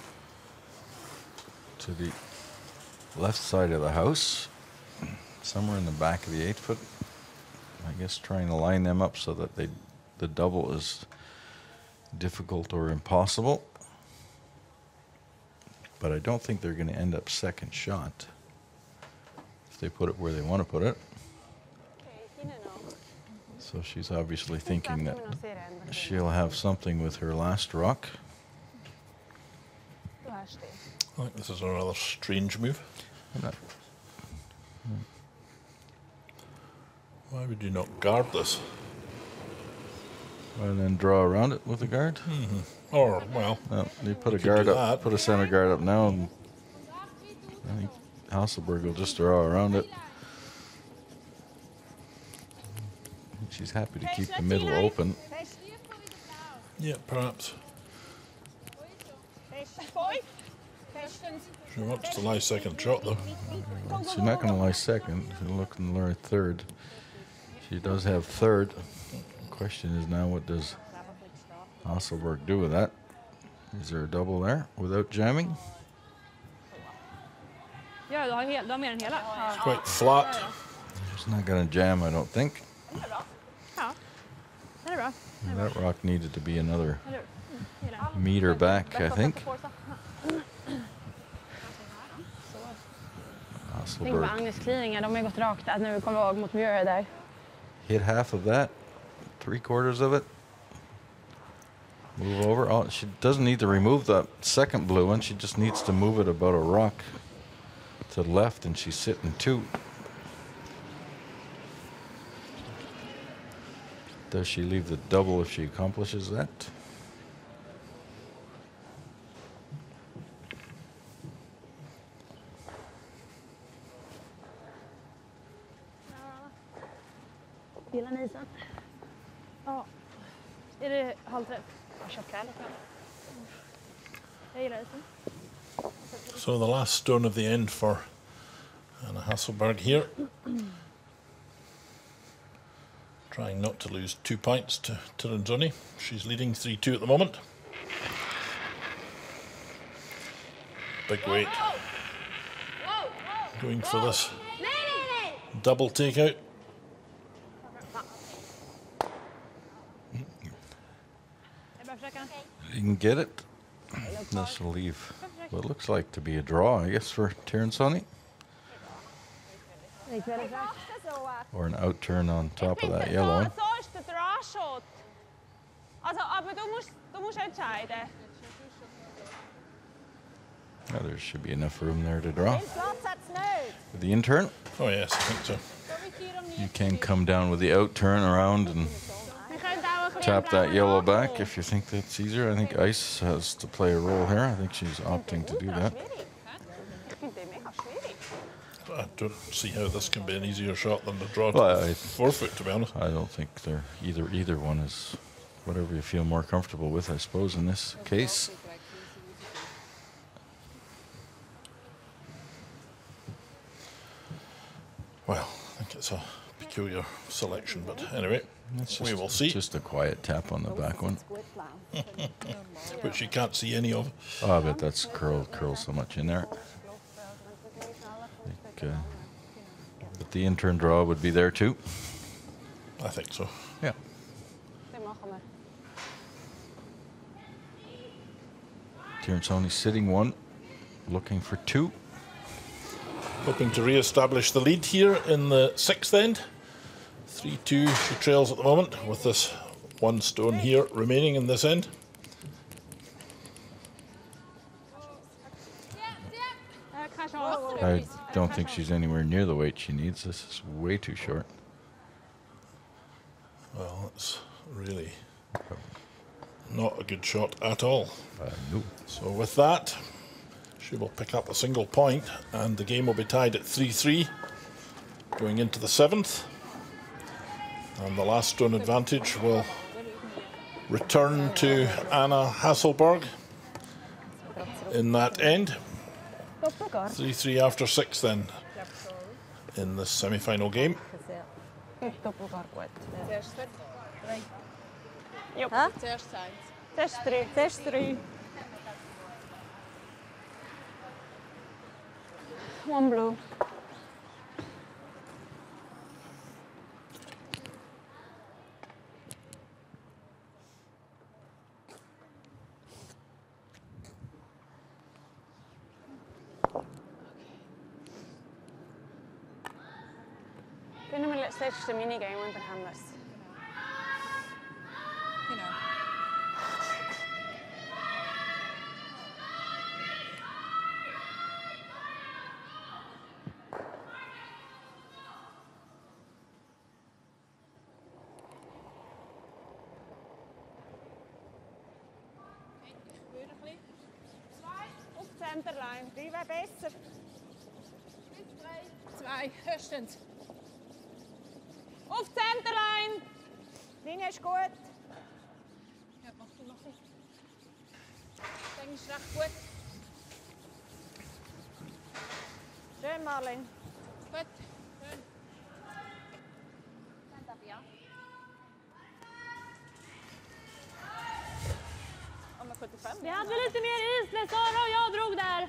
to the left side of the house, somewhere in the back of the 8-foot. I guess trying to line them up so that the double is difficult or impossible. But I don't think they're going to end up second shot if they put it where they want to put it. So she's obviously thinking that she'll have something with her last rock. I think this is a rather strange move. I'm not- Why would you not guard this? And then draw around it with a guard. Or, well, They put a could guard do up, that. put a center guard up now, and I think Hasselberg will just draw around it. She's happy to keep the middle open. yeah, perhaps. She wants to lie second shot though. She's not going to lie second. She'll look and learn third. She does have third. The question is now, what does Hasselberg do with that? Is there a double there without jamming? Ja, du har mer än hela. It's quite flat. She's not going to jam, I don't think. Ja. Den är bra. That rock needed to be another Eller hur? Gillar. meter back, I think. Tänk på Hasselberg Agnes clearingar, de har ju gått rakt att nu kommer jag ihåg mot Mjöre där. hit half of that, 3/4 of it. Move over. Oh, she doesn't need to remove the second blue one. She just needs to move it about a rock to the left, and she's sitting 2. Does she leave the double if she accomplishes that? Gillar ni isen? Ja. Är det halvträff? Jag chockar lite. Jag gillar isen. So the last stone of the end for Anna Hasselberg here. Trying not to lose 2 points to Tirinzoni. She's leading 3-2 at the moment. Big weight. Going for this double takeout. Didn't get it. This will leave what looks like to be a draw, I guess, for Tiernsoni. Or an outturn on top of that yellow one. So ist der Drahtschot. Also, aber du musst entscheiden. Oh, there should be enough room there to draw. Platz hat's nicht. For the in-turn, Oh yes, I think so. you can come down with the out-turn around and Wir können auch ein bisschen tap that blauen yellow nachgehen. back if you think that's easier. I think Ice has to play a role here. I think she's opting to do that. Schwierig. Ich finde den mega schwierig. I don't see how this can be an easier shot than the draw to Well, the I- forefoot, to be honest. I don't think they're either one is whatever you feel more comfortable with, I suppose, in this case. Well, I think it's a peculiar selection, but anyway, It's we just- will see, Just a quiet tap on the back one. which you can't see any of. Oh, I bet that's curl so much in there. But the in-turn draw would be there too. I think so. Yeah. Den machen wir. Tiernsoni sitting one, looking for two. Hoping to re-establish the lead here in the sixth end. 3-2 she trails at the moment with this one stone here remaining in this end. Keine Chance. I don't think she's anywhere near the weight she needs. This is way too short. Well, it's really not a good shot at all. No. So with that, she will pick up a single point and the game will be tied at 3-3 going into the seventh. And the last stone advantage will return to Anna Hasselberg in that end. 3-3 after six then in this semi-final game. Zuerst drei. Zuerst drei. One blue. Können wir das letzte Minigame und dann haben wir es. Genau. Auf Centerline. Drei wäre besser. Zwei, höchstens. Auf Centerline. Linie ist gut. Ja, mach du noch. Englisch recht gut. Schön, Marlene. Gut. Schön. Vi hade lite mer is när Sara och jag drog där.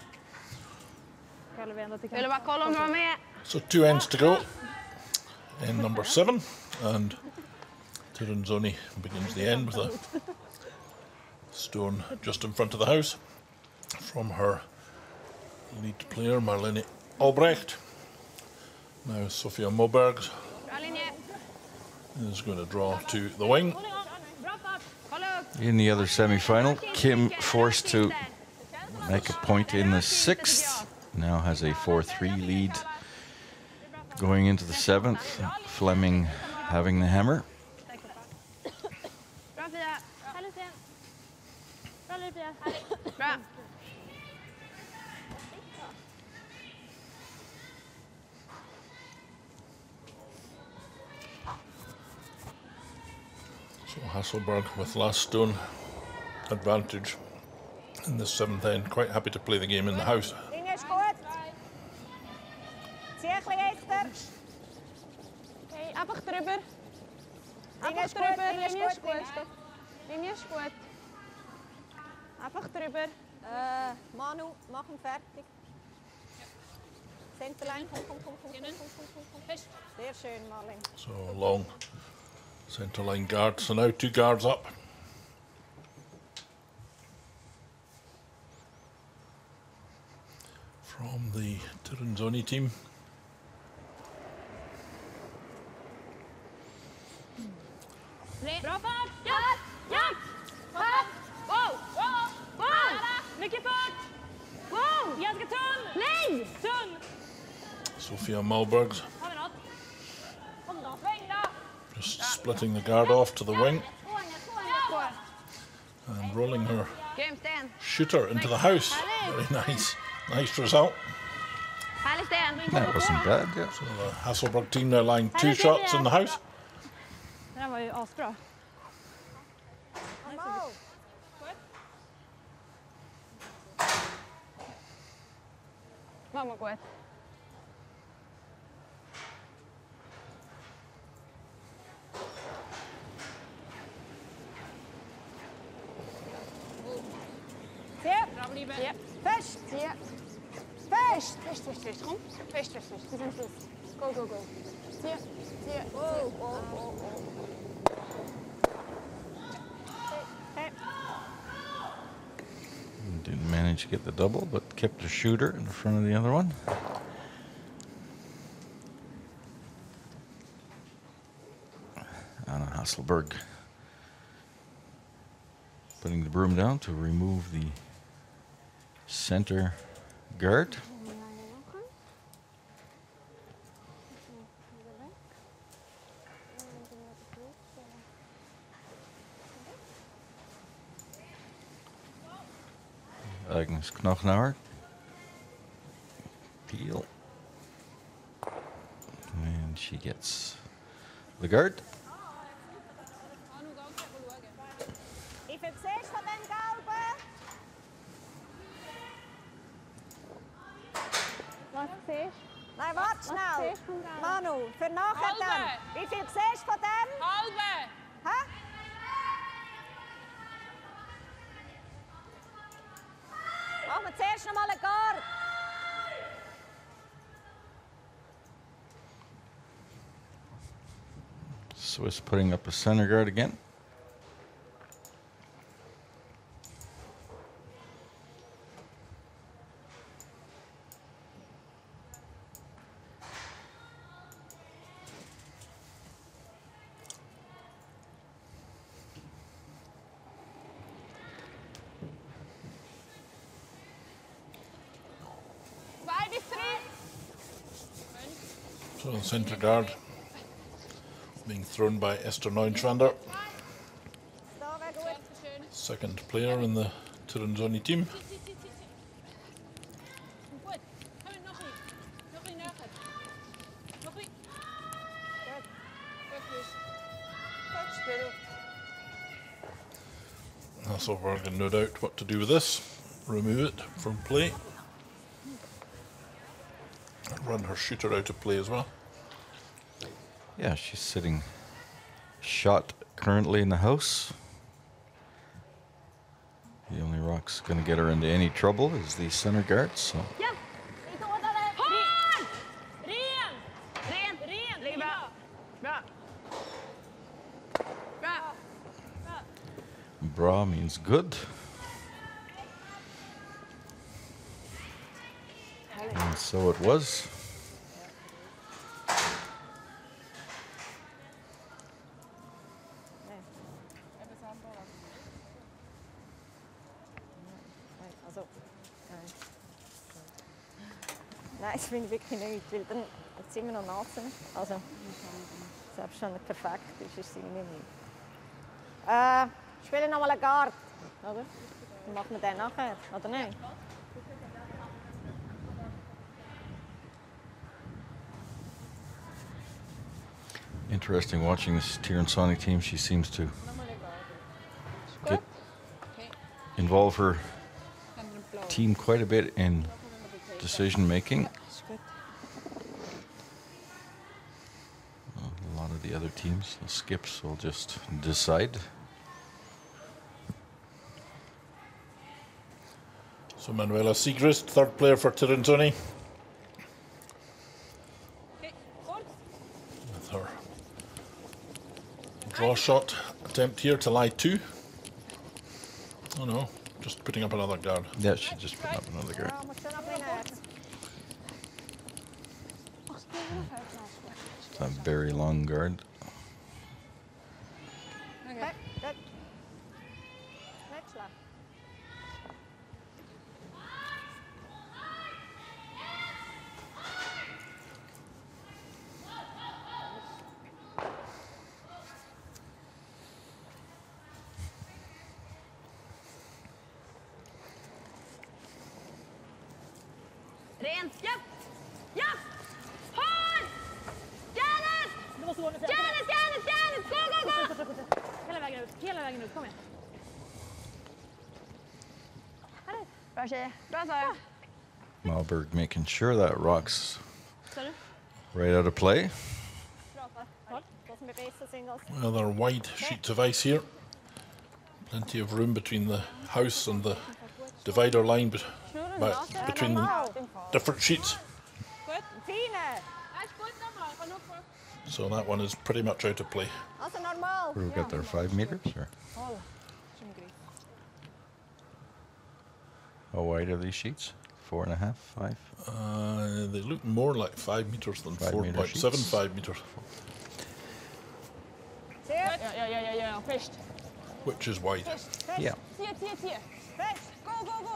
Vill du bara kolla om du var med? So 2 ends to go in number 7 and Tiernsoni begins the end with a stone just in front of the house from her lead player Marlene Albrecht. Now Sofia Moberg Bra linje. is going to draw to the wing. Bra fart. Kolla upp. In the other semi-final, Kim forced to make a point in the sixth. Now has a 4-3 lead going into the seventh. Fleming having the hammer. Bra Fia. Här Lucien. Bra Livia. Bra. So Hasselberg with last stone advantage in the seventh end. Quite happy to play the game in the house. Linie ist gut. Zieh ein bisschen jetzt. Okay, einfach drüber. Linie Einfach ist gut, drüber. Linie ist Linie ist gut. gut. Linie ist gut. Einfach drüber. Manu, mach ihn fertig. Centerline, komm. Sehr schön, Marlin. So long centre line guard. So now 2 guards up. From the Tirinzoni team. Bra fart! Ja! Fart! Wow! Mycket fart! Wow! Ganska tunn! Nej! Tunn! Sophia Malbergs Har vi något? Kom då, sväng då! just splitting the guard off to the wing and rolling her Grym Sten. shooter into the house. Very nice. Nice result. Härlig Sten. That wasn't bad, yeah. So the Hasselberg team now lying 2 shots in the house. Det där var ju asbra. Mamma gå ett. Bra blijven. Ja. Fest. Ja. Fest. Fest. Kom. Fest. We zijn vast. Go. Ja. Didn't manage to get the double, but kept a shooter in front of the other one. Anna Hasselberg putting the broom down to remove the center guard. Agnes Knochnauer. Peel. And she gets the guard. Wie viel siehst du von dem Gelben? Was siehst Nein, warte schnell. siehst du vom Gelben? Manu, für nachher dann. Halbe. Wie viel siehst du von dem? Halve. Hä? Machen wir zuerst noch mal einen Guard. Swiss putting up a center guard again. So the centre guard being thrown by Esther Neunschwander, Da wäre gut. second player in the Tirinzoni team. Goed. Gaan we nog niet. Nog niet nagaan. Nog niet. Hasselberg had no doubt what to do with this. Remove it from play. And run her shooter out of play as well. Yeah, she's sitting shot currently in the house. The only rock's going to get her into any trouble is the center guard, so Ja! Hård! Ren! Ligger bra. Bra. bra means good. And so it was. Nein, das finde ich wirklich nicht, weil dann sind wir noch Nase. Also, selbst wenn er perfekt ist, ist es irgendwie nicht. Spielen noch mal eine Guard, oder? Dann machen wir den nachher, oder nicht? Interesting watching this Tirinzoni team. She seems to involve her team quite a bit in decision making. A lot of the other teams, the skips, will just decide. So Manuela Siegrist, third player for Tirinzoni. Cross shot attempt here to lie 2. Oh no, just putting up another guard. Yeah, she just put up another guard. Joo, mutta se on minä. It's a very long guard. Good. Next lap. Rent, japp! Japp! Håll! Janet! Janet! Gå! Hela vägen ut, kom igen. Bra tjejer. Bra Sara. Malberg making sure that rock's Sorry. right out of play. Doesn't be base the singles. Well, there are wide sheets of ice here. Plenty of room between the house and the divider line between the different sheets. Fine. So that one is pretty much out of play. Alltså normal. What do we got there, 5 meters? Or how wide are these sheets? 4.5, 5? They look more like 5 meters than 5 meter 4.75 meters, Ja, först. which is wide. Yeah. 10. Fish. Go.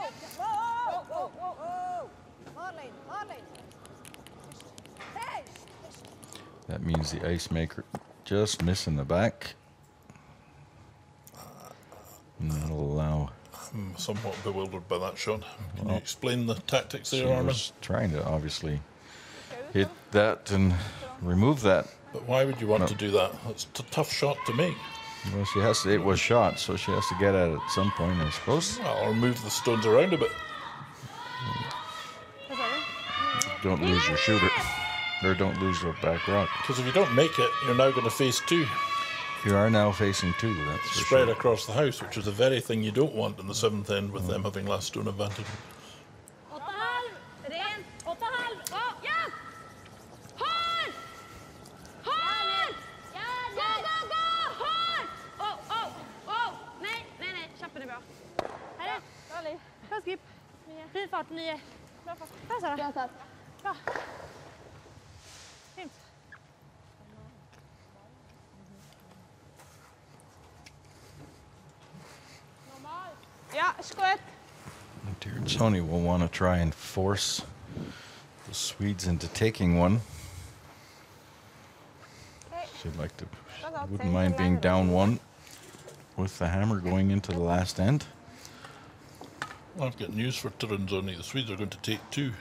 Whoa. Marlene. Fish. That means the ice maker just missing the back. And that'll allow. I'm somewhat bewildered by that shot. Can you explain the tactics She there, Armin? was trying to obviously hit that and remove that. But why would you want to do that? It's a tough shot to make. Well, she has to. It was shot, so she has to get at it at some point, I suppose. Well, or move the stones around a bit. Don't lose your shooter, or don't lose your back rock. Because if you don't make it, you're now going to face 2 You are now facing 2. That's for spread sure. across the house, which is the very thing you don't want in the 7th end with them having last stone advantage. 8,5. Rent. 8,5. Ja! Håll! Gå! Håll! Nej. Chappen är bra. Här är. Bra skip. Fin fart, 9. Bra fart. Bra Sara. Bra satt. Bra. Fint. Ja, skott. Sony will want to try and force the Swedes into taking one. She'd like to. She wouldn't mind being down 1 with the hammer going into the last end. Well, I've got news for Tirinzoni. The Swedes are going to take 2.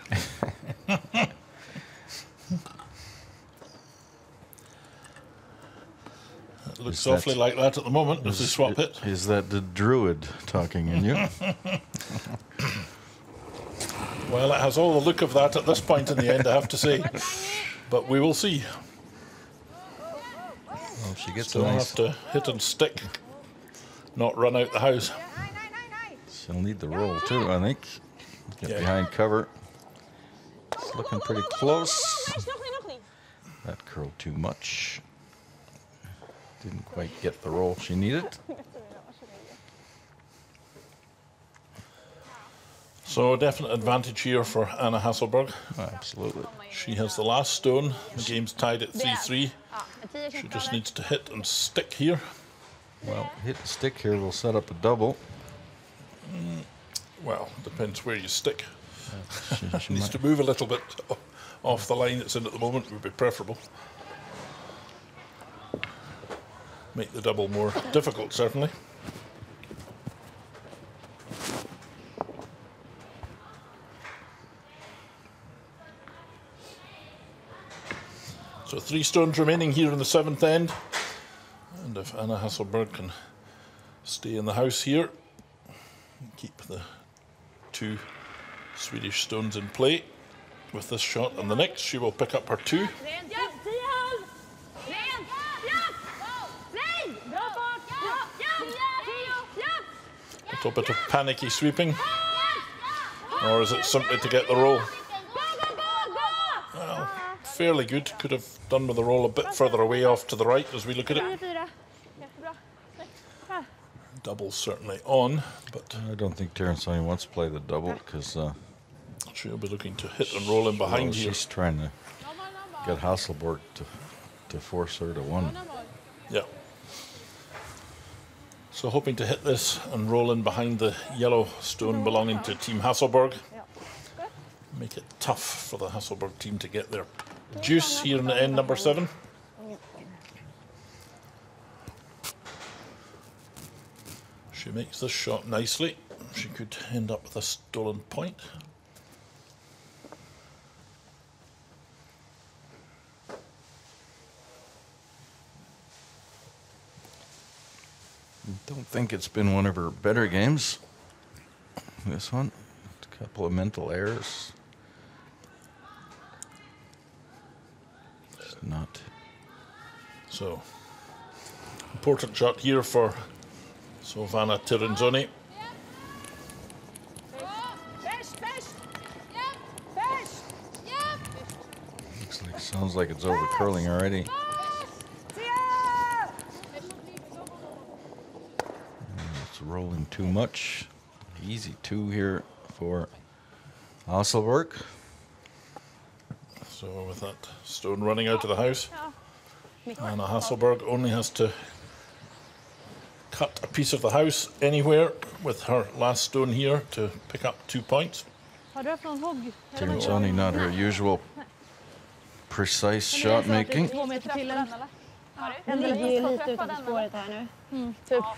It looks Is that- awfully like that at the moment as they swap it. Is that the druid talking in you? Well, it has all the look of that at this point in the end, I have to say. But we will see. Well, she gets a Still nice. have to hit and stick, not run out the house. She'll need the roll too, I think. Get Yeah. behind cover. It's looking pretty close. Nog niet. That curled too much. Didn't quite get the roll she needed. So a definite advantage here for Anna Hasselberg. Absolutely. She has the last stone. The game's tied at 3-3. Ja, med 10 She kvar just där. needs to hit and stick here. Well, hit the stick here will set up a double. Well, depends where you stick. She Needs might- to move a little bit off the line it's in at the moment would be preferable. Make the double more difficult, certainly. So 3 stones remaining here in the 7th end. And if Anna Hasselberg can stay in the house here, keep the 2 Swedish stones in play with this shot and the next, she will pick up her 2. Rent, japp! 10,5! Rent, japp! Nej! Bra fart! Japp! A little bit of panicky sweeping, or is it simply to get the roll? Well, fairly good. Could have done with the roll a bit further away off to the right as we look at it. 9-4. Double's certainly on, but I don't think Tiernsoni wants to play the double because she'll be looking to hit and roll in behind here. she's trying to get Hasselborg to force her to one. Yeah. So hoping to hit this and roll in behind the yellow stone belonging to Team Hasselborg. Make it tough for the Hasselborg team to get their juice here in the end, number 7. She makes this shot nicely. She could end up with a stolen point. Don't think it's been one of her better games. This one, a couple of mental errors. Just not. So, important shot here for Silvana Tiernsoni. Sounds like it's over curling already. It's rolling too much. Easy 2 here for Hasselborg. So with that stone running out of the house, Anna Hasselborg only has to cut a piece of the house anywhere with her last stone here to pick up 2 points. Tiernsoni, not her usual precise shot making. Den ligger ju lite utanför spåret här nu.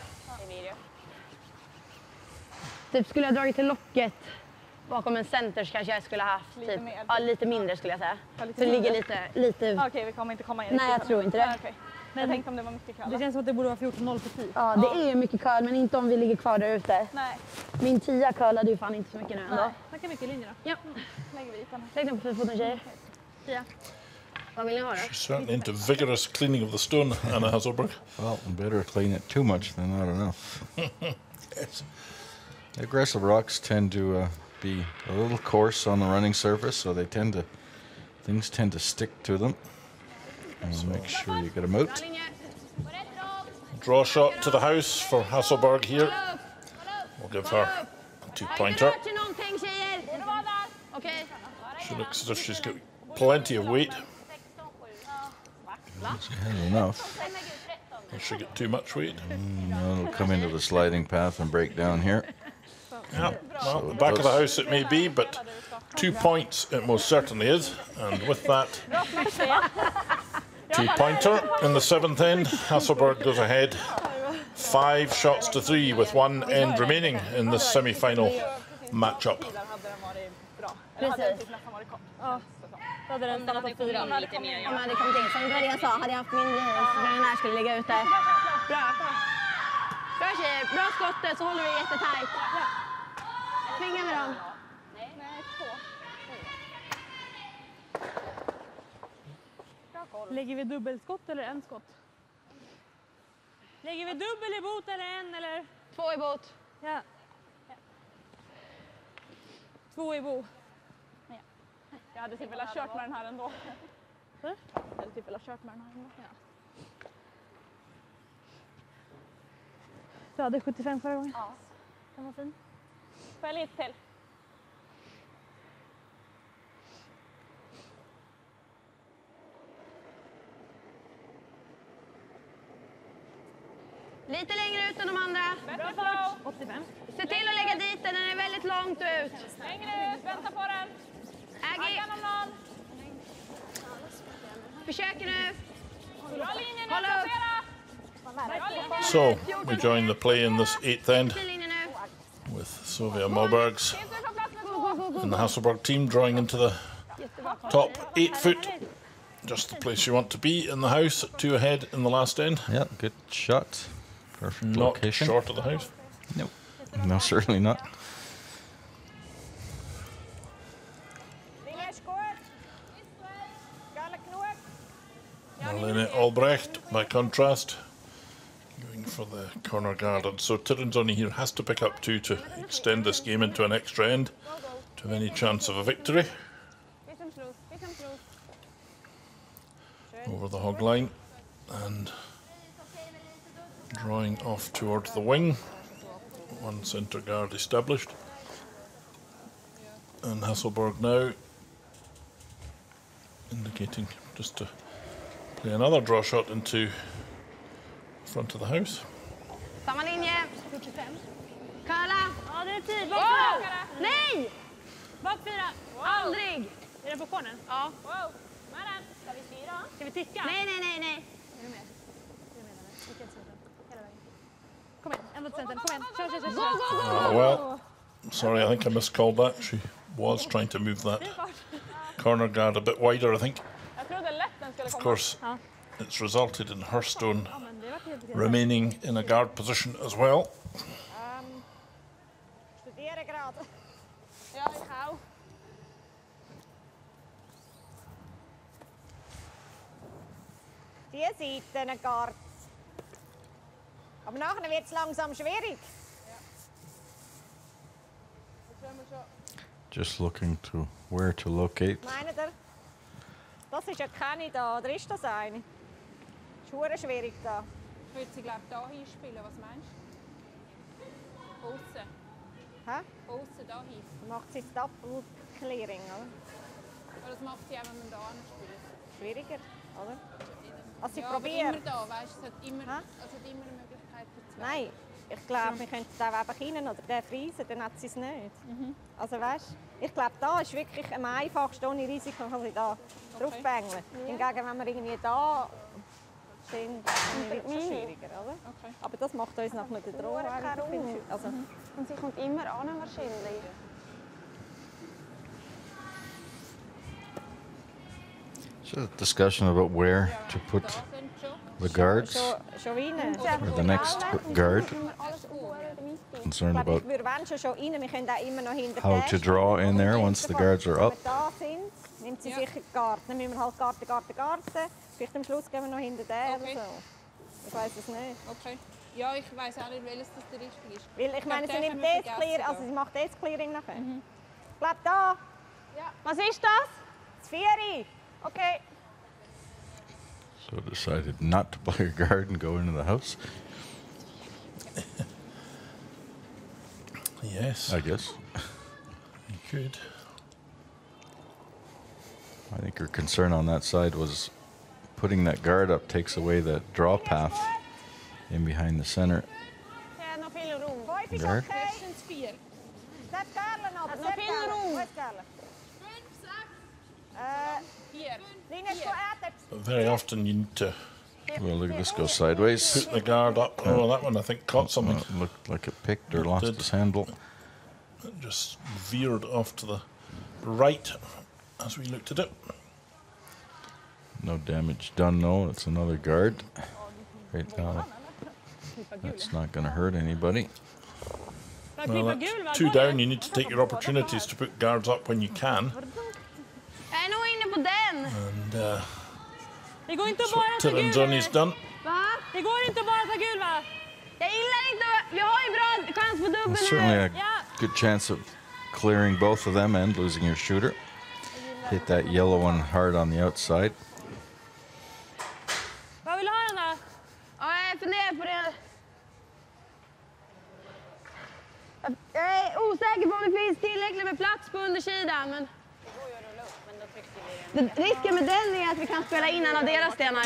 Typ skulle jag dragit till locket bakom en center så kanske jag skulle ha haft typ, lite mindre skulle jag säga. Så det ligger lite... Okej, vi kommer inte komma in. Nej, jag tror inte det. Okay. Jag tänkte om det var mycket curl. Det känns som att det borde vara 14-0 för 10. Ja, det är ju mycket curl, men inte om vi ligger kvar där ute. Nej. Min 10 curlade ju fan inte så mycket nu ändå. Snacka mycket linjer då. Ja. Lägger vi dit den. Lägg den på 4-foten tjejer. 10. Vad vill ni ha då? She's certainly into vigorous cleaning of the stone, Anna Hasselborg. Well, better clean it too much than not enough. Yes. Aggressive rocks tend to be a little coarse on the running surface, so things tend to stick to them. And make sure you get them out. Draw shot to the house for Hasselborg here. We'll give her a 2-pointer. She looks as if she's got plenty of weight. She has enough. Will she get too much weight? No, it'll come into the sliding path and break down here. Yeah, well, the back of the house it may be, but 2 points it most certainly is. And with that 2-pointer in the 7th end, Hasselborg goes ahead 5 shots to 3 with 1 end remaining in this semi-final matchup. Precis. Då hade den stannat på 4. Om jag hade kommit in. Som jag sa, hade jag haft mindre hus så den här skulle ligga ute. Bra. Bra tjejer. Bra skottet så håller vi jättetajt. Tvingar vi dem. Nej, 2. Lägger vi dubbelskott eller en skott? Lägger vi dubbel i bot eller en eller? 2 i bot. Ja. 2 i bo. Jag hade typ velat kört med den här ändå. Jag hade typ velat kört med den här ändå. Ja. Du hade 75 förra gången? Ja. Den var fin. Får jag lite till? Lite längre ut än de andra. Bättre fart. 85. Se till att lägga dit den är väldigt långt ut. Längre ut, vänta på den. Aggie. Försöker nu. Bra linje nu, Hålla upp. placera. So we join the play in this 8th end Fin linje nu. with Sylvia Mobergs and the Hasselborg team drawing into the top 8 foot. Just the place you want to be in the house, 2 ahead in the last end. Yeah, good shot. Perfect Not location. short of the house. Nope. No, certainly not. Marlene Albrecht, by contrast, going for the corner guard. And so Tiernsoni here has to pick up 2 to extend this game into an extra end to have any chance of a victory. Over the hog line, and Drawing off towards the wing. One centre guard established. And Hasselborg now indicating just to play another draw shot into front of the house. Samma linje. Curla. Ja, det är tid. Wow. Nej! Bak 4. Aldrig! Är den på cornern? Ja. Wow. Med den. Ska vi styra? Ska vi ticka? Nej. Är du med? Vilken center? Hela vägen. Kom igen, en mot centern. Kom igen. Kör. Well, sorry, I think I miscalled that. She was trying to move that corner guard a bit wider, I think. Jag trodde lätt den skulle Of komma. course, it's resulted in Hurstone Ja, men det var helt okej. remaining in a guard position as well. Studeren gerade. Ja, ich auch. Die Seite eine Guard. Aber nachher wird es langsam schwierig. Just looking to where to locate. Meint ihr? Das ist ja keine da, oder ist das eine? Das ist verdammt schwierig da. Ich würde sie, glaube ich, hier hinspielen. Was meinst du? Aussen. Hä? Aussen, da hin. Dann macht sie das Double Clearing, oder? Oder das macht sie auch, wenn man da spielt. Schwieriger, oder? Also sie Ja, aber probieren. immer da, weißt du? Es hat immer, Hä? also hat immer eine Möglichkeit für zwei. Nein, ich glaube, wir könnten den einfach rein oder den freezen, dann hat sie es nicht. Also weißt du, ich glaube, da ist wirklich am einfachsten, ohne Risiko, kann sie da draufbängeln. Hingegen, wenn wir irgendwie da sind, wird es schwieriger, oder? Okay. Aber das macht uns nach der Drohung eigentlich viel schwieriger. Also, Und sie kommt immer an wahrscheinlich. So a discussion about where to put Da sind schon. the guards schon rein. or the next guard. Concerned Ich glaube, about ich würde wenn schon rein, wir können auch immer noch hinter how to draw in there once the guards are up. Wenn wir da sind, nimmt sie Ja. sicher die Garten. Dann müssen wir halt Garten. Vielleicht am Schluss gehen wir noch hinter den Okay. oder so. Ich weiß es nicht. Okay. Ja, ich weiss auch nicht, welches das der richtige ist. Weil ich meine, sie den nimmt können wir das Clear, vergessen, also ja. sie macht das Clearing nachher. Ich glaube da, Was ist das? das Vieri. Okay. So decided not to play a guard and go into the house, Yes, I guess. you could. I think her concern on that side was putting that guard up takes away that draw path in behind the center Nog veel room. 5 ist guard. okay. Erstens 4. Sett Gerlen ab. Hat noch Sett viel Gerlen. Raum. Wo ist Gerlen? 4. Linie ist geätet. Very often you need to Well, look at this go sideways. put the guard up. Oh, that one I think caught something. It looked like it picked or lost did. its handle. It just veered off to the right as we looked at it. No damage done though. It's another guard. Right now, that's not going to hurt anybody. Well, that's 2 down. You need to take your opportunities to put guards up when you can. Jag är nog inne på den. And Det går inte that's bara what att ta gul. Tiranzoni's done. Va? Det går inte bara att ta gul, va? Jag gillar inte. Vi har ju bra chans på dubbeln There's certainly här. a Ja. good chance of clearing both of them and losing your shooter. Hit that yellow one hard on the outside. Vad vill du ha den då? Ja, jag funderar på det. Jag är osäker på om det finns tillräckligt med plats på undersidan. Men... Risken med den är att vi kan spela in en av deras stenar.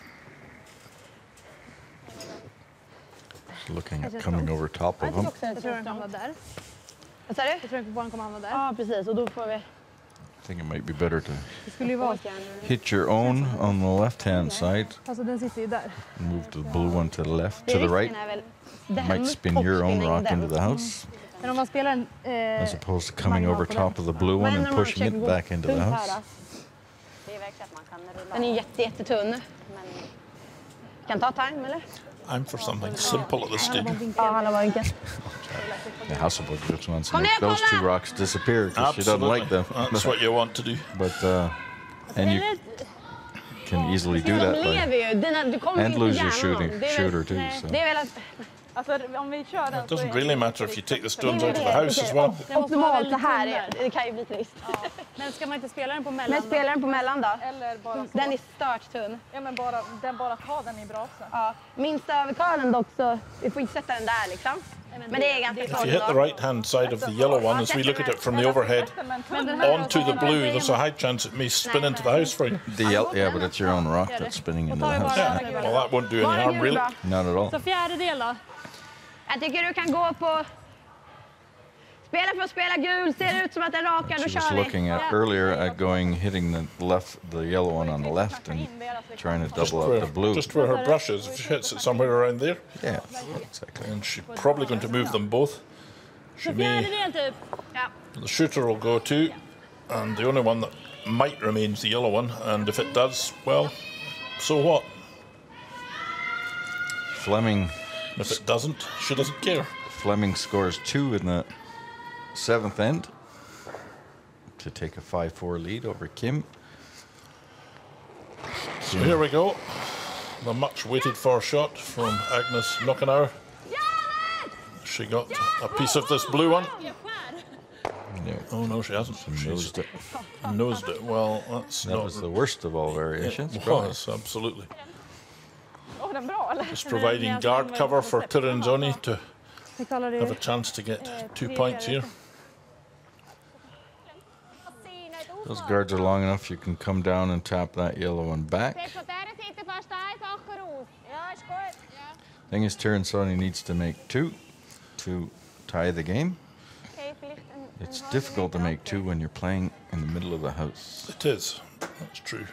Just looking at coming over top of them. Jag tror den hamnar där. Vad sa du? Jag tror den kommer hamna där. Ja, precis. Och då får vi... I think it might be better to Det skulle ju vara... hit your own on the left-hand side Alltså den sitter ju där. and move the blue one to the left, to the right. Risken är väl den Might spin your own och rock den. into the house Men om man spelar en... as opposed to coming over top of the blue one and pushing it back into the house. Den är jättetunn. Kan ta time, eller? I'm for something simple at this stage. Ja, alla var enkelt. The Hasselborg just wants to Kom make ner, those 2 kolla! rocks disappear because she doesn't like them. That's what you want to do. But and you can easily do De that by, lever ju. Du kommer and inte lose your gärna någon. Det är väl- shooter too. So Det är väl att Alltså om vi kör den It doesn't really matter if you take the stones out of the house as well. Optimalt så här är det kan ju bli trist. Men ska man inte spela den på mellan? Men spelar den på mellan då? eller bara så. Den är stört tunn. Ja men bara ta den i brasen. Ja. Minsta överkörden dock så vi får inte sätta den där liksom. Men det är ganska If klart you hit the right hand side of the yellow one, as we look at it from the overhead, onto the blue, there's a high chance it may spin into the house for you. Yeah, but it's your own rock that's spinning into the house. Yeah. Well, that won't do any harm, really. Not at all. Så fjärdedel då? Jag tycker du kan gå på... Spela för att spela gul, ser det ut som att den rakar, då She was kör vi. looking at earlier at hitting the yellow one on the left and trying to double up the blue. Just where her brush is, if she hits it somewhere around there, Yeah, exactly. and she's probably going to move them both. She Så may, fjärdedel typ? the shooter will go too, and the only one that might remain is the yellow one, and if it does, well, so what? Fleming If it doesn't, she doesn't care. Fleming scores 2 in the 7th end to take a 5-4 lead over Kim. So here we go. The much waited for shot from Agnes Knockenauer. She got a piece of this blue one. Yeah, Oh no, she hasn't. She's nosed it. nosed it. Well, that's That not. was the worst of all variations. It probably. was, absolutely. Åh, den bra eller? Just providing guard cover for Tirinzoni to Vi kollar det. have a chance to get 2 points here. Those guards are long enough, you can come down and tap that yellow one back. Kijk, van daar zitten vast einfacher aus. Ja, ist gut. Ja. Thing is, Tirinzoni needs to make 2 to tie the game. Okay, vielleicht een It's difficult to make 2 when you're playing in the middle of the house. It is. That's true.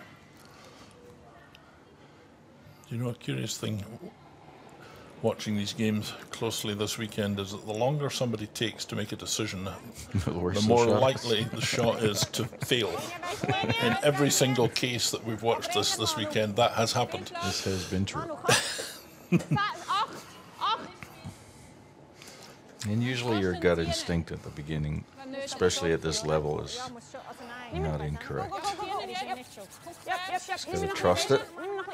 You know, a curious thing watching these games closely this weekend is that the longer somebody takes to make a decision, The worse the more shot is. likely the shot is to fail. In every single case that we've watched this weekend, that has happened. This has been true. 8, 8. And usually your gut instinct at the beginning, especially at this level, is not incorrect. Just gotta trust it.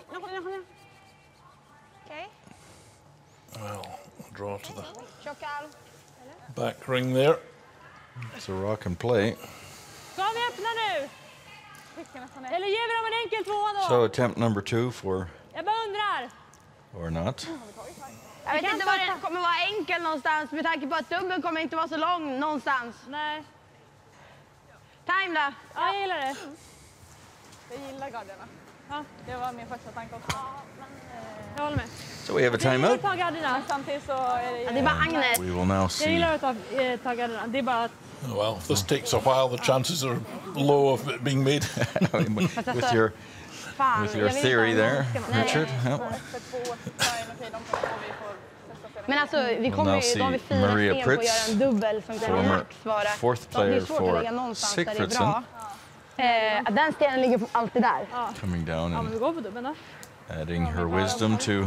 Okej. Well, draw to the Tjockall. back ring there. It's a rock and play. Ska vi öppna nu? Eller ger vi dem en enkel tvåa då? So attempt number 2 for Jag bara undrar. or not. Jag vet inte var det kommer vara enkel någonstans med tanke på att dubben kommer inte vara så lång någonstans. Nej. Time då. Ja, jag gillar det. Jag gillar garderna. Ja. Det var min första tanke också. Jag håller med. So we have a Jag gillar timeout. att ta garderna. Samtidigt så är det Ja, det är bara Agnes. We will now Jag see. gillar att ta garderna. Det är bara att... Well, if this takes a while, the chances are low of it being made. with your Fan, with your jag vill theory inte ha there, en mask. Richard. Yeah. för 2 time. Okej, de får vi får testa spela. Men alltså, vi now kommer ju, see då har vi 4 Maria sten på att Pritz, göra en dubbel som kan former max vara. fourth Så det är player svårt att for lägga någonstans där det är Sigfridsson. bra. Den stenen ligger alltid där. Coming down Ja, men and vi går på dubben då. adding her wisdom to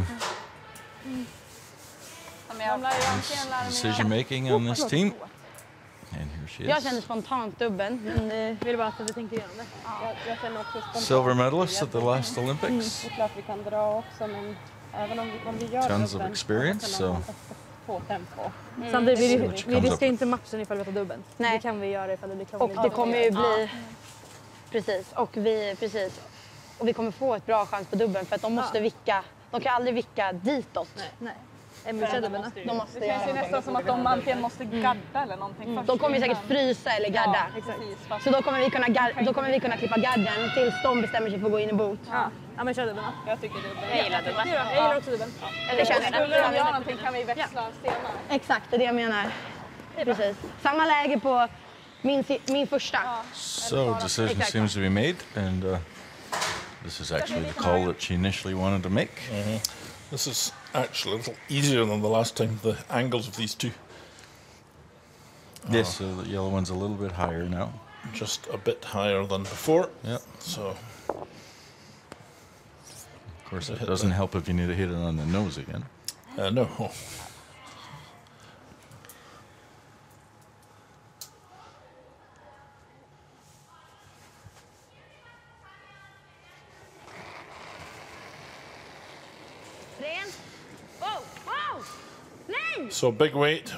De lär ju antingen lära mig decision making on this team. And here she Jag känner is. spontant dubben, men Vill bara att vi tänkte igenom det. Jag känner också spontant. Silver medalist at the last Olympics. Det är klart vi kan dra också, men även om vi gör Tons of dubben, experience, så so kan man få tempo. Samtidigt, See vi what comes riskar up. inte matchen ifall vi tar dubben. Nej. Det kan vi göra ifall det blir och krångligt. det kommer ju bli... Precis, och vi kommer få ett bra chans på dubben för att de måste vicka. De kan aldrig vicka ditåt. Nej. MUC-dubben. De måste Det känns ju göra. nästan som att de antingen måste gadda eller någonting först. De kommer ju säkert frysa eller gadda. Precis, fast Så då kommer vi kunna klippa gadden tills de bestämmer sig för att gå in i bot. Ja, men kör dubben då. jag tycker det är Jag gillar dubben. Jag gillar också dubben. Det känns Skulle de göra någonting kan vi växla stenar. Exakt, det är det jag menar. Precis. Samma läge på min första. So decision seems to be made, and this is actually the call that she initially wanted to make. This is actually a little easier than the last time, the angles of these two. Yes, so the yellow one's a little bit higher now. Just a bit higher than before. Yeah. So Of course, it doesn't help if you need to hit it on the nose again. no. Ren. Wow, wow! Nej! So big weight.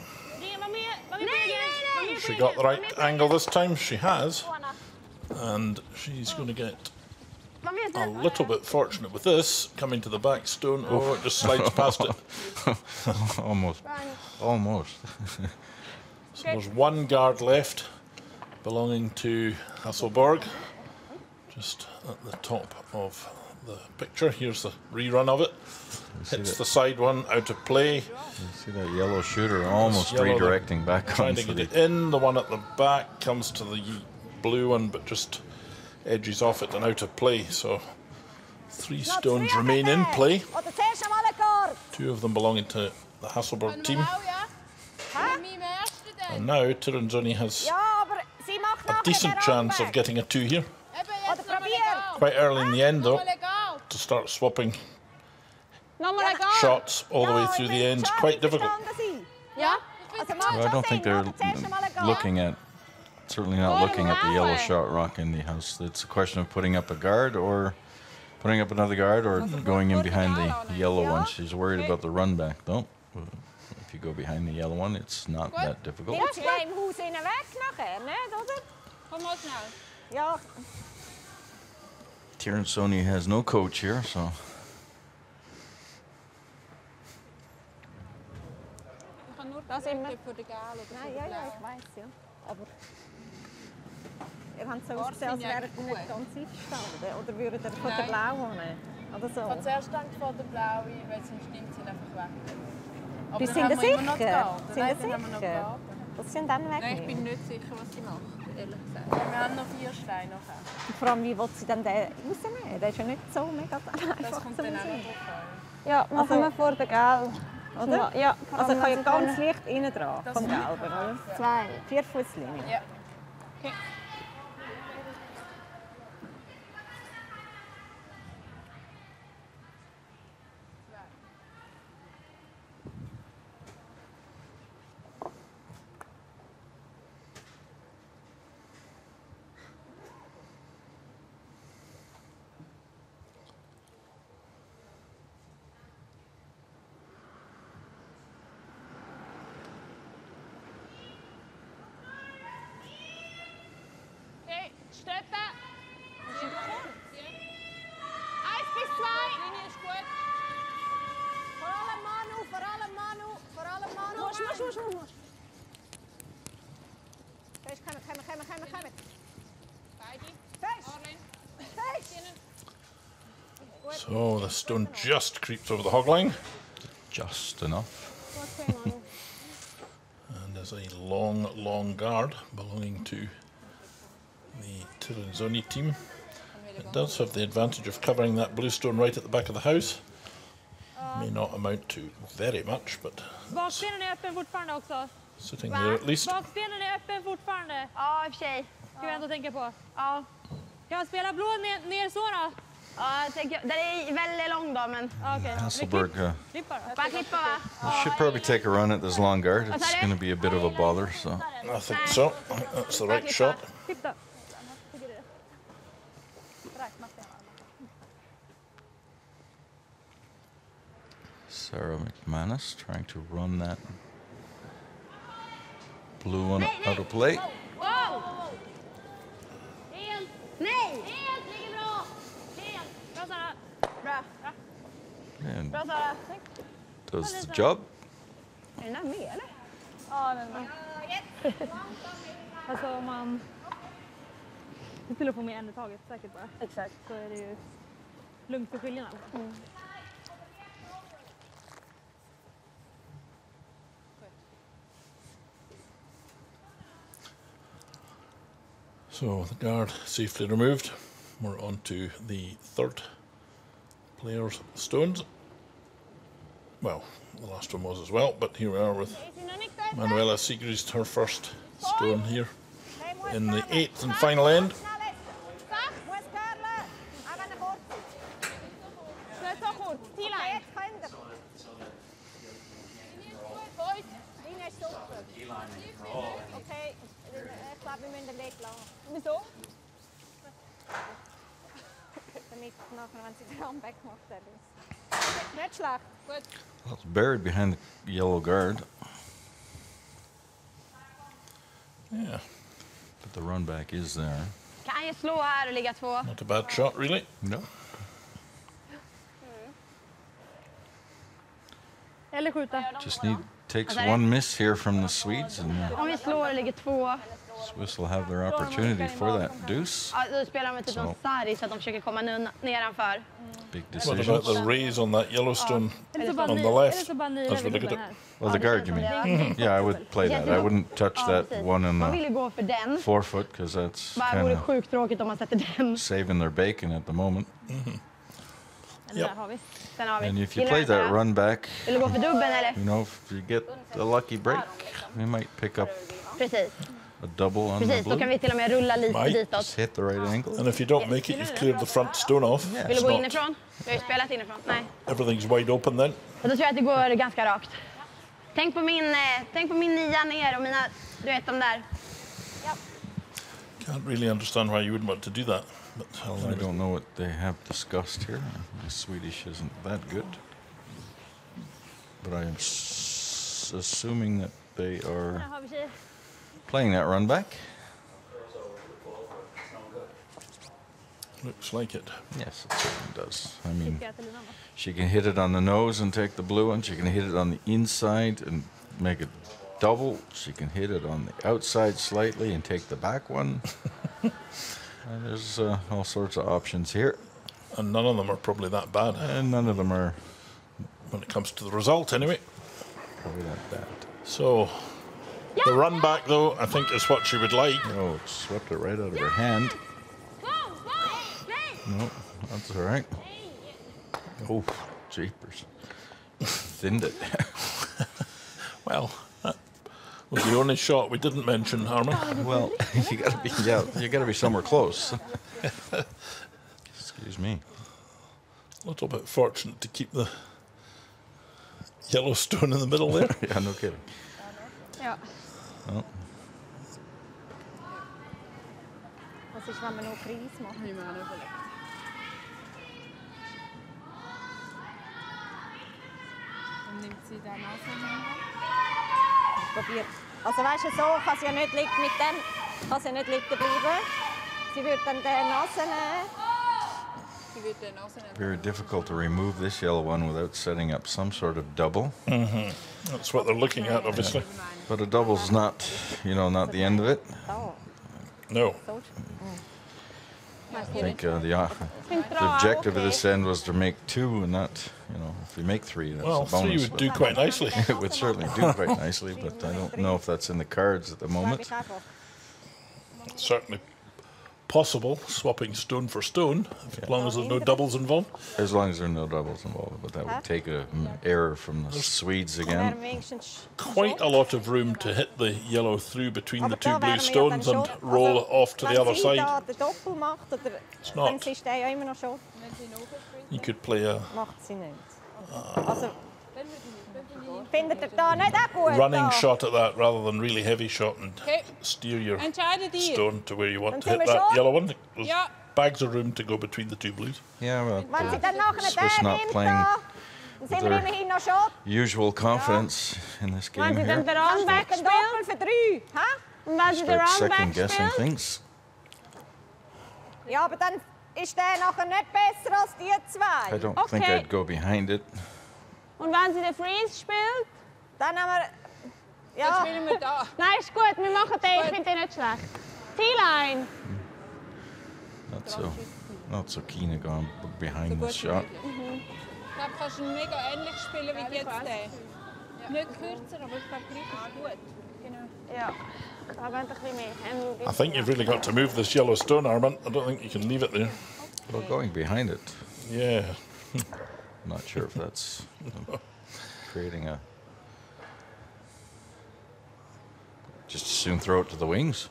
She got the right angle this time. She has. And she's going to get a little bit fortunate with this. Coming to the back stone. Oh, it just slides past it. Almost. Almost. So there's one guard left belonging to Hasselborg. Just at the top of the picture. Here's the rerun of it. Hits the side one out of play. You see that yellow shooter almost redirecting back trying to onto get it in. The one at the back comes to the blue one, but just edges off it and out of play. So 3 stones remain in play. 2 of them belonging to the Hasselborg team. And now Tirinzoni has a decent chance of getting a 2 here. Quite early in the end though, to start swapping shots all the way through the end. Quite difficult. Well, I don't think they're looking at, certainly not looking at the yellow shot rock in the house. It's a question of putting up a guard or putting up another guard or going in behind the yellow one. She's worried about the run back though. If you go behind the yellow one, it's not that difficult. Tirinzoni has no coach here, so. Das immer. Nein, ja, ich weiß, ja. Aber ihr habt so ausgesehen, als wäre ihr nicht ganz eingestanden. Oder würdet ihr von der Blauen nehmen? Oder so? Von zuerst stand von der Blauen, weil sonst stimmt sie einfach weg. Aber Die dann sind haben wir immer noch die sicher? Garten. Sind Nein, Sie dann haben wir noch sicher? Garten. Das sind dann weg. Nein, ich bin nicht sicher, was sie macht, ehrlich gesagt. Wir haben noch 4 Steine nachher. Und vor allem, wie will sie dann den rausnehmen? Der ist ja nicht so mega einfach Das kommt zu dann auch rausnehmen. noch drauf an. Ja, machen wir vor der Gel. Oder? Ja, Also kann ja ganz leicht innen dran, Das vom ist Gelben, oder? 2. 4 Fußlinie. Ja. Okay. Stoppen. 1 bis 2. Linie ist gut. Vor allem Manu, vor allem Manu, vor allem Manu. Muss. Fest, kommen. Beide. Fest. Arlen. So the stone just creeps over the hog line. Just enough. And there's a long guard belonging to the Tirinzoni team. It does have the advantage of covering that blue stone right at the back of the house. May not amount to very much, but Bakstenen är öppen fortfarande också. sitting there at least. Bakstenen är öppen fortfarande. Ja, i och för sig. Ska vi ändå tänka på. Ja. Kan jag spela blå ner så då? Ja, jag tänker, den är väldigt lång då, men... Okej. Hasselborg Klippa då. Bara klippa, va? should probably take a run at this long guard. It's going to be a bit of a bother, so. I think so. I think that's the right shot. Klipp då. Sarah McManus trying to run that blue one out of play. Wow! Helt. Nej! Helt ligger bra. Helt. Bra Sara. Bra. And Bra, Sara. does the job. Är den där med, eller? Ja, den är. Alltså om man... Det skulle få med en i taget säkert bara. Exakt. Så är det ju lugnt för skiljarna. So the guard safely removed. We're on to the third player's stones. Well, the last one was as well, but here we are with Manuela Sigrid, her first stone here in the 8th and final end. Okay, ich glaube, wir müssen den Weg lassen. Wieso? Damit nachher, wenn sie den Arm wegmacht, dann ist Nicht schlecht. Gut. Well, it's buried behind the yellow guard, Yeah, but the run back is there. Kan ju slå här och ligga 2. not a bad shot, really. No. Eller skjuta. Just takes one miss here from the Swedes, and Om vi slår och ligger 2. Swiss will have their opportunity for that deuce. Ja, då spelar de med typ någon sarg så att de försöker komma nedanför. Big What about decisions. the raise on that Yellowstone Eller så bara on ni, the eller left? så bara ni As we lägger look at gubben it. här. Oh, the guard, you mean? Yeah, I would play that. I wouldn't touch that one in Man vill the ju gå för den. forefoot because that's Bara kind vore of sjukt tråkigt om man sätter den. saving their bacon at the moment. Eller där har vi. Sen har vi. And if you Gillar play du that run back, Vill du gå för dubben eller? you know, if you get a lucky break, we might pick up Precis. a double on the Precis, då kan blue. vi till och med rulla lite Might. ditåt. Just hit the right angle. And if you don't make it, you've cleared the front stone off. Yeah. Vill It's du gå not- inifrån? Vi har ju spelat inifrån. Nej. Everything's wide open then. Och då tror jag att det går ganska rakt. Tänk på min 9 ner och mina, du vet de där. Can't really understand why you wouldn't want to do that. But I don't know what they have discussed here. The Swedish isn't that good. But I am assuming that they are Där har vi tjej. playing that run back. looks like it. Yes, it certainly does. I mean, Tycker jag till linan, va? she can hit it on the nose and take the blue one. She can hit it on the inside and make it double. She can hit it on the outside slightly and take the back one. There's all sorts of options here. And none of them are probably that bad And none of them are when it comes to the result, anyway. probably that bad. So, the run back, though, I think is what she would like. Oh, it swept it right out of her hand. No, that's all right. Oh, jeepers. Thinned it. Well, that was the only shot we didn't mention, Harman. Well, you gotta be somewhere close. Excuse me. A little bit fortunate to keep the Yellowstone in the middle there. Yeah, no kidding. Ja. Well, Was ist, wenn man noch Kreis macht? Habe ich mir auch noch überlegt. Und nimmt sie dann auch so Probiert. Also weißt du, so kann sie ja nicht liegen mit dem, kann sie ja nicht liegen bleiben. Sie würde dann den Nase nehmen. Sie wird dann auch so eine very difficult to remove this yellow one without setting up some sort of double. That's what they're looking at, obviously. But a double's not, not the end of it. Da, No. so. I think the objective of this end was to make 2 and not, if we make 3, that's Well, a 3 bonus. would do quite nicely. It would certainly do quite nicely, but I don't know if that's in the cards at the Glaube moment. ich einfach. Certainly possible, swapping stone for stone, as long as there's no doubles involved. As long as there are no doubles involved, but that would take an error from the Swedes Wäre again. wenigstens Quite a lot of room to hit the yellow through between the Aber two da blue wären wir ja dann stones and schon- roll also, it off to the wenn other sie side. da den Doppel macht, oder, not. dann ist der ja immer noch schon. wenn sie nachspielt. You could play a Macht sie nicht. Also, findet ihr da nicht auch gut? running da? shot at that rather than really heavy shot and Okay. steer your Entscheide dir. stone to where you want to Dann hit sind wir that schon. yellow one. There's Ja. bags of room to go between the two blues. Yeah, well, Wenn sie dann nachher Swiss den not nimmt, playing da, dann sind wir their immerhin noch schon. usual confidence in this Wenn game sie dann here. den Run back Ein spielt, Doppel für 3. Hä? und wenn sie den Start Run back second guessing spielt, things. Ja, aber dann ist der nachher nicht besser als die I zwei. don't think Okay. I'd go behind it. und wenn sie den Freeze spielt, Dann haben wir... Jetzt Ja, spielen wir da. nein, ist gut, wir machen den, ich finde den nicht schlecht. T-Line. Not so keen on going So behind gut this wie shot. möglich. Ich glaube, kannst du ihn mega ähnlich spielen wie jetzt der. Nicht kürzer, aber ich glaube, gleich ist gut. Genau. Ja, da bent een bisschen mehr. I think you've really got to move this yellow stone, Armand. I don't think you can leave it there. Well, going behind it, Yeah. I'm not sure if that's creating a. Just as soon throw it to the wings.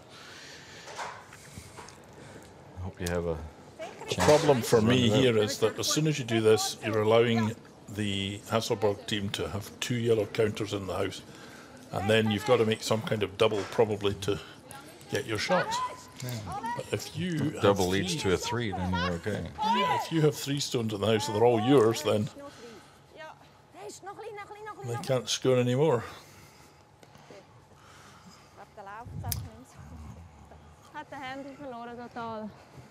I hope you have a chance. Problem for me Run it out. here is that as soon as you do this, you're allowing the Hasselborg team to have 2 yellow counters in the house. And then you've got to make some kind of double probably to get your shots. But if you have Double leads three- to a 3, then you're okay. Yeah, if you have 3 stones in the house and they're all yours, then They can't score anymore. Hade hänt förlorat total.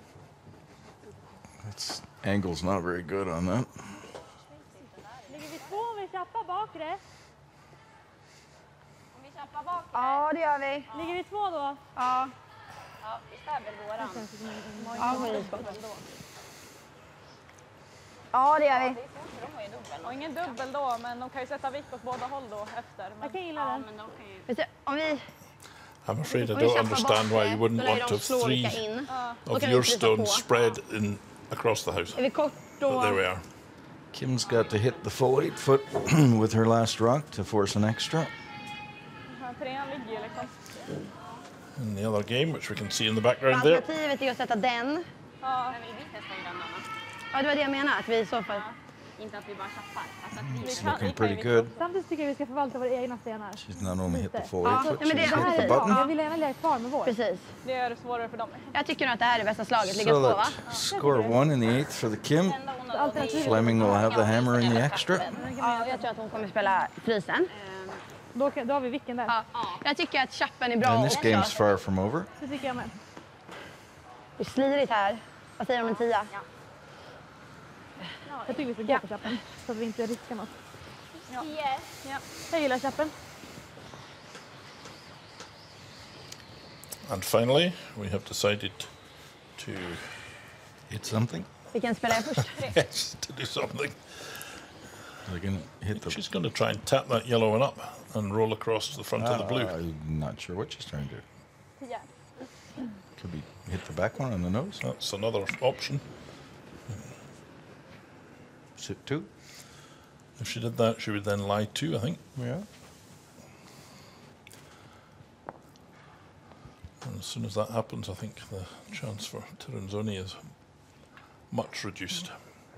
Its angle's not very good on that. Ligger vi 2 om vi chappar bakre? Om vi chappar bak. Ja, det gör vi. Ligger vi 2 då? Ja. Ja, vi stäver våran. Ja, skitskott. Ja, det gör vi. Och ingen dubbel då, men de kan ju sätta vick åt båda håll då efter. Men... Jag kan gilla den. Om vi... I'm afraid I don't understand why you wouldn't want to have 3 of your stones spread in across the house. Är vi kort då? But there we are. Kim's got to hit the full 8 foot with her last rock to force an extra. Trean ligger ju liksom. And the other game, which we can see in the background there. Alternativet är att sätta den. Ja, men vi testar ju den då. Ja, det var det jag menade. Att vi i så fall... Inte att vi bara chappar. Alltså att vi It's looking pretty good. Samtidigt tycker jag vi ska förvalta våra egna stenar. She's not only hit the full 8 Ja, foot, men det she's är hit the bra. button. Jag vill gärna lägga kvar med vår. Precis. Det är svårare för dem. Jag tycker nog att det här är bästa slaget. Ligga So två, va? that score 1 in the 8th for the Kim. Fleming will have the hammer in the extra. Ja, jag tror att hon kommer spela frysen. Då har vi vilken där. Ja. Jag tycker att chappen är bra And this också. game's far from over. Det tycker jag med. Det är slirigt här. Vad säger du om en 10? Jag tycker vi ska gå på chappen. Så att vi inte riskar något. Ja. Jag gillar chappen. And finally, we have decided to Hit something. Vilken spelar jag först? yes, to do something. They can hit the... She's going to try and tap that yellow one up and roll across to the front of the blue. I'm not sure what she's trying to do. Could be hit the back one on the nose. That's another option. Sit 2. If she did that, she would then lie 2, I think. Yeah. And as soon as that happens, I think the chance for Tirinzoni is much reduced.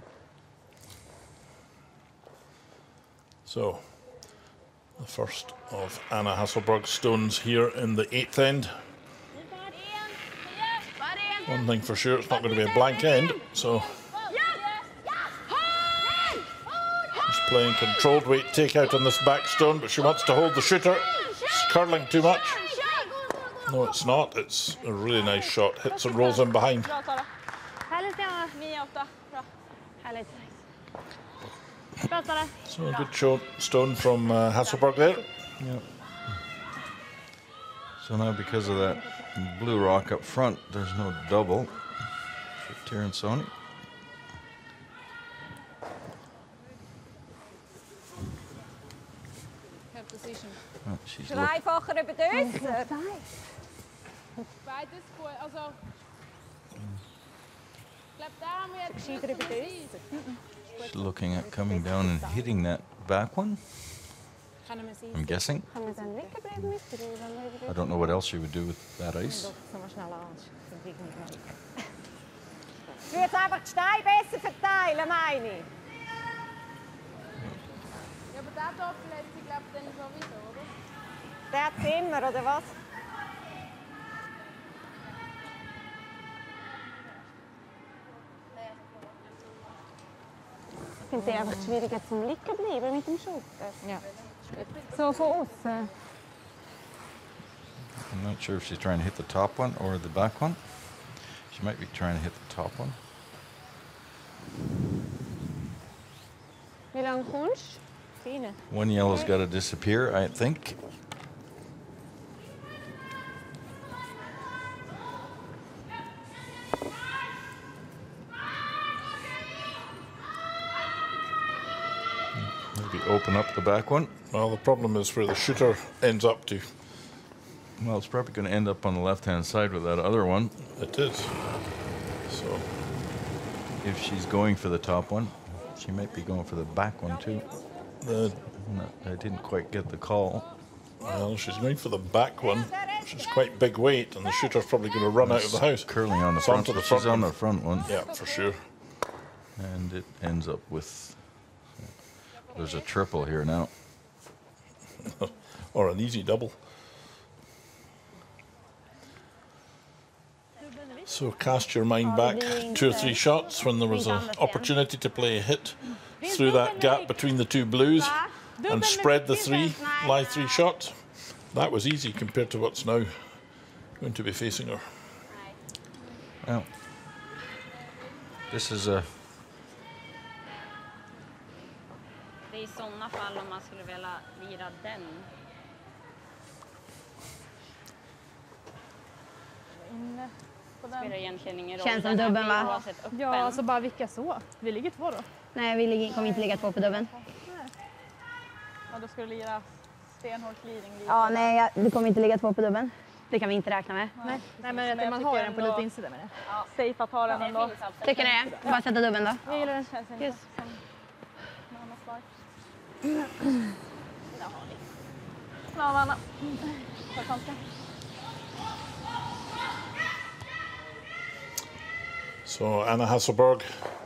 So, the first of Anna Hasselberg's stones here in the 8th end. One thing for sure, it's not going to be a blank end, so she's playing controlled weight takeout on this back stone, but she wants to hold the shooter. It's curling too much. No, it's not. It's a really nice shot. Hits and rolls in behind. Bra Sara. Härligt, Anna. 9-8. Bra. Härligt. Bra, Sara. So a good stone from Hasselberg there. Yeah. So now because of that blue rock up front, there's no double for Tirinzoni. Have position. Oh, she's Dreifacher über Dösser. Beides gut. Also, ich glaube, da haben wir jetzt Gescheiter über she's looking at coming down and hitting that back one, Kann man sehen. I'm guessing. Kann man dann liegen bleiben mit der I don't know what else she would do with that ice. Doch, so mal schnell an. Ich würde einfach die Steine besser verteilen, meine ich. Ja, aber der hier verletzt sich, glaube ich, dann sowieso, oder? Der hat immer, oder was? Ich finde es einfach schwierig, jetzt zum Liegen bleiben mit dem Schutter. Ja. So von außen. I'm not sure if she's trying to hit the top one or the back one. She might be trying to hit the top one. Wie lange kommst Fine. One yellow's got to disappear, I think. Maybe open up the back one. Well, the problem is where the shooter ends up to. Well, it's probably going to end up on the left-hand side with that other one. It is. So If she's going for the top one, she might be going for the back one too. I didn't quite get the call. well, she's going for the back one, which is quite big weight, and the shooter's probably going to run out of the house. Curling on the It's front. onto the She's front on one. the front one. Yeah, for sure. And it ends up with... There's a triple here now. Or an easy double. So cast your mind back 2 or 3 shots when there was an opportunity to play a hit through that gap between the two blues. and spread the three, live three shots. That was easy compared to what's now going to be facing her. Well, this is a... Det är i sådana fall om man skulle vilja lira den. Inne på den. Spelar egentligen ingen roll. Känns som dubbeln, va? Oavsett öppen. Ja, alltså bara vilka så. Vi ligger 2 då. Nej, vi kommer inte ligga 2 på dubbeln. Ja, då ska du lira stenhård clearing. Ja, nej, du kommer inte ligga 2 på dubbeln. Det kan vi inte räkna med. Nej, men att man har den på lite insida med det. Ja. Safe att ha den ändå. Tycker ni det? Bara sätta dubbeln då. Jag gillar den. Känns inte Yes. som mammas svar. Ja, Anna. Tack så mycket. So Anna Hasselborg,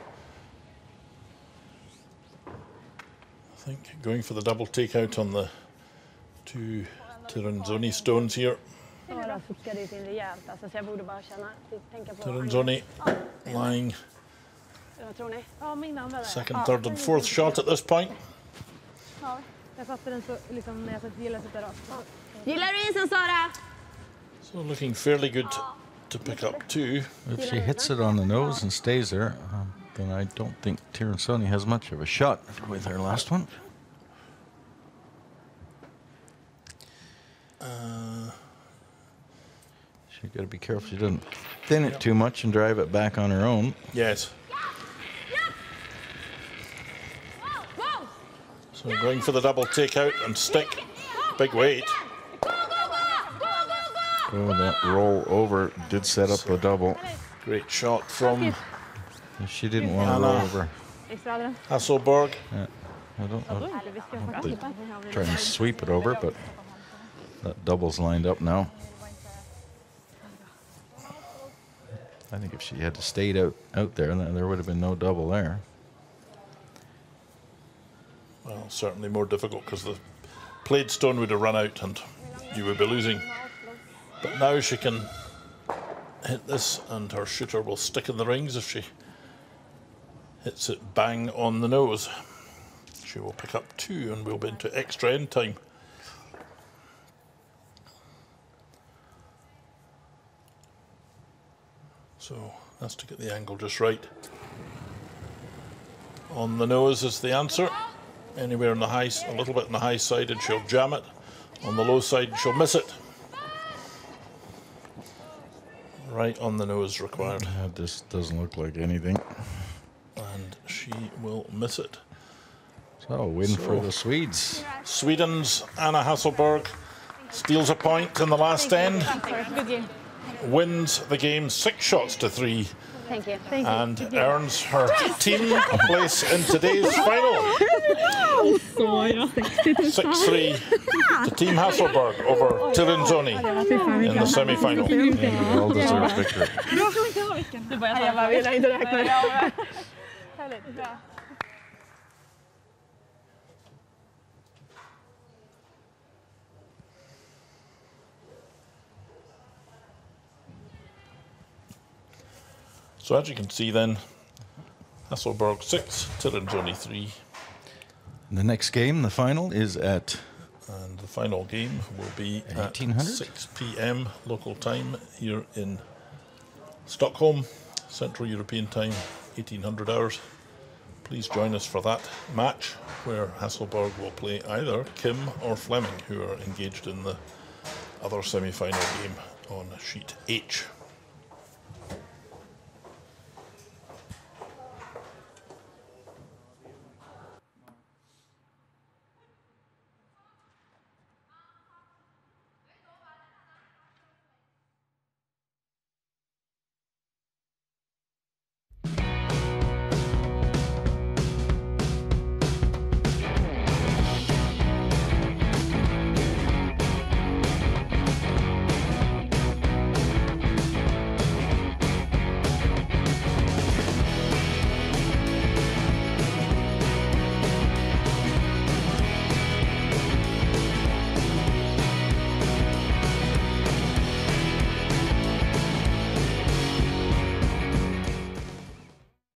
I think, going for the double takeout on the 2 Tirinzoni stones here. Ja, då fuskade ju till rejält. Alltså, så jag borde bara tänka på... Tirinzoni lying Vad tror ni? Ja, min andra där. second, third and fourth shot at this point. Ja, jag satte den så liksom när jag gillar att sätta rakt. Gillar du isen, Sara? So looking fairly good to pick up 2. If she hits it on the nose and stays there, then I don't think Tirinzoni has much of a shot with her last one. She's got to be careful she doesn't thin it too much and drive it back on her own. Yes. So going for the double takeout and stick. Big weight. Oh, that roll over did set up the double. Great shot from She didn't want to roll over. Hasselborg. Yeah, I don't know. They trying to sweep it over, but that double's lined up now. I think if she had stayed out there, then there would have been no double there. Well, certainly more difficult because the played stone would have run out and you would be losing. But now she can hit this and her shooter will stick in the rings if she hits it bang on the nose. She will pick up 2 and we'll be into extra end time. So that's to get the angle just right. On the nose is the answer. Anywhere on the high, a little bit on the high side and she'll jam it. On the low side she'll miss it. Right on the nose required. This doesn't look like anything. And she will miss it. So, win for the Swedes. Sweden's Anna Hasselborg steals a point in the last end. Good game. Wins the game 6 shots to 3. Thank you. And earns her team a place in today's final. 6-3 to Team Hasselborg over Tirinzoni in the semi-final. Yeah, well-deserved victory. Jag vill inte räkna det. Härligt, bra. So as you can see then, Hasselborg 6, Tirinzoni 3. The next game, the final, is at... And the final game will be at 1800? 6 p.m. local time here in Stockholm, Central European time, 1800 hours. Please join us for that match where Hasselborg will play either Kim or Fleming, who are engaged in the other semi-final game on sheet H.